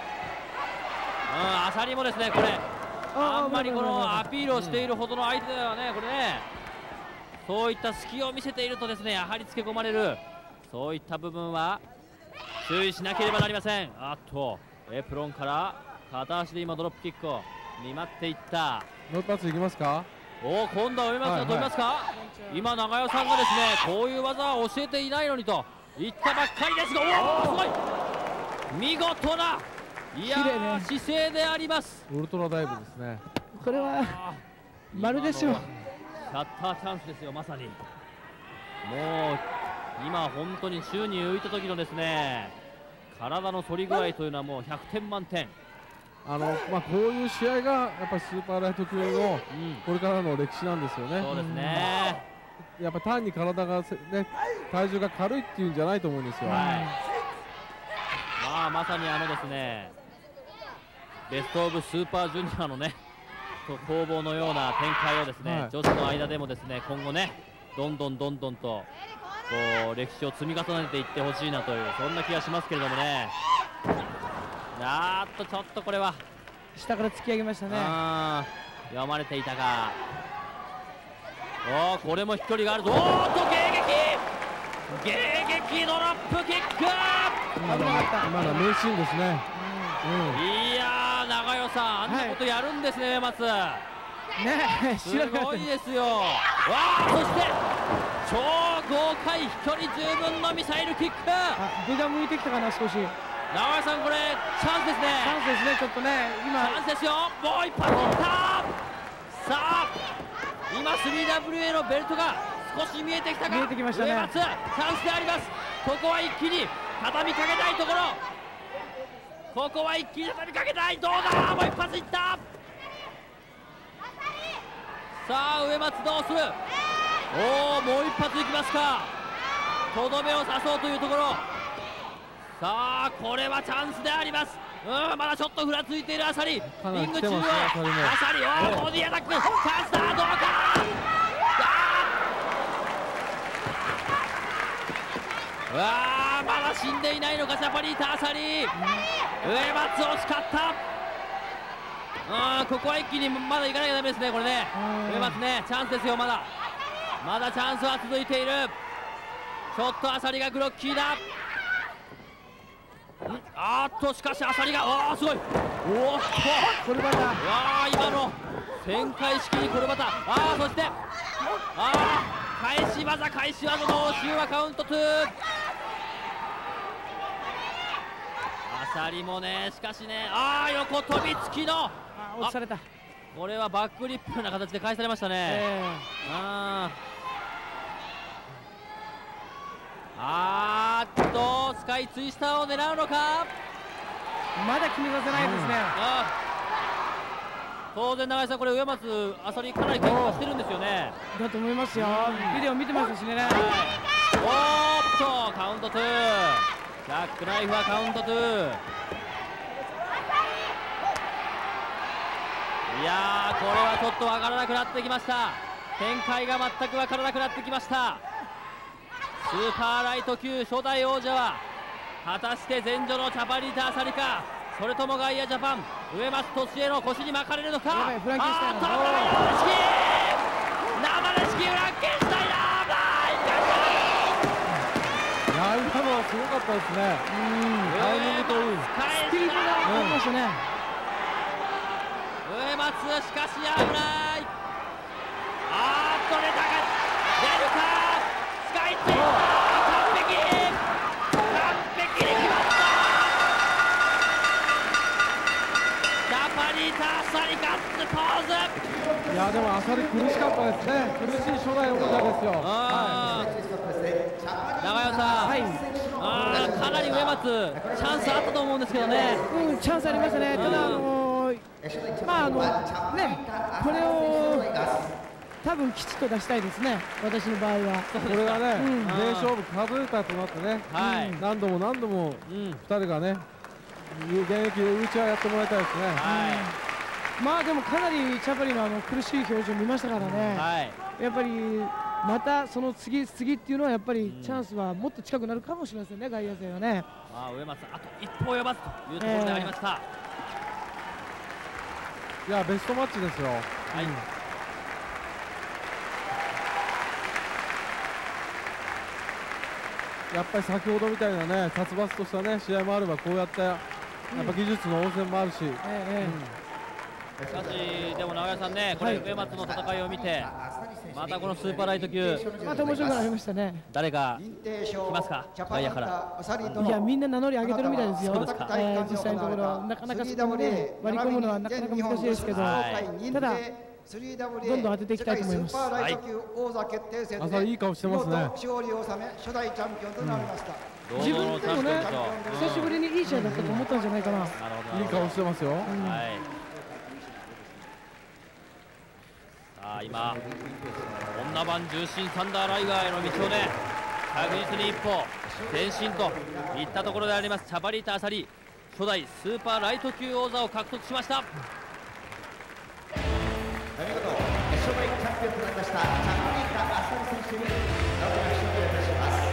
アサリもですねこれあんまりこのアピールをしているほどの相手ではねこれねそういった隙を見せているとですねやはりつけ込まれる、そういった部分は注意しなければなりません。あっとエプロンから片足で今ドロップキックを見舞っていった。 もう一発いきますか。 おお今度は上松が飛びますか、はいはい、今長代さんがですねこういう技は教えていないのにと言ったばっかりですが、おおすごい見事ないやー姿勢であります。 ウルトラダイブですね。 これはまるでしょう。 シャッターチャンスですよまさに。もう今本当に宙に浮いた時のですね体の反り具合というのはもうひゃくてん満点。 あのまあこういう試合がやっぱりスーパーライト級のこれからの歴史なんですよね。 そうですね。 やっぱ単に体がね体重が軽いっていうんじゃないと思うんですよ。はい、 まあまさにあのですねベストオブスーパージュニアのね攻防のような展開をですね、はい、女子の間でもですね今後ねどんどんどんどんとこう歴史を積み重ねていってほしいなというそんな気がしますけれどもね。あーっとちょっとこれは下から突き上げましたね。 あ読まれていたがおーこれも飛距離があるぞ。おーっと迎撃迎撃ドロップキック、 今の今の名シーンですね。 うん、いやー長代さんあんなことやるんですね、はい、松ねすごいですよ。わあそして超豪快飛距離十分のミサイルキック。 出が向いてきたかな少し。 長代さんこれチャンスですね。 チャンスですねちょっとね今チャンスですよ。もう一発いった。さあ今 スリーダブリューエー のベルトが少し見えてきたか。 見えてきましたね。 上松チャンスであります。ここは一気に畳みかけたいところ。ここは一気に畳みかけたい。どうだもう一発いった。さあ上松どうする。おおもう一発いきますか。とどめを刺そうというところ。さあこれはチャンスであります。うんまだちょっとふらついているアサリ。リング中央アサリおーボディアタックチャンスだ。どうかうわあまだ死んでいないのかチャパリータアサリ。上松惜しかった。 あーここは一気にまだ行かなきゃダメですね、これね。上松ね、チャンスですよ、まだまだチャンスは続いている。ちょっとアサリがグロッキーだ。あーっとしかしアサリが、あーすごい、おーっとコルバタ、 わあ今の旋回式にコルバタ、あーそしてあー返し技、返し技の応酬はカウントツー。アサリもね、しかしね、あー横飛びつきの、あ押された。 これはバックリップな形で返されましたね。えー、あーあーっとスカイツイスターを狙うのか、 まだ決めさせないですね。 あ当然永井さん、これ上松あさりかなり結果してるんですよね。 だと思いますよ、ビデオ見てますしね。はい、 おーっとカウントツー、ジャックナイフはカウントツー。いやーこれはちょっと分からなくなってきました。展開が全く分からなくなってきました。スーパーライト級初代王者は果たして前女のチャパリータ・アサリか、それともガイアジャパン上松俊恵の腰に巻かれるのか。あーっと生レシキ生レシキフランケンシュタイナーバいや今のはすごかったですね。うんタイミングといいスピードがありましたね。 上松しかし危ない。あーっとネタが出るか、スカイツイスター完璧完璧に決まった。ジャパニータ・アサリガッツポーズ。 いやでもアサリ苦しかったですね。苦しい初代王者ですよ。 あ長与さん、はい、あーかなり上松チャンスあったと思うんですけどね。 うんチャンスありましたね。ただあのー、まああのねこれを多分きちっと出したいですね、私の場合は。 これがね、うん、名勝負数えたとなってね、はい、何度も何度もふたりがね、現役でうちはやってもらいたいですね。 はい、まあでもかなりチャパリのあの苦しい表情見ましたからね、はい、やっぱりまたその次次っていうのはやっぱりチャンスはもっと近くなるかもしれませんね、外野戦はね。 まあ上松あと一歩及ばずというところでありました。 えー、いやベストマッチですよ。はい、うんやっぱり先ほどみたいなね殺伐としたね試合もあれば、こうやってやっぱ技術の応戦もあるし、しかしでも長屋さんね、これ上松の戦いを見てまたこのスーパーライト級また面白くなりましたね。 誰が来ますか、外野から。 いやみんな名乗り上げてるみたいですよ。えー、実際のところなかなかそこまで割り込むのはなかなか難しいですけど、はい、ただどんどん当てていきたいと思います。はい、 あさりいい顔してますね。 勝利を収め初代チャンピオンとなりました。 うん、自分でもね久しぶりにいい試合だったと思ったんじゃないかな。いい顔してますよ。うん、はい、 さあ今女版重心サンダーライガーへの道をね確実に一歩前進といったところであります。チャパリータ・アサリ初代スーパーライト級王座を獲得しました。 見事初代チャンピオンとなりましたチャパリータ・アサリ選手に大きな勝利をいたします。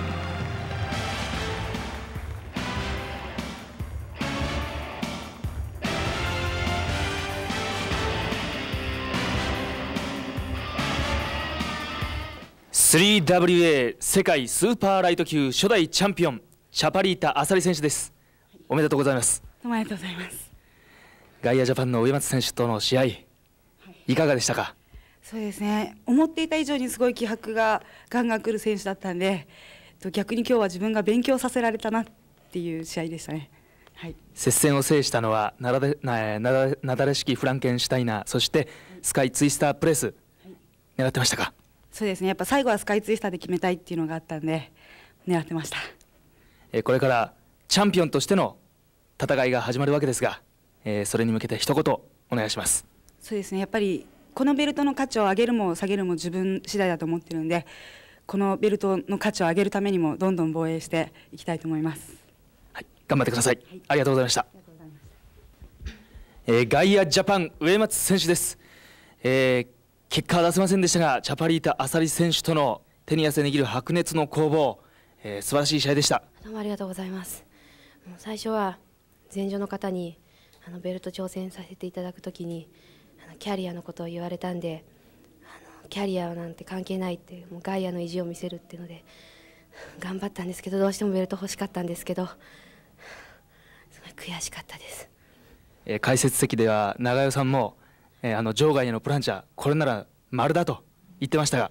スリーダブリューエー 世界スーパーライト級初代チャンピオンチャパリータ・アサリ選手です。おめでとうございます。 おめでとうございます。 ガイアジャパンの上松選手との試合、いかがでしたか？ そうですね、思っていた以上にすごい気迫がガンガン来る選手だったんで、逆に今日は自分が勉強させられたなっていう試合でしたね。はい、 接戦を制したのはなだれななだなだれ式フランケンシュタイナー、そしてスカイツイスタープレス、はい、狙ってましたか？ そうですね、やっぱ最後はスカイツイスターで決めたいっていうのがあったんで狙ってました。 えこれからチャンピオンとしての戦いが始まるわけですが、えー、それに向けて一言お願いします。 そうですね、やっぱりこのベルトの価値を上げるも下げるも自分次第だと思ってるんで、このベルトの価値を上げるためにもどんどん防衛していきたいと思います。 はい、頑張ってください。はい、ありがとうございました。えー、ガイアジャパン上松選手です。えー、結果は出せませんでしたが、チャパリータ・アサリ選手との手に汗握る白熱の攻防、えー、素晴らしい試合でした。 どうもありがとうございます。最初は前場の方にあのベルト挑戦させていただくときにあのキャリアのことを言われたんで、あのキャリアなんて関係ないって、もうガイアの意地を見せるっていうので頑張ったんですけど、どうしてもベルト欲しかったんですけど、すごい悔しかったです。 えー、解説席では長代さんも、えー、あの場外へのプランチャー、これなら丸だと言ってましたが、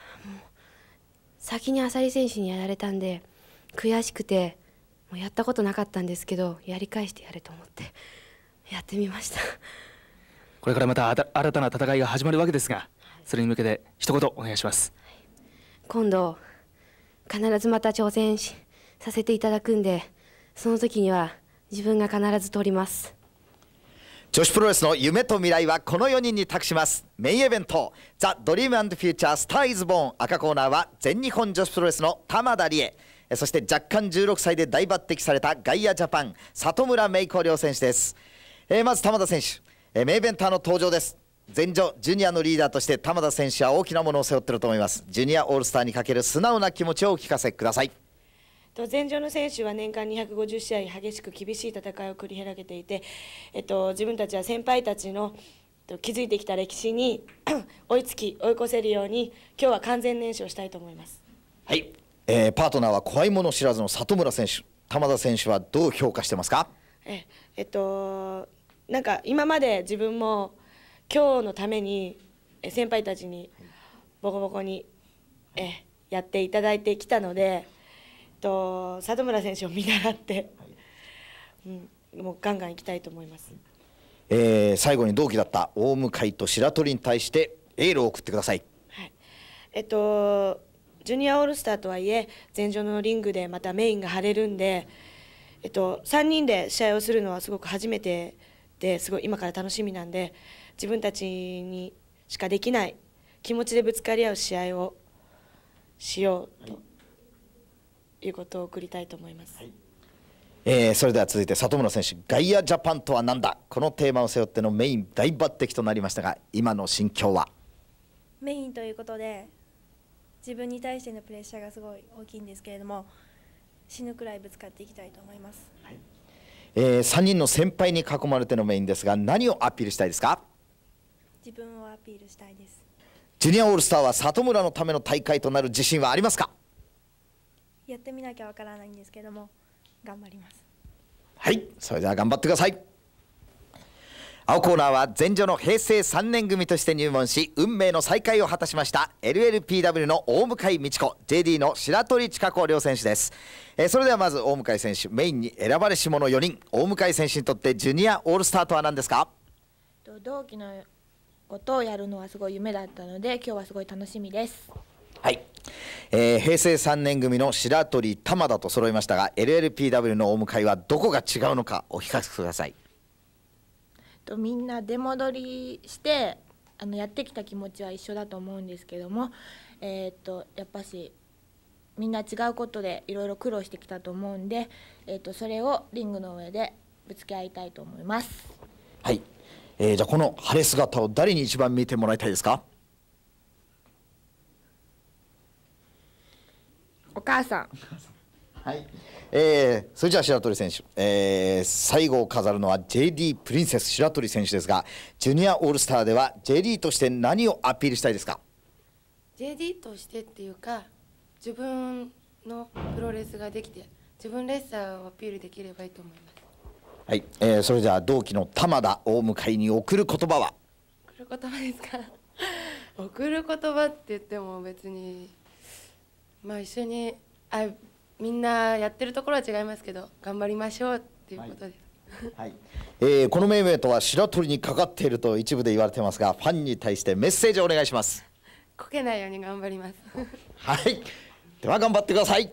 先に浅利選手にやられたんで悔しくて、もうやったことなかったんですけど、やり返してやれと思ってやってみました。 これからまた新たな戦いが始まるわけですが、それに向けて一言お願いします。 今度必ずまた挑戦しさせていただくんで、その時には自分が必ず取ります。 女子プロレスの夢と未来はこのよにんに託します。メインイベントザ・ドリーム&フューチャースター・イズ・ボーン、赤コーナーは全日本女子プロレスの玉田理恵、そして若干じゅうろくさいで大抜擢されたガイアジャパン里村芽衣子両選手です。えー、まず玉田選手、えー、メインイベンターの登場です。前女ジュニアのリーダーとして玉田選手は大きなものを背負っていると思います。ジュニアオールスターにかける素直な気持ちをお聞かせください。 前女の選手は年間にひゃくごじゅっしあい激しく厳しい戦いを繰り広げていて、えっと、自分たちは先輩たちの築いてきた歴史に追いつき追い越せるように今日は完全燃焼したいと思います。 はい、えー、パートナーは怖いもの知らずの里村選手、玉田選手はどう評価してますか？ ええっとなんか今まで自分も今日のために先輩たちにボコボコにえやっていただいてきたので、と里村選手を見習って、うん、もうガンガンいきたいと思います。 えー、最後に同期だった大向と白鳥に対してエールを送ってください。 はい、えっとジュニアオールスターとはいえ前場のリングでまたメインが張れるんで、えっと、さんにんで試合をするのはすごく初めてですごい今から楽しみなんで、自分たちにしかできない気持ちでぶつかり合う試合をしようということを送りたいと思います。はい、 えー、それでは続いて里村選手、ガイアジャパンとは何だ、このテーマを背負ってのメイン大抜擢となりましたが、今の心境は？ メインということで自分に対してのプレッシャーがすごい大きいんですけれども、死ぬくらいぶつかっていきたいと思います。はい、 えー、さんにんの先輩に囲まれてのメインですが、何をアピールしたいですか？ 自分をアピールしたいです。 ジュニアオールスターは里村のための大会となる自信はありますか？ やってみなきゃわからないんですけども頑張ります。 はい、それでは頑張ってください。青コーナーは前女の平成さんねん組として入門し運命の再会を果たしました エルエルピーダブリュー の大向美智子、 ジェーディー の白鳥千佳子両選手です。えー、それではまず大向選手、メインに選ばれし者よにん、大向選手にとってジュニアオールスターとは何ですか？ 同期のことをやるのはすごい夢だったので今日はすごい楽しみです。 はい、えー、平成さんねん組の白鳥玉田と揃いましたが エルエルピーダブリュー の大向はどこが違うのかお聞かせください。 とみんな出戻りしてあのやってきた気持ちは一緒だと思うんですけども、えー、っとやっぱしみんな違うことでいろいろ苦労してきたと思うんで、えー、っとそれをリングの上でぶつけ合いたいと思います。 はい、えー、じゃあこの晴れ姿を誰に一番見てもらいたいですか？ お母さん。 はい、えー、それじゃあ白鳥選手、えー、最後を飾るのは ジェーディー プリンセス白鳥選手ですが、ジュニアオールスターでは ジェーディー として何をアピールしたいですか？ ジェーディー としてっていうか、自分のプロレスができて自分レッサーをアピールできればいいと思います。 はい、えー、それでは同期の玉田大向に送る言葉は？ 送る言葉ですか？送る言葉って言っても別にまあ一緒にあみんなやってるところは違いますけど頑張りましょうっていうことです。 はいはい、えー、このメイウェイとは白鳥にかかっていると一部で言われてますが、ファンに対してメッセージをお願いします。 こけないように頑張ります。 はい、では頑張ってください。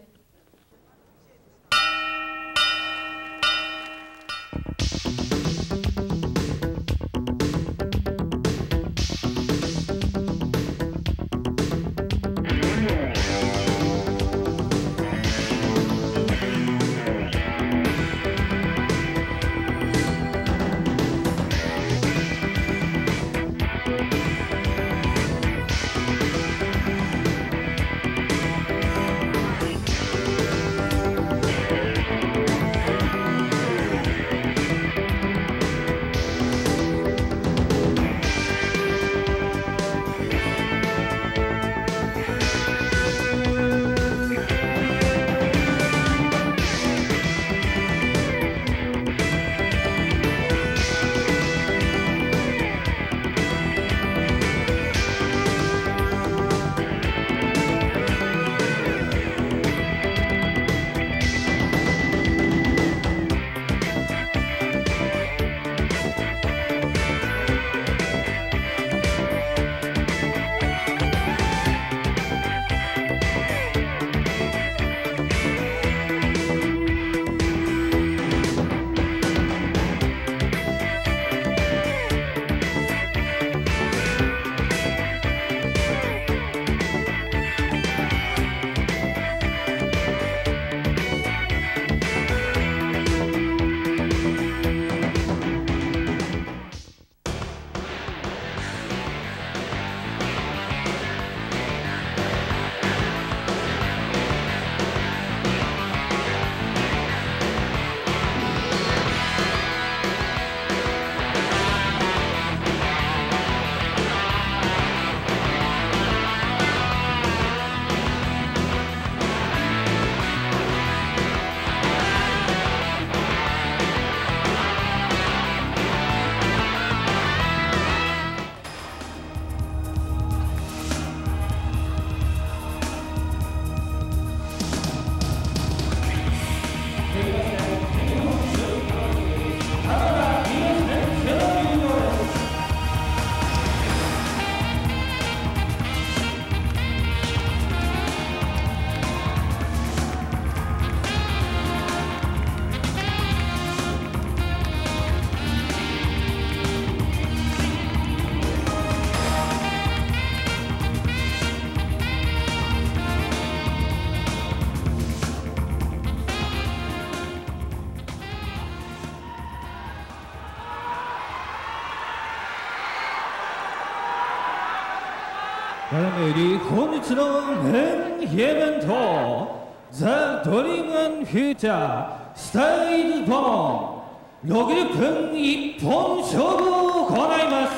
ただいまより本日のメインイベントザ・ドリーム&フューチャースタイル部門ろくじゅっぷん一本勝負を行います。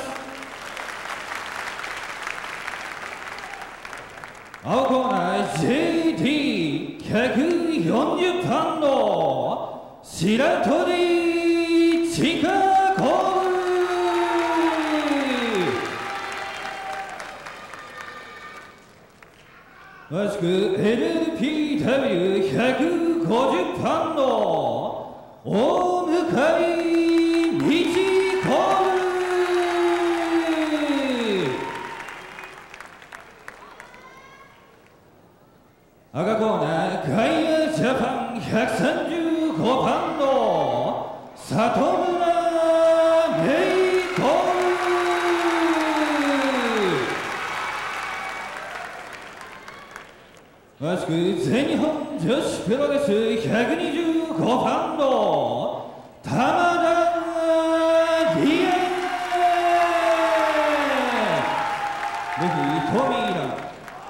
青コーナー ジェイディーひゃくよんじゅう パウンド白鳥千佳子同じく エルエルピーダブリューひゃくごじゅう パウンド大向道子赤コーナーガイアジャパンひゃくさんじゅうごパウンド里村芽衣子同じく全日本女子プロレスひゃくにじゅうごパウンド玉田理恵レフリートミーラ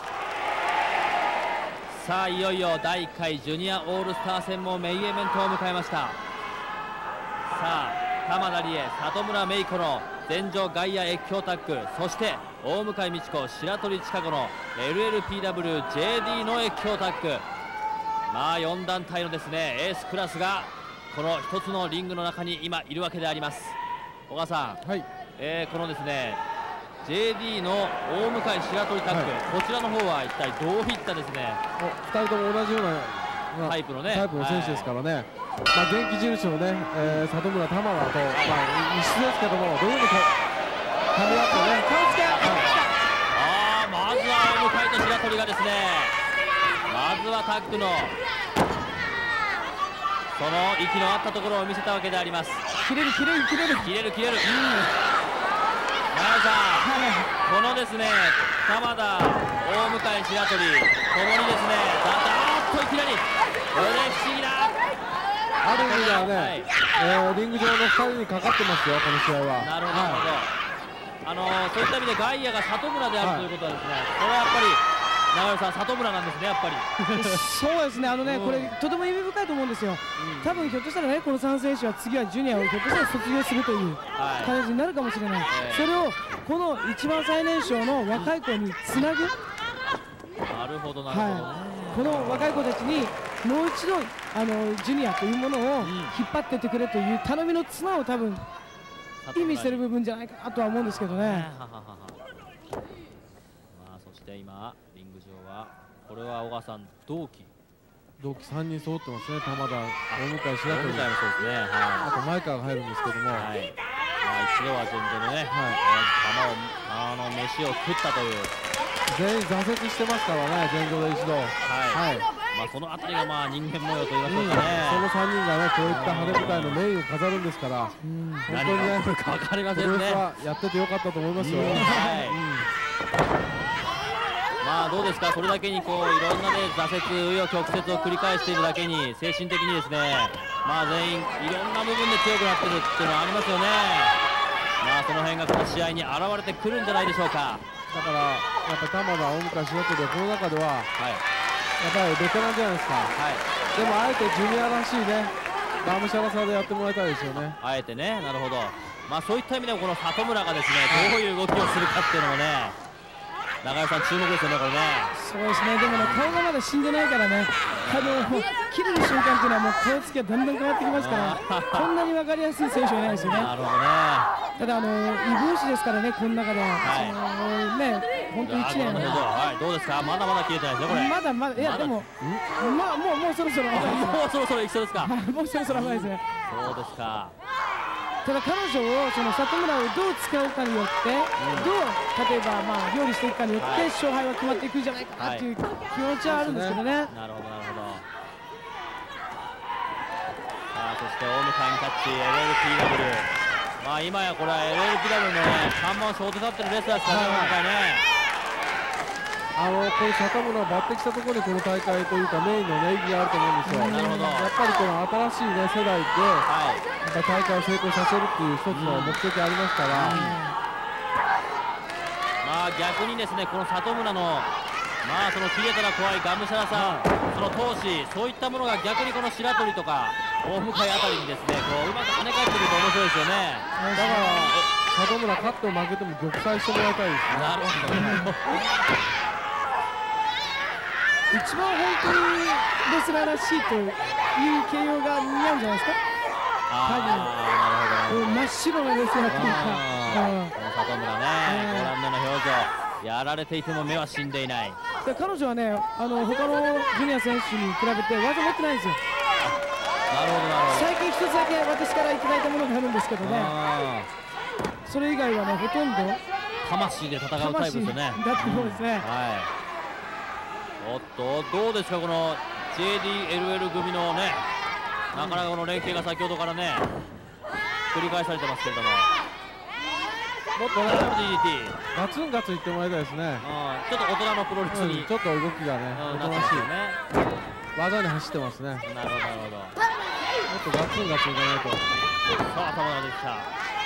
さあいよいよだいいっかいジュニアオールスター戦もメインイベントを迎えました。さあ玉田理恵里村芽衣子の前女外野越境タッグ、そして大向美智子白鳥千佳子の エルエルピーダブリュージェーディー の越境タッグ、まあよん団体のですねエースクラスがこの一つのリングの中に今いるわけであります。小川さん、はい、えー、このですね ジェーディー の大向白鳥タッグ、はい、こちらの方は一体どういったですねふたりとも同じような、まあ、 タイプのねタイプの選手ですからね、はい、まあ元気印のね、えー、里村玉田と、まあ、一緒ですけどもどういうふうにかみ合ってね顔つけ、はい、 あまずは大向と白鳥がですねまずはタッグのその息の合ったところを見せたわけであります。 切れる切れる切れる切れる切れる、うん、さんこのですね玉田、大向白鳥ともにですねだだーっといきなりこれで不思議なある意味ではね、はい、えー、リング上のふたりにかかってますよこの試合は。 なるほど、なるほど、はい、あのー、そういった意味で外野が里村であるということはですね、はい、これはやっぱり長与さん里村なんですねやっぱりそうですね、あのね、うん、これとても意味深いと思うんですよ、うん、多分ひょっとしたらねこのさん選手は次はジュニアをひょっとしたら卒業するという形になるかもしれない、はい、それをこの一番最年少の若い子につなぐ、 なるほどなるほど、 はい、この若い子たちにもう一度あのジュニアというものを引っ張っていってくれという頼みの綱を多分意味してる部分じゃないかなとは思うんですけどね。 まあそして今リング上はこれは小川さん同期同期さんにん揃ってますね。玉田、大向白鳥、 そうですね、はい、 あと前川が入るんですけども、はい、 まあ一度は全然ね、はい、玉をあの飯を食ったという全員挫折してますからね、現状で一度、はい、はい、 まあそのあたりがまあ人間模様と言いましょうかね、 うん、そのさんにんがねこういった晴れ舞台のメインを飾るんですから、うん、本当にね分かりませんね、 プロレスはやっててよかったと思いますよ。うん、はい、うん、 まあどうですか、それだけにこういろんなね挫折、紆余曲折を繰り返しているだけに精神的にですね、まあ全員いろんな部分で強くなってるっていうのはありますよね。まあその辺がこの試合に現れてくるんじゃないでしょうか。 だからやっぱ玉田、大向白鳥でこの中では、はい、やっぱりベテランじゃないですか、はい、でもあえてジュニアらしいねがむしゃらさでやってもらいたいですよね。 あえてね、なるほど、まあそういった意味でもこの里村がですねどういう動きをするかっていうのもね、長井さん注目ですよね、これね。 そうですね、でもね顔がまだ死んでないからね、あの切る瞬間っていうのはもう顔つきがだんだん変わってきますからこんなに分かりやすい選手はいないですよね。 なるほどね。 ただあの異分子ですからね、この中では、はい、そのね本当いちねん、 はい、どうですか、まだまだ切れてないですねこれ。 まだまだ、いやでもまあもうもうそろそろもうそろそろいきそうですか。 もうそろそろ甘いですね。 そうですか。 ただ彼女をその里村をどう使うかによって、うん、どう例えばまあ料理していくかによって、はい、勝敗は決まっていくんじゃないかなという気持ちはあるんですけどね。はい、 なるほどなるほど。さあそして大向にタッチ エルエルピーダブリュー、まあ今やこれは エルエルピーダブリューのね看板を背負って立ってるレスラーですからね、今回ね。 あのこの里村を抜擢したところにこの大会というかメインのね意義があると思うんですよ。 なるほど。 やっぱりこの新しいね世代で、はい、やっぱ大会を成功させるっていう一つの目的ありますから、 まあー逆にですねこの里村のまあその切れたら怖いがむしゃらさ、その闘志、そういったものが逆にこの白鳥とか大向かいあたりにですねこううまく跳ね返ってくると面白いですよね。 だから里村勝っても負けても玉砕してもらいたいですね。 なるほど一番本当にレスラーらしいという形容が似合うんじゃないですか。 あ多分真っ白なレスラーというか、 この里村ね、ご覧のような表情、やられていても目は死んでいない。 で彼女はね、あの他のジュニア選手に比べて技持ってないんですよ。 なるほどなるほど。 最近一つだけ私からいただいたものがあるんですけどね、それ以外はねほとんど魂で戦うタイプですよね。 だってそうですね。 はい。おっとどうですかこの ジェーディーエルエル 組のね、なかなかこの連携が先ほどからね繰り返されてますけれども、もっとね ディーディーティーガツンガツンいってもらいたいですね。 ちょっと大人のプロレスに、 うん、ちょっと動きがねおとなしいね、技に走ってますね。 なるほどなるほど。もっとガツンガツンいかないと。 さあ頭が出てきた。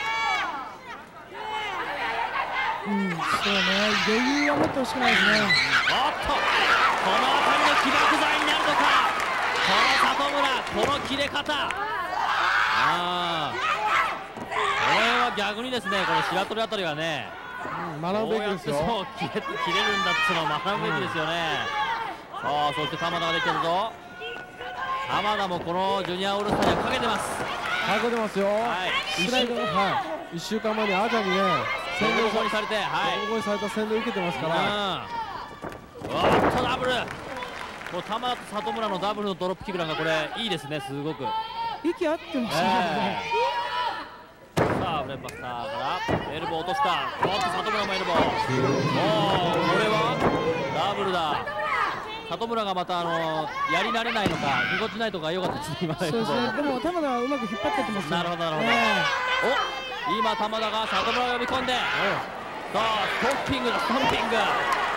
うん、そうね、余裕は持ってほしくないですね。 おっと、この辺りの起爆剤になるのか、この里村、この切れ方、ああ、これは逆にですね、この白鳥あたりはね、 うん、学ぶべきですよ。 そう切れて切れるんだっていうのを学ぶべきですよね。うん、さあ、そして玉田ができてるぞ。玉田もこのジュニアオールスターにはかけてます。 かけてますよ。はい。一週間、はい。一週間前にアジャにね。 先導にされて、はい、 にされた先導受けてますから、 うん、おっとダブル、もう玉田と里村のダブルのドロップキックなんかこれいいですね、すごく息合ってますね、 えー、さあブレンバスターからエルボー落とした、おっと里村もエルボー、おーこれはダブルだ。里村がまたあのやり慣れないのかぎこちないとか良かったですね、今そうですね。でも玉田はうまく引っ張ってってますよ。 なるほどなるほど、えー、お今玉田が里村を呼び込んで、さあストッピングだ、ストッピング、あ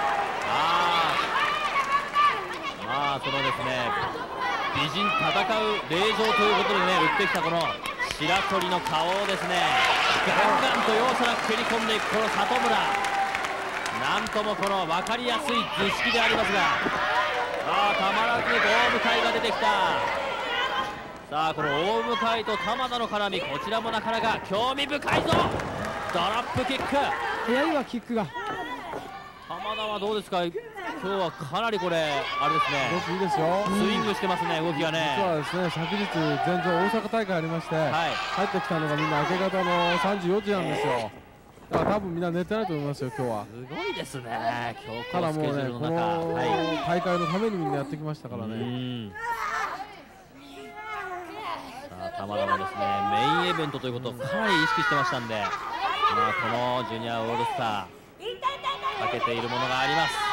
あまあそのですね美人戦う令状ということでね打ってきたこの白鳥の顔をですねガンガンと容赦なく蹴り込んでいくこの里村、なんともこの分かりやすい図式でありますが、ああたまらず大向かいが出てきた。さあこの大向かいと玉田の絡み、こちらもなかなか興味深いぞ。ドロップキック、 速いわキックが。 玉田はどうですか、今日はかなりこれあれですね、 動きいいですよ、 スイングしてますね、動きがね。 実はですね昨日全場大阪大会ありまして、はい、入ってきたのがみんな明け方のさんじよじなんですよ。だから多分みんな寝てないと思いますよ今日は。 すごいですね、 ただもうねこの大会のためにみんなやってきましたからね。 玉田もですねメインイベントということをかなり意識してましたんで、まあ、このジュニアオールスターかけているものがあります。さ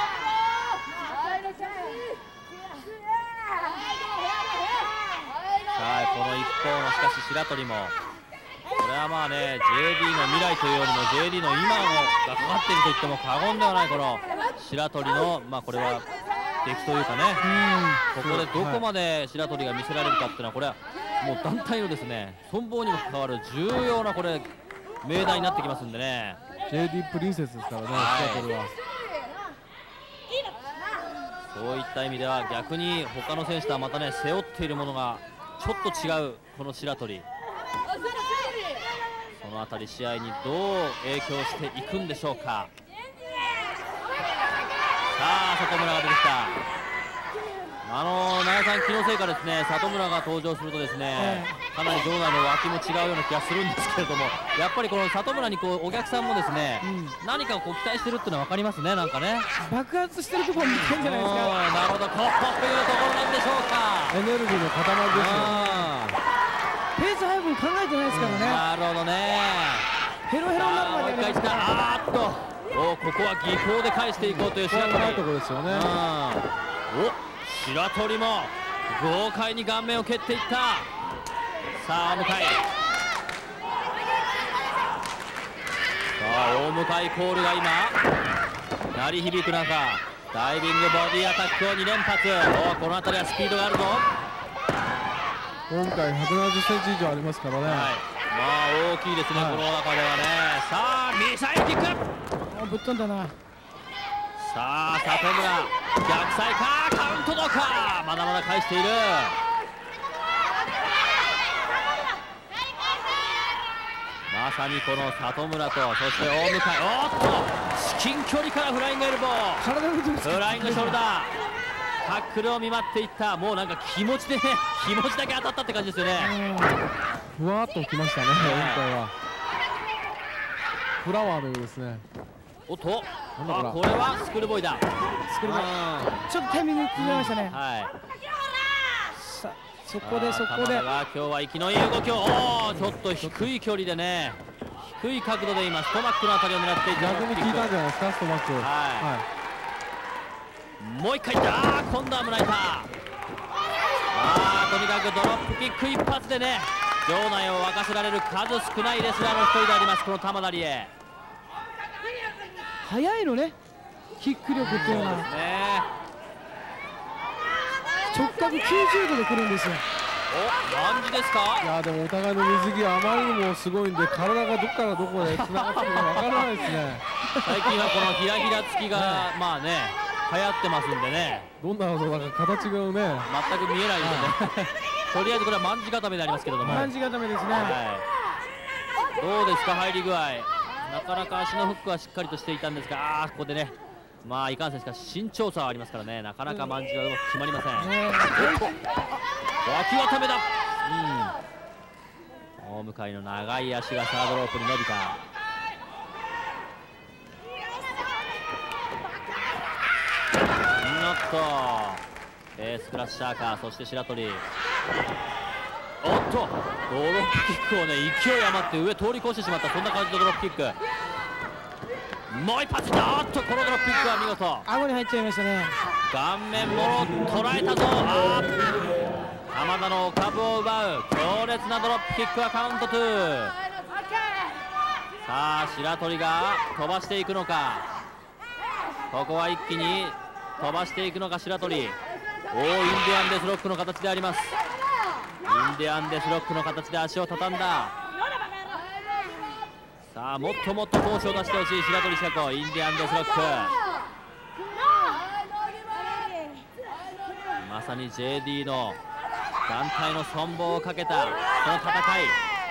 あこの一方のしかし白鳥もこれはまあね ジェーディー の未来というよりも ジェーディー の今がかかっていると言っても過言ではないこの白鳥のまあこれは出来というかね、ここでどこまで白鳥が見せられるかっていうのはこれはもう団体のですね存亡にも関わる重要なこれ命題になってきますんでね。 ジェーディー プリンセスですからね、白鳥は。 そういった意味では逆に他の選手とはまたね背負っているものがちょっと違うこの白鳥、そのあたり試合にどう影響していくんでしょうか。さあ里村が出てきた。あのー、長さん気のせいかですね里村が登場するとですね、かなり場内の脇も違うような気がするんですけれども、やっぱりこの里村にこうお客さんもですね、うん、何かをこう期待してるっていうのは分かりますね、なんかね爆発してるところ見てるんじゃないですか。 なるほど、こういうところなんでしょうか。 エネルギーの塊ですよ。 ペース配分考えてないですからね、うん、 なるほどね。 ヘロヘロになるまでもう一回した。あーっとおここは技法で返していこうという白鳥、 ないところですよね。 お白鳥も豪快に顔面を蹴っていった。さあ大向かい、さあ大向かいコールが今鳴り響く中、ダイビングボディアタックをに連発。おこの辺りはスピードがあるぞ。 今回ひゃくななじゅっセンチ以上ありますからね、 はい、 あ大きいですね、はい、この中ではね。さあミサイルキック、 ぶっ飛んだな。 さあ里村逆サイか、カウントどうか、まだまだ返している。まさにこの里村と、そして大向、おっと至近距離からフライングエルボー、フライングショルダー、タックルを見舞っていった。もうなんか気持ちでね、気持ちだけ当たったって感じですよね。 ふわっときましたね、今回は。フラワーのようですね。 おっと、あ、これはスクールボーイだ。 スクールボーイ、ちょっとタイミング崩れましたね。 はい。 さそこでそこで。 今日は息のいい動きを、おお、ちょっと低い距離でね、低い角度で今ストマックのあたりを狙っていた。 逆に効いたんじゃないですか、ストマック。はい。はい、 もう一回いった。あー、今度は胸板。あー、とにかくドロップキック一発でね、場内を沸かせられる数少ないレスラーの一人であります、この玉田理恵。 速いのね、キック力っていうのは。そうですね。直角きゅうじゅうどで来るんですよ。 お、感じですか。 いやでもお互いの水着あまりにもすごいんで、体がどっからどこでつながってるかわからないですね。 最近はこのひらひらつきが、ね、まあね流行ってますんでね。 どんなのなんか形がね全く見えないですよね。 とりあえずこれは卍固めでありますけれども。 卍固めですね。はい、 どうですか入り具合。なかなか足のフックはしっかりとしていたんですが、あーここでね、まあいかんせんしか身長差はありますからね、なかなか卍がうまく決まりません。脇固めだ。うん、大向かいの長い足がサードロープに伸びた。おっとベースクラッシャーか、そして白鳥。おっとドロップキックをね勢い余って上通り越してしまった、そんな感じのドロップキック。もう一発だ。おっとこのドロップキックは見事顎に入っちゃいましたね。 顔面もろ捉えたぞ。あー、浜田の株を奪う強烈なドロップキックはカウントツー。さあ白鳥が飛ばしていくのか、ここは一気に飛ばしていくのか白鳥。おー、インディアンデスロックの形であります。インディアンデスロックの形で足を畳んだ。さあもっともっと闘志を出してほしい白鳥千佳子。インディアンデスロック、まさに ジェーディー の団体の存亡をかけたこの戦い。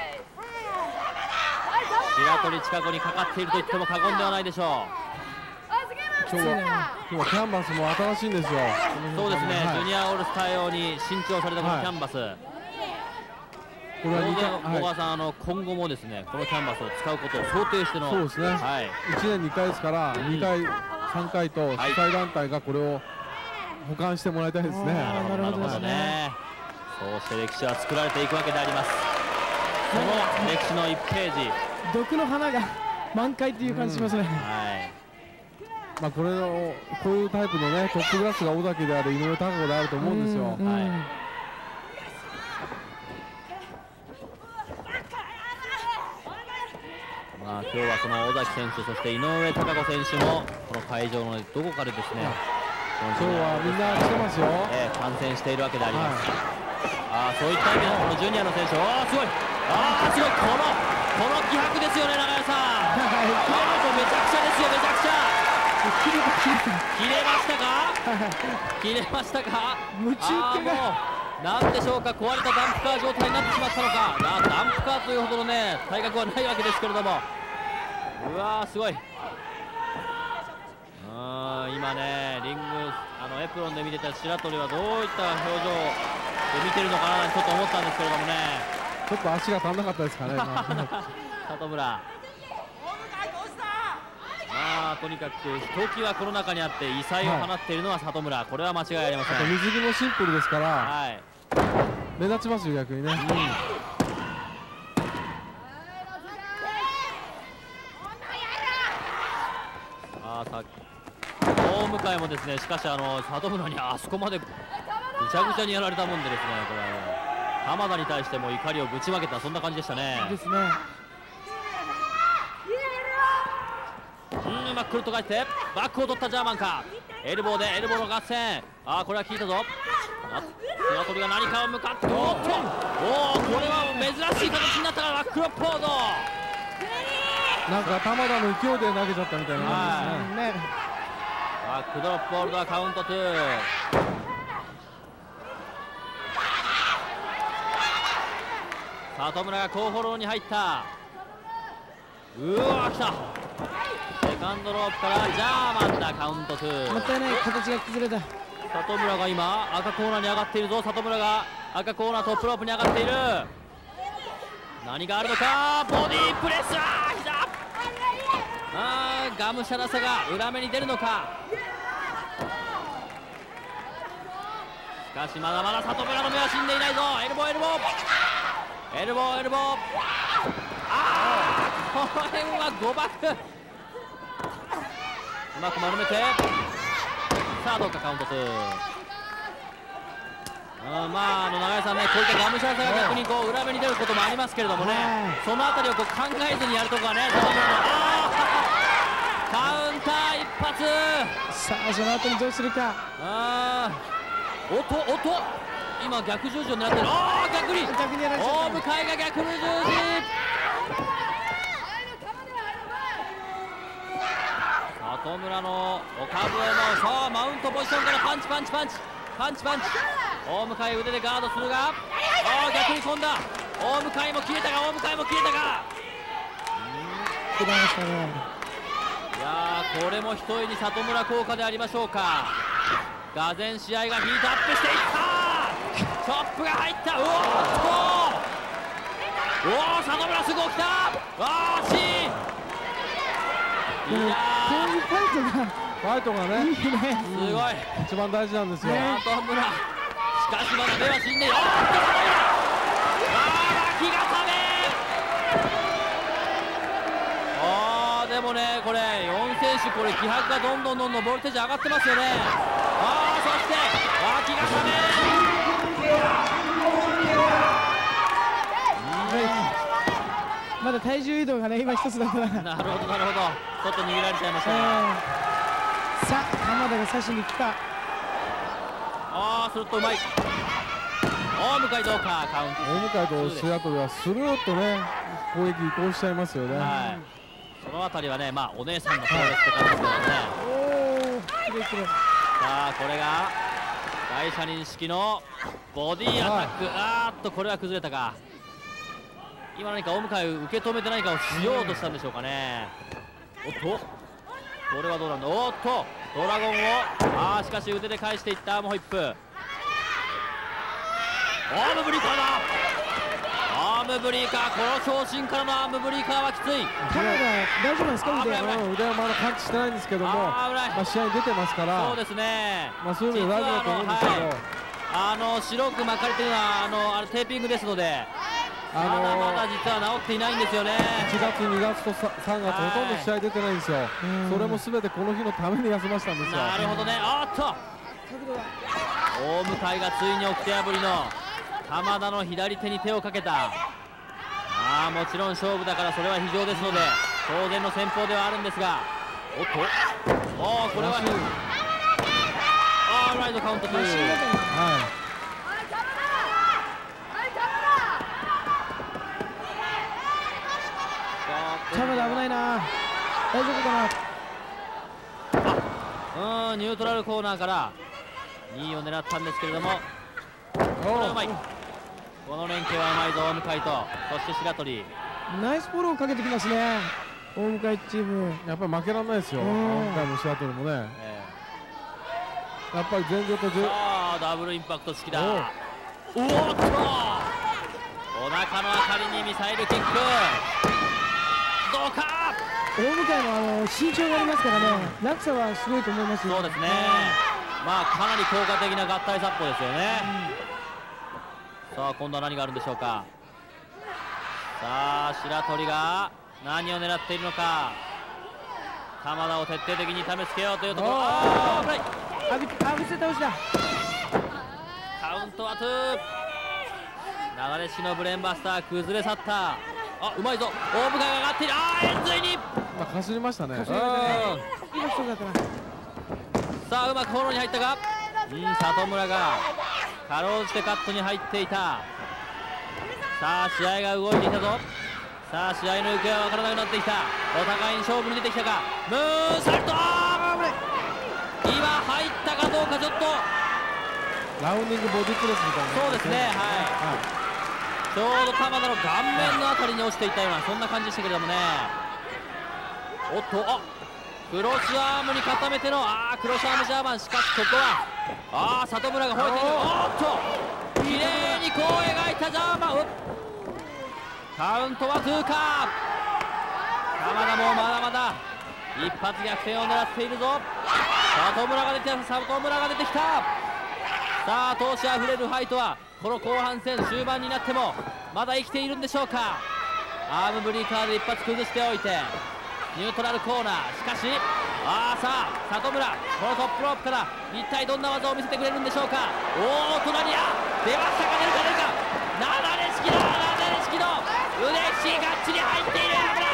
白鳥千佳子にかかっていると言っても過言ではないでしょう。 今日は今日はキャンバスも新しいんですよ。 そうですね、はい、ジュニアオールスター用に新調されたこのキャンバス、はい、これは小川さん、あの今後もですねこのキャンバスを使うことを想定しての、 そうですね、はい、いちねんにいっかいですからにかいさんかいと主催団体がこれを保管してもらいたいですね。 なるほどですね。そうして歴史は作られていくわけであります。その歴史のいちページ、 毒の花が満開っていう感じしますね。うん、はい。 まあこれのこういうタイプのねトップクラスが尾崎である、井上貴子であると思うんですよ。はい。 まあ今日はこの尾崎選手、そして井上貴子選手もこの会場のどこかでですね、 今日はみんな来てますよ。 えー、観戦しているわけであります。はい、ああそういった意味でこのジュニアの選手、おおすごい、ああすごい、このこの気迫ですよね長屋さん。ああもうめちゃくちゃですよ、めちゃくちゃ。切れましたか切れましたか。 夢中気がなんでしょうか、壊れたダンプカー状態になってしまったのか。ダンプカーというほどのね体格はないわけですけれども、うわーすごい。あ今ねリングあのエプロンで見てた白鳥はどういった表情で見てるのかなちょっと思ったんですけれどもね、 ちょっと足が足んなかったですかね里村。まあとにかくひときわこの中にあって異彩を放っているのは里村、はい、これは間違いありません。 あと水着もシンプルですから、はい、目立ちますよ逆にね。うん、 あさ大向井もですね、しかしあの里村にあそこまでぐちゃぐちゃにやられたもんでですね、これ浜田に対しても怒りをぶちまけた、そんな感じでしたね。 ですね。 うん、うまくくるっと返ってバックを取ったジャーマンか、エルボーでエルボーの合戦、ああこれは効いたぞ。あ白鳥が何かを向かって、おっと、おお、これは珍しい形になったからバックロップフォード。 なんか玉田の勢いで投げちゃったみたいな感じですね。 バックドロップホールドはカウントツー。里村が後フォローに入った。うわー、来た。セカンドロープからジャーマンだ。カウントツー。 もったいない、形が崩れた。 里村が今赤コーナーに上がっているぞ。里村が赤コーナートップロープに上がっている。何があるのか。ボディープレス。あー、膝。あー、がむしゃらさが裏目に出るのか。しかしまだまだ里村の目は死んでいないぞ。エルボーエルボーエルボーエルボー。ああ、この辺はごバック。うまく丸めて、さあどうか。カウントツー。うん、まああの長井さんね、こういったがむしゃらさが逆にこう裏目に出ることもありますけれどもね、そのあたりをこう考えずにやるとこはね、里村のカウンター一発。 さあその後にどうするか。 あー、おっとおっと、今逆十字を狙ってる。ああ、逆に逆にやられちゃった。 大向かいが逆の十字。里村の岡笛の、さあマウントポジションからパンチパンチパンチパンチパンチ。大向かい腕でガードするが、ああ逆に飛んだ。大向かいも切れたが、大向かいも切れたが、 切れましたね。 いやー、これも一重に里村効果でありましょうか。がぜん試合がヒートアップしていった。チョップが入った。うおーっと、おお、里村すぐ起きた。あー、惜しい。いやー、 こういうファイトがファイトがね、 いいね。 すごい。 一番大事なんですよ。 里村、しかしまだ目は死んでいる。おーっと、里村、あー、脇固め。あー、でもね、これよん選手、これ気迫がどんどんどんどんボルテージ上がってますよね。あー、そして脇固め。 まだ体重移動がね、今一つだったな。 なるほどなるほど、ちょっと逃げられちゃいました、ね。 さあ浜田が差しに来た。 ああ、するとうまい。大向かいどうか。カウント。 大向かいと白鳥はスルーッとね攻撃移行しちゃいますよね。 はい、そのあたりはね、まあお姉さんのプロレスって感じですけどね。 おお、きれいきれい。 さあこれが大車輪式のボディアタック。あーっと、これは崩れたか。今何か大向かいを受け止めて何かをしようとしたんでしょうかね。おっと、これはどうなんだ。おっと、ドラゴンを、ああしかし腕で返していったアームホイップ。アームブリーカーだ。アームブリーカー、この長身からのアームブリーカーはきつい。 カナダ大丈夫ですか。腕、 うん、腕はまだ感知してないんですけども、 あまあ試合に出てますから。 そうですね、 まあそういう意味で大丈夫だと思うんですけど、 あの白く巻かれてるのはあのあれテーピングですので、あのー、まだまだ実は治っていないんですよね。 いちがつにがつとさんがつほとんど試合出てないんですよ。それもすべてこの日のために休ませたんですよ。 なるほどね。あっと、大向かいがついに掟破りの玉田の左手に手をかけた。ああ、もちろん勝負だからそれは非常ですので当然の戦法ではあるんですが、おっと、おお、これはあーライドカウントという、はい、 玉田危ないな。大丈夫かな。うん、ニュートラルコーナーからにいを狙ったんですけれども、これはうまい。この連携はうまいぞ、大向かいと、そして白鳥。 ナイスフォローをかけてきますね、大向かいチーム。 やっぱり負けられないですよ、大向かいも白鳥もね。えー、やっぱり前場とさあダブルインパクト式だ。おおっと、お腹のあたりにミサイルキック。どうか。 大向かいもあの身長がありますからね、落差はすごいと思いますよ。 そうですね、まあかなり効果的な合体殺法ですよね。うん、さあ今度は何があるんでしょうか。さあ白鳥が何を狙っているのか。玉田を徹底的に痛めつけようというところ。ああ危ない。 浴び浴びせ倒した。 カウントはツー。流れ忍ぶレンバスター崩れ去った。あ、うまいぞ。大向かいが上がっている。ああ、ついに。 まあ、かすりましたね。 今そうだったな。 さあ、うまくフォローに入ったが、うん、里村がかろうじてカットに入っていた。さあ試合が動いていたぞ。さあ試合の行方は分からなくなってきた。お互いに勝負に出てきたか。ムーンサルト、今入ったかどうか。ちょっとラウンディングボディプレスみたいな。 そうですね、はい、はい、ちょうど玉田の顔面のあたりに落ちていったようなそんな感じでしたけれどもね。おっと、あクロスアームに固めてのあークロスアームジャーマン。しかしここはあー里村が吠えている。おっと綺麗にこう描いたジャーマン。カウントは通過。玉田もまだまだ一発逆転を狙っているぞ。里村が出てきた。里村が出てきた。さあ闘志あふれるファイトはこの後半戦終盤になってもまだ生きているんでしょうか。アームブリーカーで一発崩しておいてニュートラルコーナー。しかしあーさあ里村このトップロープから一体どんな技を見せてくれるんでしょうか。おお隣や出ましたか。出るか出るか。ななれ式だ。ななれ式の腕ひしがっちり入っている。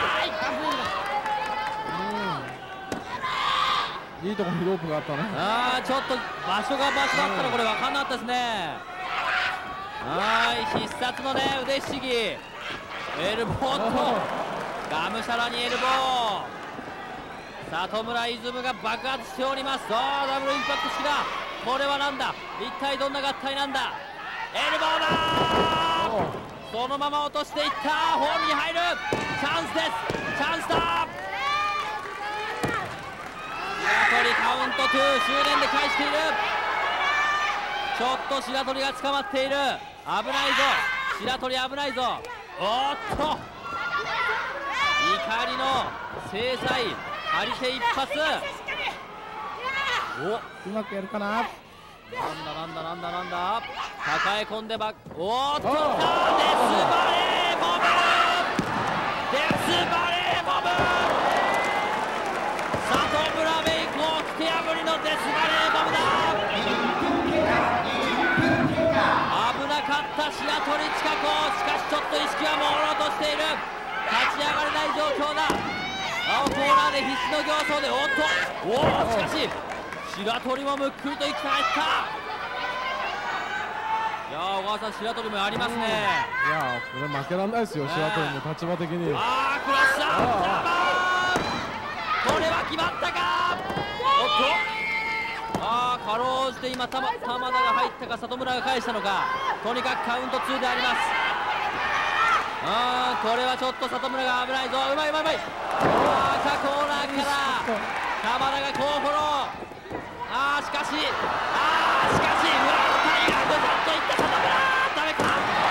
いいところにロープがあったね。 ああちょっと場所が場所だったらこれ分かんなかったですね。はい必殺のね腕ひしぎエルボーとがむしゃらにエルボー。里村イズムが爆発しております。さあダブルインパクト式だ。これはなんだ一体どんな合体なんだ。エルボーだー。そのまま落としていった。ホームに入るチャンスです。チャンスだ。白鳥カウントに終電で返している。ちょっと白鳥が捕まっている。危ないぞ白鳥危ないぞ。おっと怒りの制裁張り手一発。 おうまくやるかな。 なんだなんだなんだなんだ抱え込んでバック。おっとデスバレーボム。デスバレーボム。里村メイクを切て破りのデスバレーボムだ。危なかった白鳥千佳子。しかしちょっと意識は朦朧としている。立ち上がれない状況だ。青コーナーで必死の形相でおっとおおしかし白鳥もむっくりと生き返った。いやー小川さん白鳥もありますね。 いやーこれ負けられないですよ、白鳥も立場的に。 あークラッシャーこれは決まったか。おっとあーかろうじて今玉田が入ったか里村が返したのか。とにかくカウントツーであります。あーこれはちょっと里村が危ないぞ。うまいうまいうまい。あー赤コーナーから玉田が好フォロー。あーしかしあーしかし裏のタイガーごさっといった里村ダメか。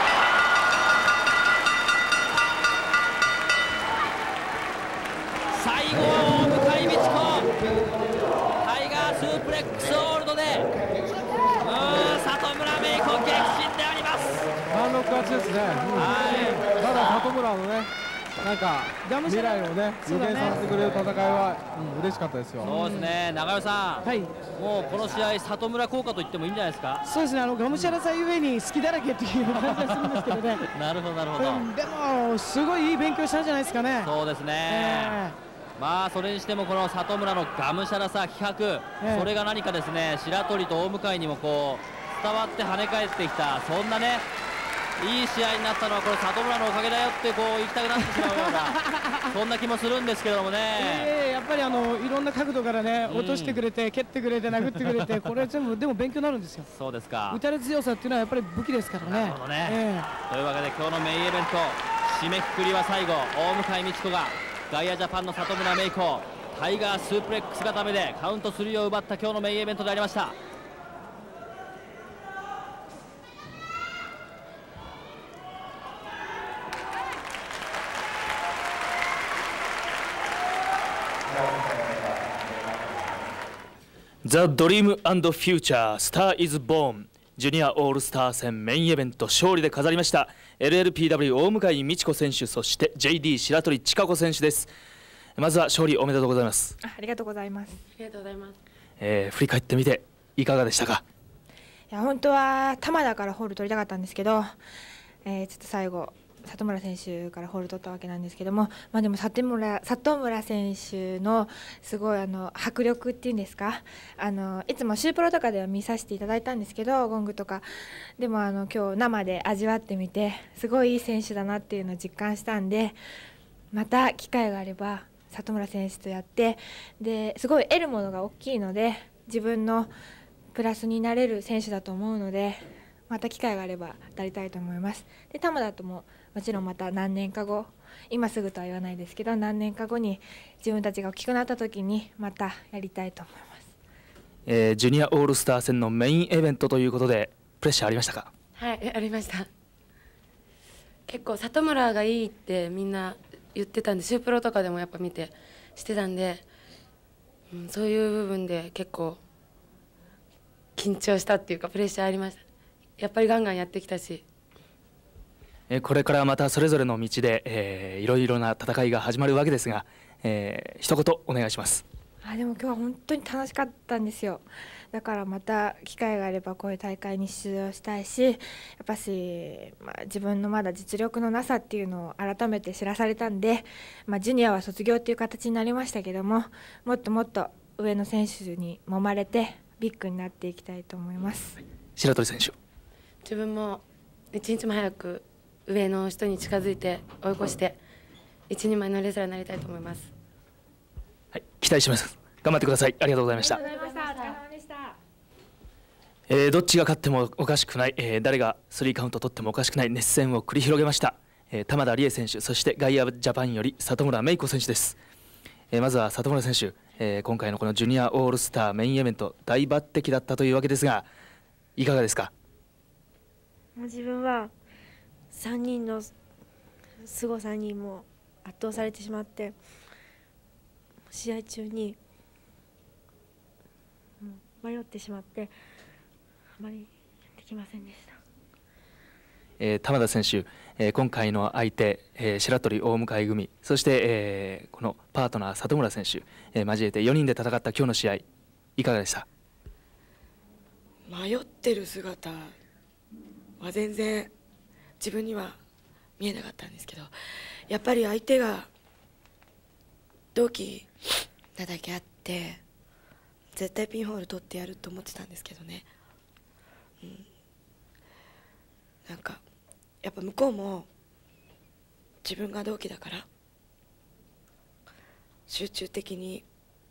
最後は大向井美智子タイガースープレックスホールドでうーん里村メイコ激震であります。 単独勝ちですね。はい。ただ里村のねなんか未来をね予言させてくれる戦いは、うん、嬉しかったですよ。 そうですね。長与さん、はい、もうこの試合里村効果と言ってもいいんじゃないですか。 そうですね。あのがむしゃらさゆえに好きだらけっていう感じがするんですけどね。 なるほどなるほど、 うん、でもすごいいい勉強したんじゃないですかね。 そうですね、えー、まあそれにしてもこの里村のがむしゃらさ気迫、えー、それが何かですね白鳥と大向にもこう伝わって跳ね返ってきたそんなねいい試合になったのはこれ里村のおかげだよってこう言いたくなってしまうようなそんな気もするんですけどもね、 えー、やっぱりあのいろんな角度からね落としてくれて、うん、蹴ってくれて殴ってくれてこれ全部でも勉強になるんですよ。 そうですか。 打たれ強さっていうのはやっぱり武器ですからね。 なるほどね、えー、というわけで今日のメインイベント締めくくりは最後大向美智子がガイアジャパンの里村メイコタイガースープレックス固めでカウントスリーを奪った今日のメインイベントでありました。 ザ・ドリーム&フューチャースター・イズ・ボーンジュニアオールスター戦メインイベント勝利で飾りました エルエルピーダブリュー 大向美智子選手そして ジェイディー 白鳥千佳子選手です。まずは勝利おめでとうございます。 あ, ありがとうございます。 ありがとうございます、 えー、振り返ってみていかがでしたか。 いや本当は玉田からホール取りたかったんですけど、えー、ちょっと最後里村選手からホール取ったわけなんですけども、まあ、でも里村里村選手のすごいあの迫力っていうんですか、あのいつもシュープロとかでは見させていただいたんですけど、ゴングとかでもあの今日生で味わってみてすごいいい選手だなっていうのを実感したんで、また機会があれば里村選手とやって、ですごい得るものが大きいので自分のプラスになれる選手だと思うので、また機会があれば当たりたいと思います。で玉田とももちろんまた何年か後、今すぐとは言わないですけど何年か後に自分たちが大きくなった時にまたやりたいと思います。 えー、ジュニアオールスター戦のメインイベントということでプレッシャーありましたか？ はい、ありました。結構里村がいいってみんな言ってたんで、シュープロとかでもやっぱ見てしてたんで、うん、そういう部分で結構緊張したっていうかプレッシャーありました。やっぱりガンガンやってきたし、 これからまたそれぞれの道で、えー、いろいろな戦いが始まるわけですが、えー、一言お願いします。 あでも今日は本当に楽しかったんですよ。だからまた機会があればこういう大会に出場したいし、やっぱし、まあ、自分のまだ実力のなさっていうのを改めて知らされたんで、まあ、ジュニアは卒業っていう形になりましたけども、もっともっと上の選手に揉まれてビッグになっていきたいと思います。 白鳥選手、 自分も一日も早く上の人に近づいて追い越して一人前のレスラーになりたいと思います。 はい、期待します。頑張ってください。ありがとうございました。えー、どっちが勝ってもおかしくない、えー、誰がスリーカウント取ってもおかしくない熱戦を繰り広げました、えー、玉田理恵選手、そしてガイアジャパンより里村芽衣子選手です。えー、まずは里村選手、えー、今回のこのジュニアオールスターメインイベント大抜擢だったというわけですが、いかがですか？ 自分はさんにんの凄さにも圧倒されてしまって、試合中に迷ってしまってあまりできませんでした。 えー、玉田選手、えー、今回の相手、えー、白鳥大向組、そして、えー、このパートナー里村選手、えー、交えてよにんで戦った今日の試合いかがでした？ 迷ってる姿は全然自分には見えなかったんですけど、やっぱり相手が同期なだけあって絶対ピンホール取ってやると思ってたんですけどね、うん、なんかやっぱ向こうも自分が同期だから集中的に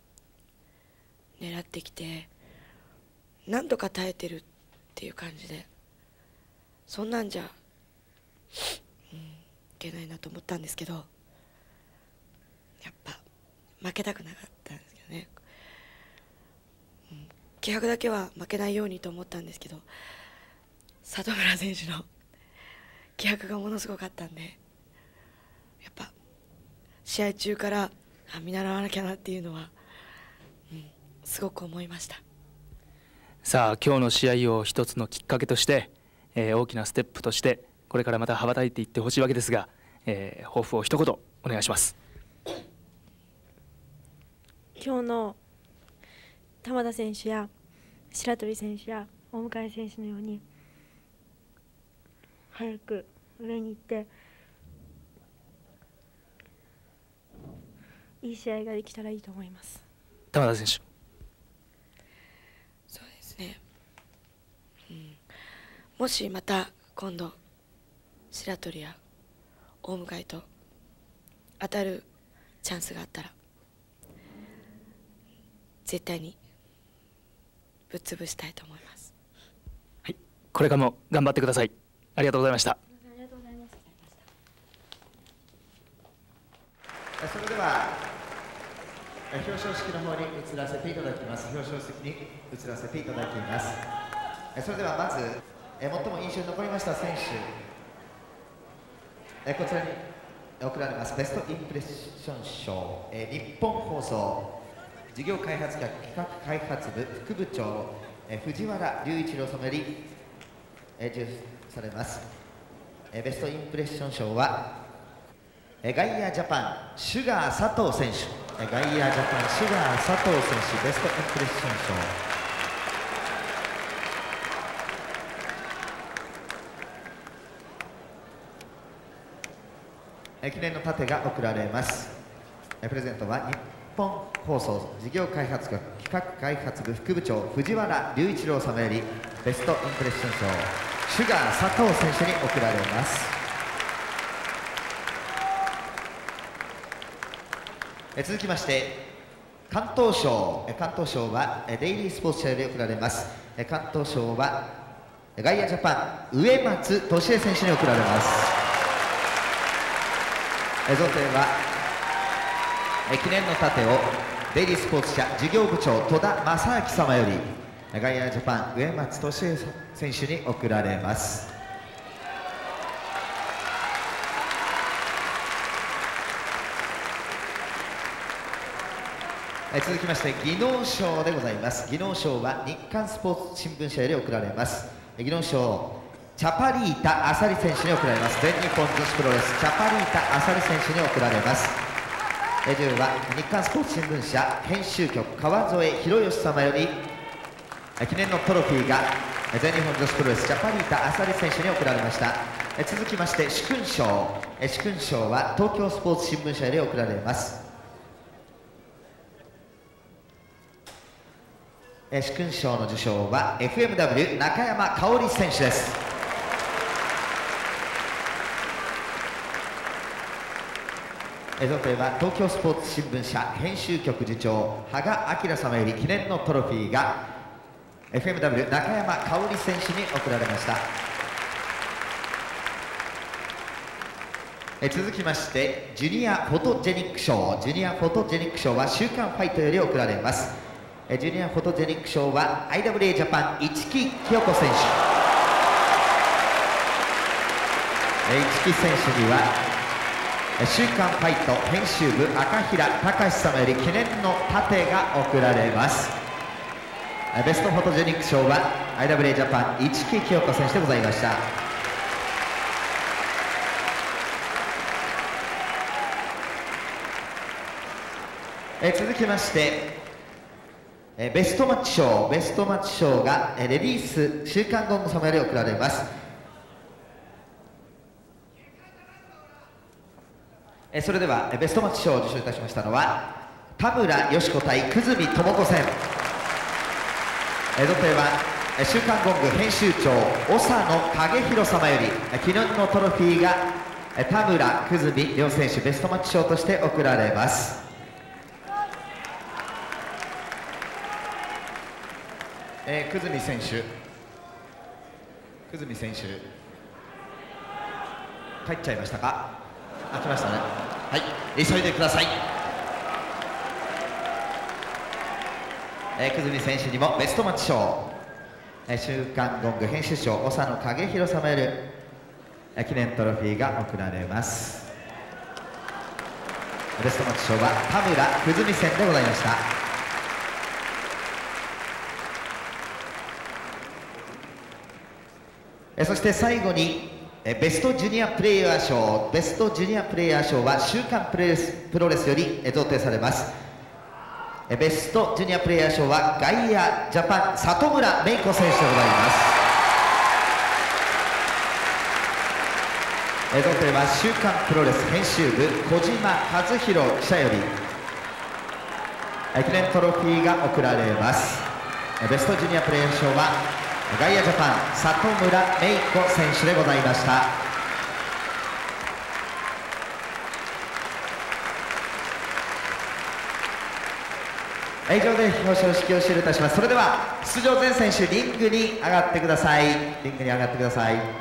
狙ってきて何とか耐えてるっていう感じで、そんなんじゃ、うん、いけないなと思ったんですけど、やっぱ負けたくなかったんですけどね、うん、気迫だけは負けないようにと思ったんですけど、里村選手の気迫がものすごかったんで、やっぱ試合中からあ見習わなきゃなっていうのは、うん、すごく思いました。 さあ今日の試合を一つのきっかけとして、えー、大きなステップとしてこれからまた羽ばたいていってほしいわけですが、えー、抱負を一言お願いします。 今日の玉田選手や白鳥選手や大向選手のように早く上に行っていい試合ができたらいいと思います。 玉田選手、 そうですね、うん、もしまた今度白鳥や大向と当たるチャンスがあったら絶対にぶっ潰したいと思います。 はい、これからも頑張ってください。ありがとうございました。 それでは表彰式の方に移らせていただきます。表彰式に移らせていただきます。それではまず最も印象に残りました選手、こちらに贈られますベストインプレッション賞、日本放送事業開発局企画開発部副部長藤原隆一郎様より授与されます。ベストインプレッション賞はガイアジャパンシュガー佐藤選手、ガイアジャパンシュガー佐藤選手ベストインプレッション賞。 記念の盾が贈られます。プレゼントは日本放送事業開発局企画開発部副部長藤原隆一郎様よりベストインプレッション賞シュガー佐藤選手に贈られます。続きまして関東賞、関東賞はデイリースポーツ社より贈られます。関東賞はガイアジャパン植松俊恵選手に贈られます。贈呈は記念の盾をデイリースポーツ社事業部長戸田正明様よりガイアジャパン植松俊恵選手に贈られます。続きまして技能賞でございます。技能賞は日刊スポーツ新聞社より贈られます。技能賞チャパリータ・アサリ選手に贈られます。全日本女子プロレスチャパリータ・アサリ選手に贈られます。じゅうは日刊スポーツ新聞社編集局川添博義様より記念のトロフィーが全日本女子プロレスチャパリータ・アサリ選手に贈られました。続きまして殊勲賞殊勲賞は東京スポーツ新聞社より贈られます。殊勲賞の受賞は エフエムダブリュー 中山香織選手です。贈呈は東京スポーツ新聞社編集局次長羽賀明様より記念のトロフィーが エフエムダブリュー 中山香織選手に贈られました。続きましてジュニアフォトジェニック賞ジュニアフォトジェニック賞は週刊ファイトより贈られます。ジュニアフォトジェニック賞は アイダブリューエー ジャパン市木清子選手。市木選手には週刊ファイト編集部赤平隆様より記念の盾が贈られます。ベストフォトジェニック賞は アイダブリューエー ジャパン市木清子選手でございました。続きましてベストマッチ賞ベストマッチ賞がレディース週刊ゴング様より贈られます。それではベストマッチ賞を受賞いたしましたのは田村よし子対久住智子戦。贈呈は週刊ゴング編集長長野景弘様より記念のトロフィーが田村久住両選手ベストマッチ賞として贈られます。えー、久住選手久住選手帰っちゃいましたか。あ、来ましたね。はい、急いでください。えー、久住選手にもベストマッチ賞、えー、週刊ゴング編集長長野景弘様より、えー、記念トロフィーが贈られます。ベストマッチ賞は田村久住戦でございました。そして最後にベストジュニアプレイヤー賞ベストジュニアプレイヤー賞は週刊プレスプロレスより贈呈されます。ベストジュニアプレイヤー賞はガイアジャパン里村芽衣子選手でございます。贈呈は週刊プロレス編集部小島和弘記者より記念トロフィーが贈られます。ベストジュニアプレイヤー賞はガイアジャパン里村芽衣子選手でございました。以上で表彰式を終了いたします。それでは出場全選手リングに上がってください。リングに上がってください。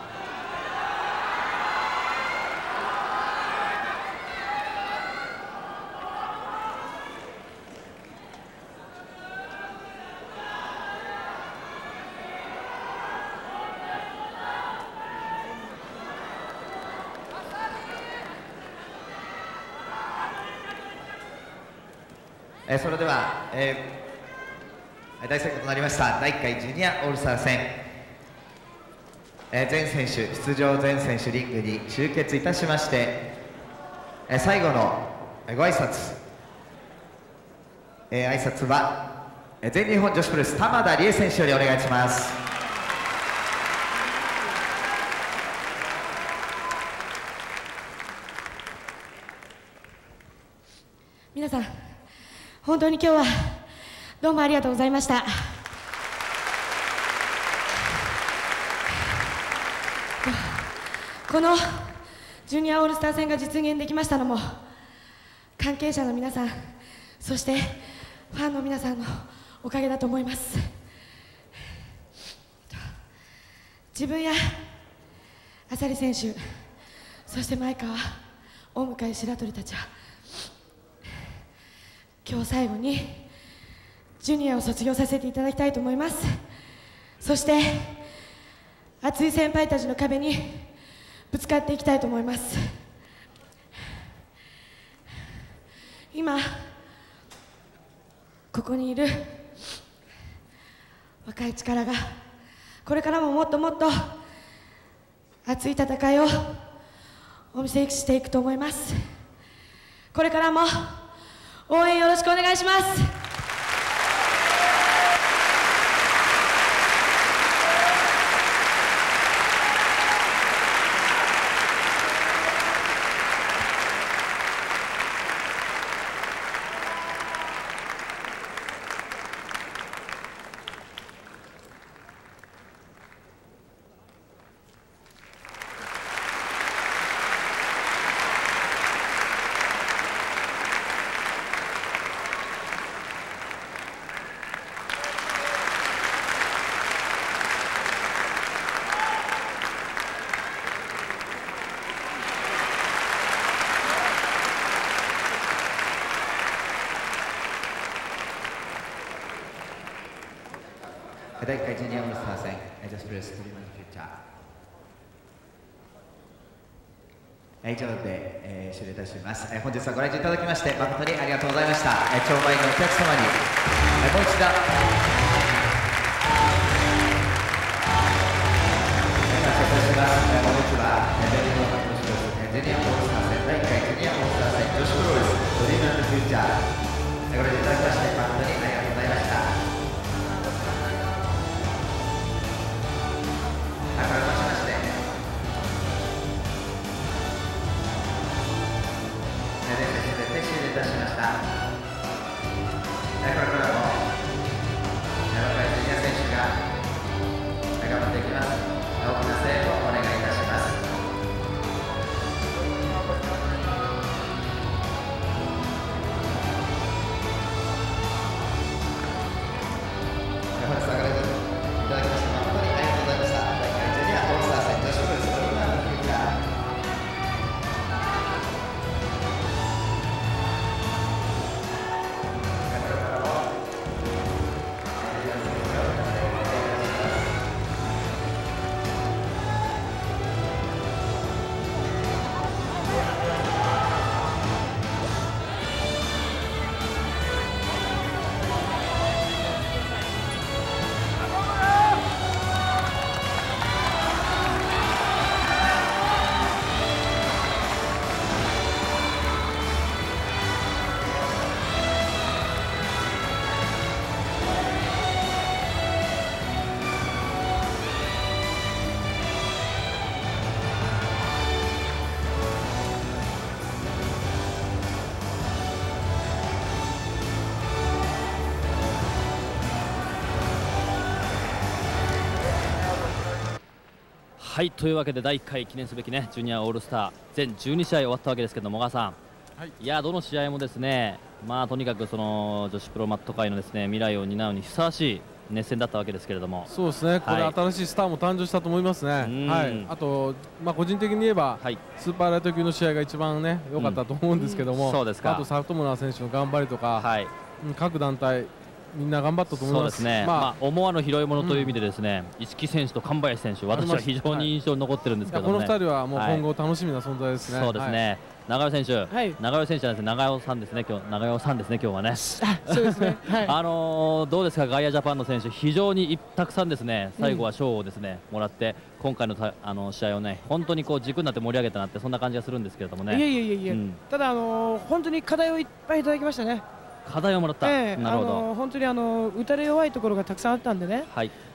えー、それでは、えー、大成功となりましただいいっかいジュニアオールスター戦、えー、全選手出場全選手リングに集結いたしまして、えー、最後のご挨拶、えー、挨拶は全日本女子プロレス玉田理恵選手よりお願いします。 皆さん本当に今日はどうもありがとうございました。このジュニアオールスター戦が実現できましたのも関係者の皆さん、そしてファンの皆さんのおかげだと思います。自分や浅利選手、そして前川、大向白鳥たちは今日最後にジュニアを卒業させていただきたいと思います。そして熱い先輩たちの壁にぶつかっていきたいと思います。今ここにいる若い力がこれからももっともっと熱い戦いをお見せしていくと思います。これからも応援よろしくお願いします。 だいいっかいジュニアオールスター戦女子プロレストリーマンフューチャー以上で、えー、終了いたします、えー、本日はご来場いただきまして誠にありがとうございました。えー、超満員のお客様に、えー、もう一度感謝いたします。えー、本日は全日本女子プロレスジュニアオールスター戦だいいっかいジュニアオールスター戦女子プロレストリーマンフューチャーご来場いただきまして誠にありがとうございました。改めまして、全選手で撤収いたしました。これからも若いジュニア選手が頑張っていきます。大きな声援をお願いいたします。本日はご来場いただきまして誠にありがとうございました。 はい、というわけでだいいっかい記念すべきねジュニアオールスター全じゅうにしあい終わったわけですけども、小川さん、はい、いやどの試合もですね、まあとにかくその女子プロマット界のですね未来を担うにふさわしい熱戦だったわけですけれども、 そうですね、これ、はい、新しいスターも誕生したと思いますね。はい、あと、まあ、個人的に言えば、はい、スーパーライト級の試合が一番ね良かったと思うんですけども、うん、そうですか。あと里村選手の頑張りとか、はい、各団体みんな頑張ったと思います。そうですね。まあ、まあ、思わぬ拾い物という意味でですね、うん、一木選手と神林選手、私は非常に印象に残ってるんですけども、ね、このふたりはもう今後楽しみな存在ですね。はい、そうですね。はい、長尾選手、はい、長尾選手なんですね、長尾さんですね、今日長尾さんですね、今日はね。そうですね。はい、あのー、どうですか、ガイアジャパンの選手、非常にたくさんですね、最後は賞をですね、うん、もらって、今回のたあの試合をね、本当にこう軸になって盛り上げたなって、そんな感じがするんですけれどもね。 いやいやいやいや、うん、ただ、あのー、本当に課題をいっぱいいただきましたね。 課題をもらった、えー、なるほど。あのー、 本当にあのー、打たれ弱いところがたくさんあったんでね、はい、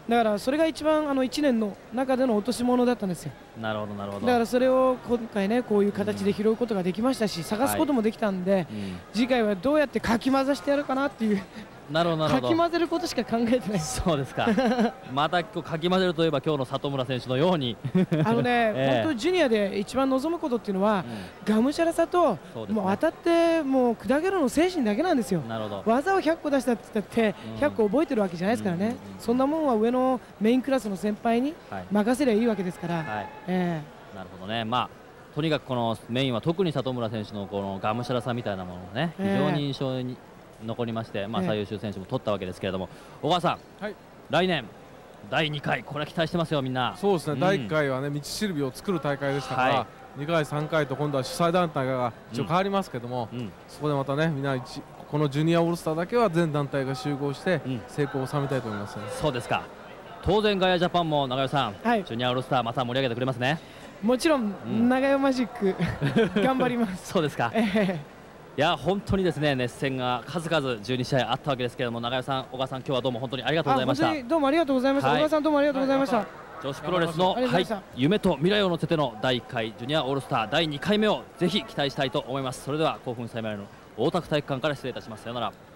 だからそれが一番あのいちねんの中での落とし物だったんですよ。 なるほどなるほど。 だからそれを今回ねこういう形で拾うことができましたし、探すこともできたんで、はい、うん、次回はどうやってかき混ぜしてやるかなっていう。 なるほどなるほど。 かき混ぜることしか考えてない。 そうですか。またこうかき混ぜるといえば今日の里村選手のようにあのね、えー、本当ジュニアで一番望むことっていうのは、うん、がむしゃらさと、ね、もう当たってもう砕けるの精神だけなんですよ。 なるほど。 技をひゃっこ出したって言ったってひゃっこ覚えてるわけじゃないですからね。そんなもんは上のメインクラスの先輩に任せればいいわけですから。はい、えー、なるほどね。まあとにかくこのメインは特に里村選手のこのがむしゃらさみたいなものをね、非常に印象に残りまして、まあ、最優秀選手も取ったわけですけれども、小川さん、はい、来年だいにかい、これは期待してますよ、みんな。 そうですね、うん、だいいっかいはね道しるべを作る大会でしたから、はい、にかいさんかいと今度は主催団体が一応変わりますけども、うんうん、そこでまたねみんなこのジュニアオールスターだけは全団体が集合して成功を収めたいと思いますね、うん、 そうですか。当然ガヤジャパンも長与さん、はい、ジュニアオールスターまた盛り上げてくれますね。 もちろん、うん、長与マジック頑張ります。 そうですか、えーいや本当にですね熱戦が数々じゅうにしあいあったわけですけれども、長与さん、小川さん、今日はどうも本当にありがとうございました。 どうもありがとうございました。はい、小川さんどうもありがとうございました。はい、 女子プロレスの、はい、夢と未来を乗せてのだいいっかいジュニアオールスターだいにかいめをぜひ期待したいと思います。それでは興奮冷めないの大田区体育館から失礼いたします。さようなら。